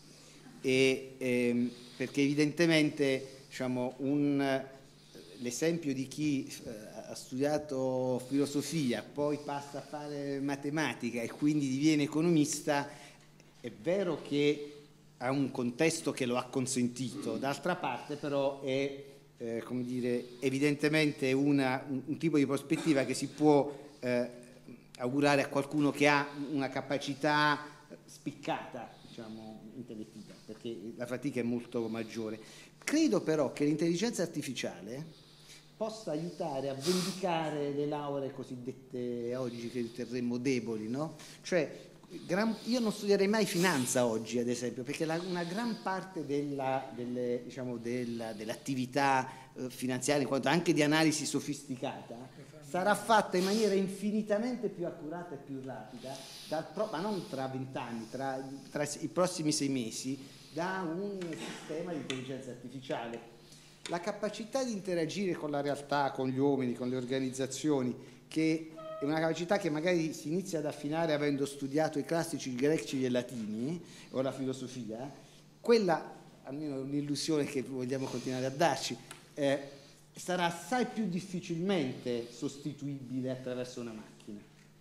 Speaker 5: e, ehm, perché evidentemente diciamo, un, l'esempio di chi eh, ha studiato filosofia, poi passa a fare matematica e quindi diviene economista, è vero che ha un contesto che lo ha consentito, d'altra parte però è eh, come dire, evidentemente una, un, un tipo di prospettiva che si può eh, augurare a qualcuno che ha una capacità spiccata, diciamo, intellettiva, perché la fatica è molto maggiore. Credo però che l'intelligenza artificiale possa aiutare a vendicare le lauree cosiddette oggi che riterremmo deboli, no? Cioè, Gran, io non studierei mai finanza oggi, ad esempio, perché la, una gran parte della, delle, diciamo, della, dell'attività eh, finanziaria, in quanto anche di analisi sofisticata, sarà fatta in maniera infinitamente più accurata e più rapida, dal pro, ma non tra vent'anni, tra, tra i prossimi sei mesi, da un sistema di intelligenza artificiale. La capacità di interagire con la realtà, con gli uomini, con le organizzazioni, che è una capacità che magari si inizia ad affinare avendo studiato i classici greci e latini o la filosofia, quella, almeno è un'illusione che vogliamo continuare a darci, eh, sarà assai più difficilmente sostituibile attraverso una macchina.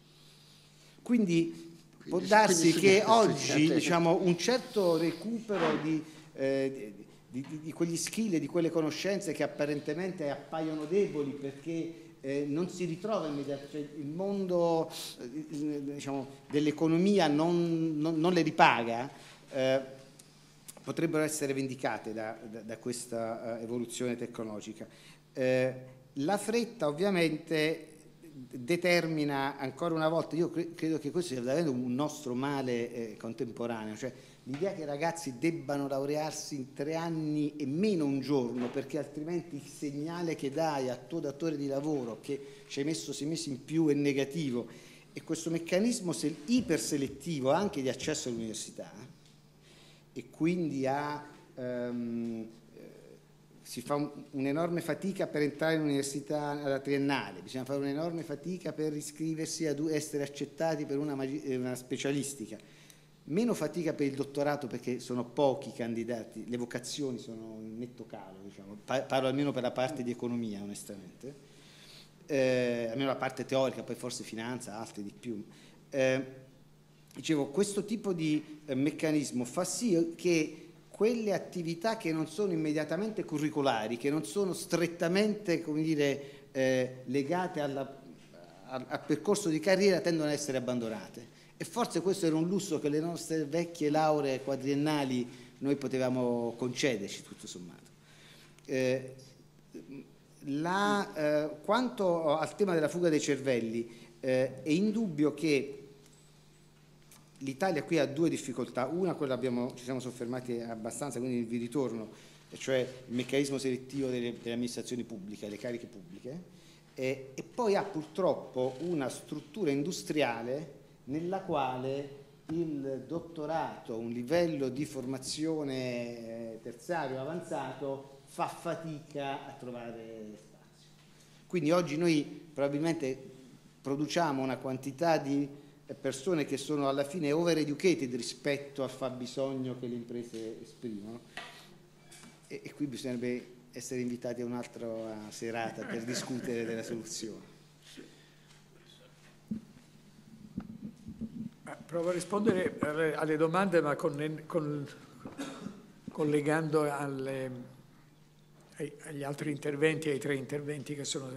Speaker 5: Quindi può darsi che oggi diciamo, un certo recupero di, eh, di, di, di quegli skill e di quelle conoscenze che apparentemente appaiono deboli perché Eh, non si ritrova immediatamente, cioè il mondo eh, diciamo, dell'economia non, non, non le ripaga, eh, potrebbero essere vendicate da, da, da questa uh, evoluzione tecnologica. Eh, la fretta ovviamente determina ancora una volta, io cre- credo che questo sia davvero un nostro male eh, contemporaneo, cioè l'idea che i ragazzi debbano laurearsi in tre anni e meno un giorno, perché altrimenti il segnale che dai al tuo datore di lavoro che ci hai messo sei mesi in più è negativo, e questo meccanismo iperselettivo anche di accesso all'università, e quindi a, um, si fa un, un'enorme fatica per entrare in università alla triennale, bisogna fare un'enorme fatica per iscriversi ad essere accettati per una, una specialistica. Meno fatica per il dottorato perché sono pochi candidati, le vocazioni sono in netto calo, diciamo. Parlo almeno per la parte di economia onestamente, eh, almeno la parte teorica, poi forse finanza, altre di più. Eh, dicevo, questo tipo di eh, meccanismo fa sì che quelle attività che non sono immediatamente curricolari, che non sono strettamente, come dire, eh, legate alla, al, al percorso di carriera, tendono ad essere abbandonate. E forse questo era un lusso che le nostre vecchie lauree quadriennali noi potevamo concederci, tutto sommato. Eh, la, eh, quanto al tema della fuga dei cervelli, eh, è indubbio che l'Italia qui ha due difficoltà. Una, quella abbiamo, ci siamo soffermati abbastanza, quindi vi ritorno, cioè il meccanismo selettivo delle, delle amministrazioni pubbliche, le cariche pubbliche, eh, e poi ha purtroppo una struttura industriale nella quale il dottorato, un livello di formazione terziario avanzato, fa fatica a trovare spazio. Quindi oggi noi probabilmente produciamo una quantità di persone che sono alla fine over-educated rispetto al fabbisogno che le imprese esprimono, e, e qui bisognerebbe essere invitati a un'altra serata per discutere della soluzione.
Speaker 2: Provo a rispondere alle, alle domande, ma con, con, collegando alle, agli altri interventi, ai tre interventi che sono...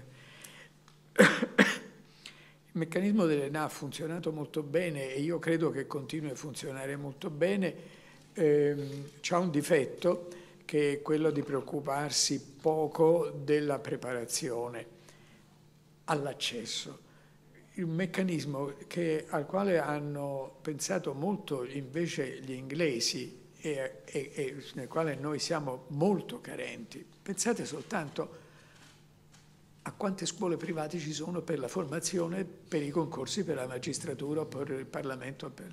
Speaker 2: Il meccanismo dell'E N A ha funzionato molto bene e io credo che continui a funzionare molto bene. Ehm, c'ha un difetto che è quello di preoccuparsi poco della preparazione all'accesso. Un meccanismo che, al quale hanno pensato molto invece gli inglesi e, e, e nel quale noi siamo molto carenti. Pensate soltanto a quante scuole private ci sono per la formazione, per i concorsi per la magistratura o per il Parlamento, per...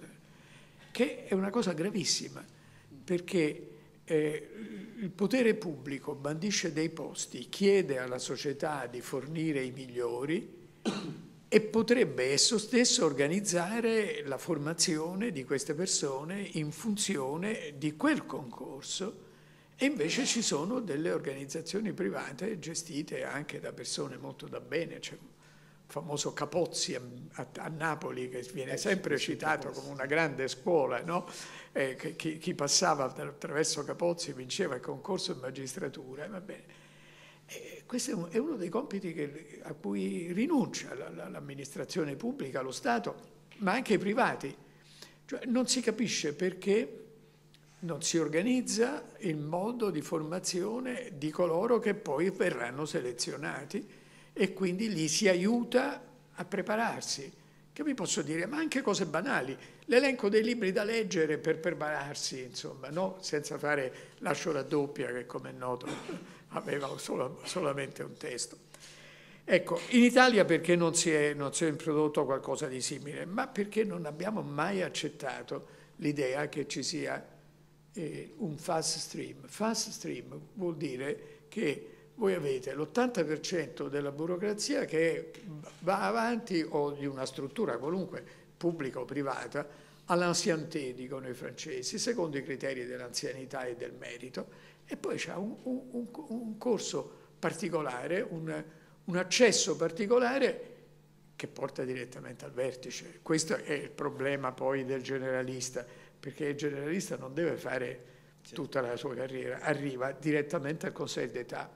Speaker 2: che è una cosa gravissima, perché eh, il potere pubblico bandisce dei posti, chiede alla società di fornire i migliori e potrebbe esso stesso organizzare la formazione di queste persone in funzione di quel concorso. E invece ci sono delle organizzazioni private gestite anche da persone molto da bene. C'è un famoso Capozzi a, a, a Napoli che viene sempre citato come una grande scuola, no? Eh, che, chi, chi passava attraverso Capozzi vinceva il concorso in magistratura. Va bene. E questo è, un, è uno dei compiti che, a cui rinuncia la, la, l'amministrazione pubblica, lo Stato, ma anche i privati. Cioè, non si capisce perché non si organizza il modo di formazione di coloro che poi verranno selezionati e quindi li si aiuta a prepararsi. Che vi posso dire? Ma anche cose banali. L'elenco dei libri da leggere per prepararsi, insomma, no? Senza fare Lascio la doppia, che come è noto aveva solo, solamente un testo. Ecco, in Italia perché non si, è, non si è introdotto qualcosa di simile? Ma perché non abbiamo mai accettato l'idea che ci sia eh, un fast stream. Fast stream vuol dire che voi avete l'ottanta per cento della burocrazia che va avanti, o di una struttura qualunque, pubblica o privata, all'ancienneté, dicono i francesi, secondo i criteri dell'anzianità e del merito, e poi c'è un, un, un corso particolare, un, un accesso particolare che porta direttamente al vertice. Questo è il problema poi del generalista, perché il generalista non deve fare tutta la sua carriera, arriva direttamente al Conseil d'État.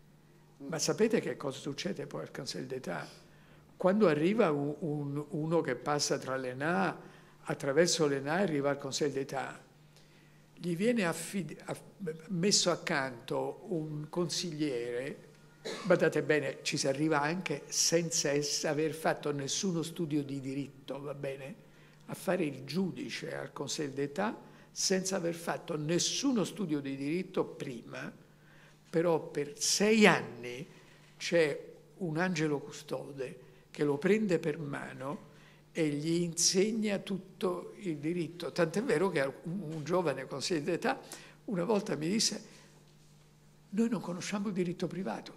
Speaker 2: Ma sapete che cosa succede poi al Conseil d'État? Quando arriva un, un, uno che passa tra l'E N A, attraverso l'E N A arriva al Conseil d'État, gli viene affid- aff- messo accanto un consigliere, badate bene, ci si arriva anche senza es- aver fatto nessuno studio di diritto, va bene? A fare il giudice al Conseil d'État senza aver fatto nessuno studio di diritto prima. Però per sei anni c'è un angelo custode che lo prende per mano e gli insegna tutto il diritto. Tant'è vero che un, un giovane consigliere d'età una volta mi disse: noi non conosciamo il diritto privato,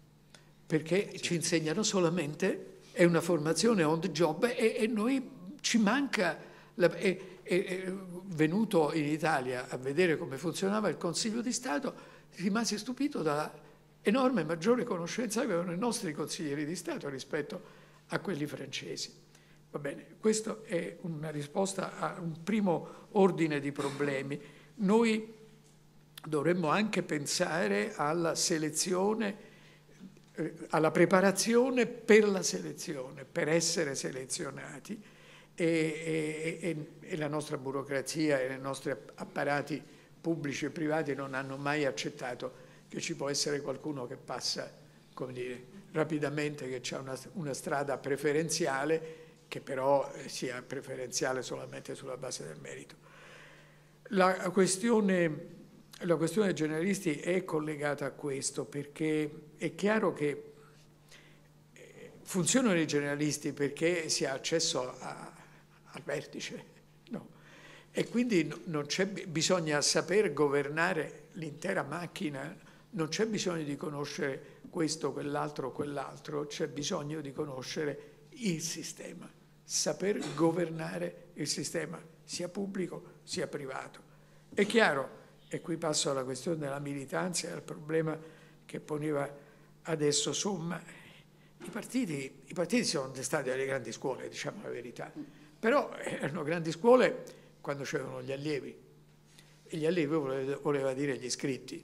Speaker 2: perché sì, ci insegnano solamente, è una formazione on the job e, e noi ci manca... La, è, è, è venuto in Italia a vedere come funzionava il Consiglio di Stato, rimase stupito dalla enorme maggiore conoscenza che avevano i nostri consiglieri di Stato rispetto a quelli francesi. Va bene, questa è una risposta a un primo ordine di problemi. Noi dovremmo anche pensare alla selezione, eh, alla preparazione per la selezione, per essere selezionati, e, e, e, e la nostra burocrazia e i nostri apparati pubblici e privati non hanno mai accettato che ci può essere qualcuno che passa, come dire, rapidamente, che c'è una, una strada preferenziale, che però sia preferenziale solamente sulla base del merito. La questione, la questione dei generalisti è collegata a questo, perché è chiaro che funzionano i generalisti perché si ha accesso a, al vertice, no? E quindi non c'è, bisogna saper governare l'intera macchina, non c'è bisogno di conoscere questo, quell'altro, quell'altro, c'è bisogno di conoscere il sistema, saper governare il sistema, sia pubblico sia privato. È chiaro, e qui passo alla questione della militanza e al problema che poneva adesso Somma, i partiti, i partiti sono stati delle grandi scuole, diciamo la verità, però erano grandi scuole quando c'erano gli allievi, e gli allievi voleva, voleva dire gli iscritti,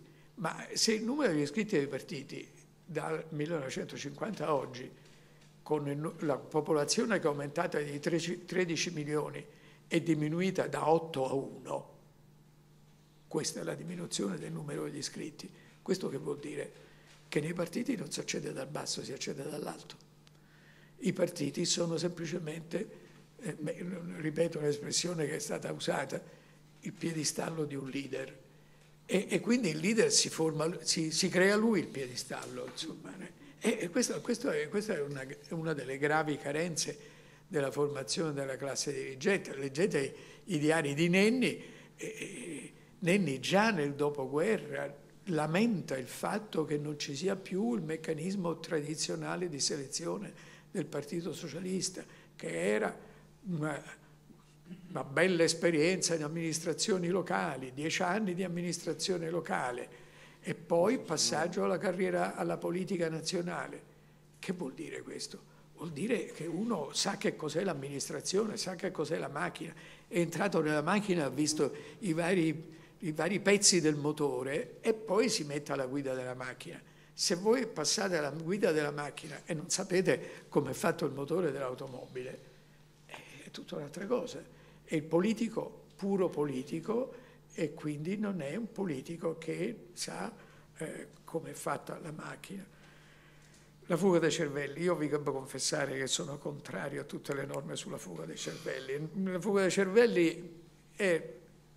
Speaker 2: Ma se il numero degli iscritti ai partiti dal millenovecentocinquanta a oggi, con la popolazione che è aumentata di tredici milioni, è diminuita da otto a uno, questa è la diminuzione del numero degli iscritti. Questo che vuol dire? Che nei partiti non si accede dal basso, si accede dall'alto. I partiti sono semplicemente, eh, ripeto l'espressione che è stata usata, il piedistallo di un leader. E, e quindi il leader si, forma, si, si crea lui il piedistallo, insomma. E, e questo, questo è, questa è una, una delle gravi carenze della formazione della classe dirigente. Leggete i diari di Nenni, e, Nenni già nel dopoguerra lamenta il fatto che non ci sia più il meccanismo tradizionale di selezione del Partito Socialista, che era una, una bella esperienza in amministrazioni locali, dieci anni di amministrazione locale e poi passaggio alla carriera alla politica nazionale. Che vuol dire questo? Vuol dire che uno sa che cos'è l'amministrazione, sa che cos'è la macchina, è entrato nella macchina, ha visto i vari, i vari pezzi del motore e poi si mette alla guida della macchina. Se voi passate alla guida della macchina e non sapete come è fatto il motore dell'automobile, è tutta un'altra cosa. È il politico puro politico e quindi non è un politico che sa eh, come è fatta la macchina. La fuga dei cervelli, io vi devo confessare che sono contrario a tutte le norme sulla fuga dei cervelli. La fuga dei cervelli è,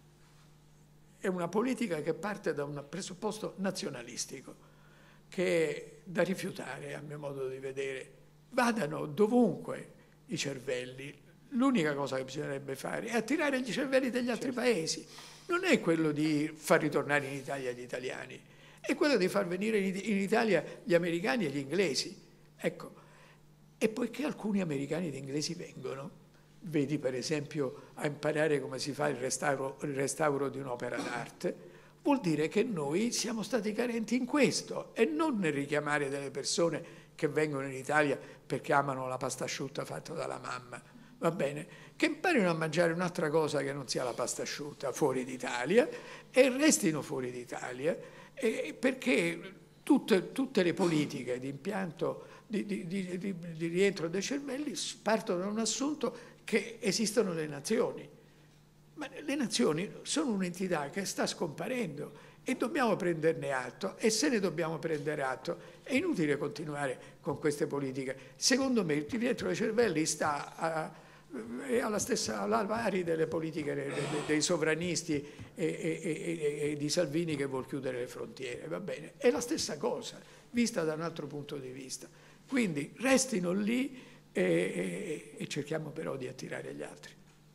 Speaker 2: è una politica che parte da un presupposto nazionalistico, che è da rifiutare a mio modo di vedere. Vadano dovunque i cervelli, l'unica cosa che bisognerebbe fare è attirare gli cervelli degli altri certo. paesi, non è quello di far ritornare in Italia gli italiani, è quello di far venire in Italia gli americani e gli inglesi. Ecco, e poiché alcuni americani ed inglesi vengono, vedi per esempio a imparare come si fa il restauro, il restauro di un'opera d'arte, vuol dire che noi siamo stati carenti in questo e non nel richiamare delle persone che vengono in Italia perché amano la pasta asciutta fatta dalla mamma, va bene? Che imparino a mangiare un'altra cosa che non sia la pasta asciutta fuori d'Italia e restino fuori d'Italia. Eh, perché tutte, tutte le politiche di impianto di, di, di, di, di rientro dei cervelli partono da un assunto che esistono le nazioni, ma le nazioni sono un'entità che sta scomparendo e dobbiamo prenderne atto e se ne dobbiamo prendere atto. È inutile continuare con queste politiche. Secondo me il rientro dei cervelli sta a è alla stessa alla pari delle politiche dei, dei sovranisti e, e, e, e di Salvini che vuol chiudere le frontiere, va bene? È la stessa cosa, vista da un altro punto di vista. Quindi restino lì e, e, e cerchiamo però di attirare gli altri.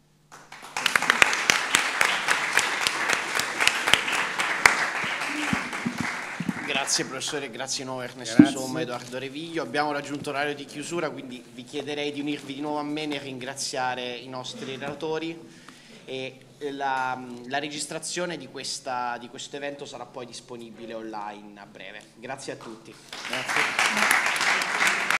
Speaker 1: Grazie professore, grazie di nuovo Ernesto Somma, Edoardo Reviglio. Abbiamo raggiunto l'orario di chiusura, quindi vi chiederei di unirvi di nuovo a me nel ringraziare i nostri relatori e la, la registrazione di, questa, di questo evento sarà poi disponibile online a breve. Grazie a tutti. Grazie.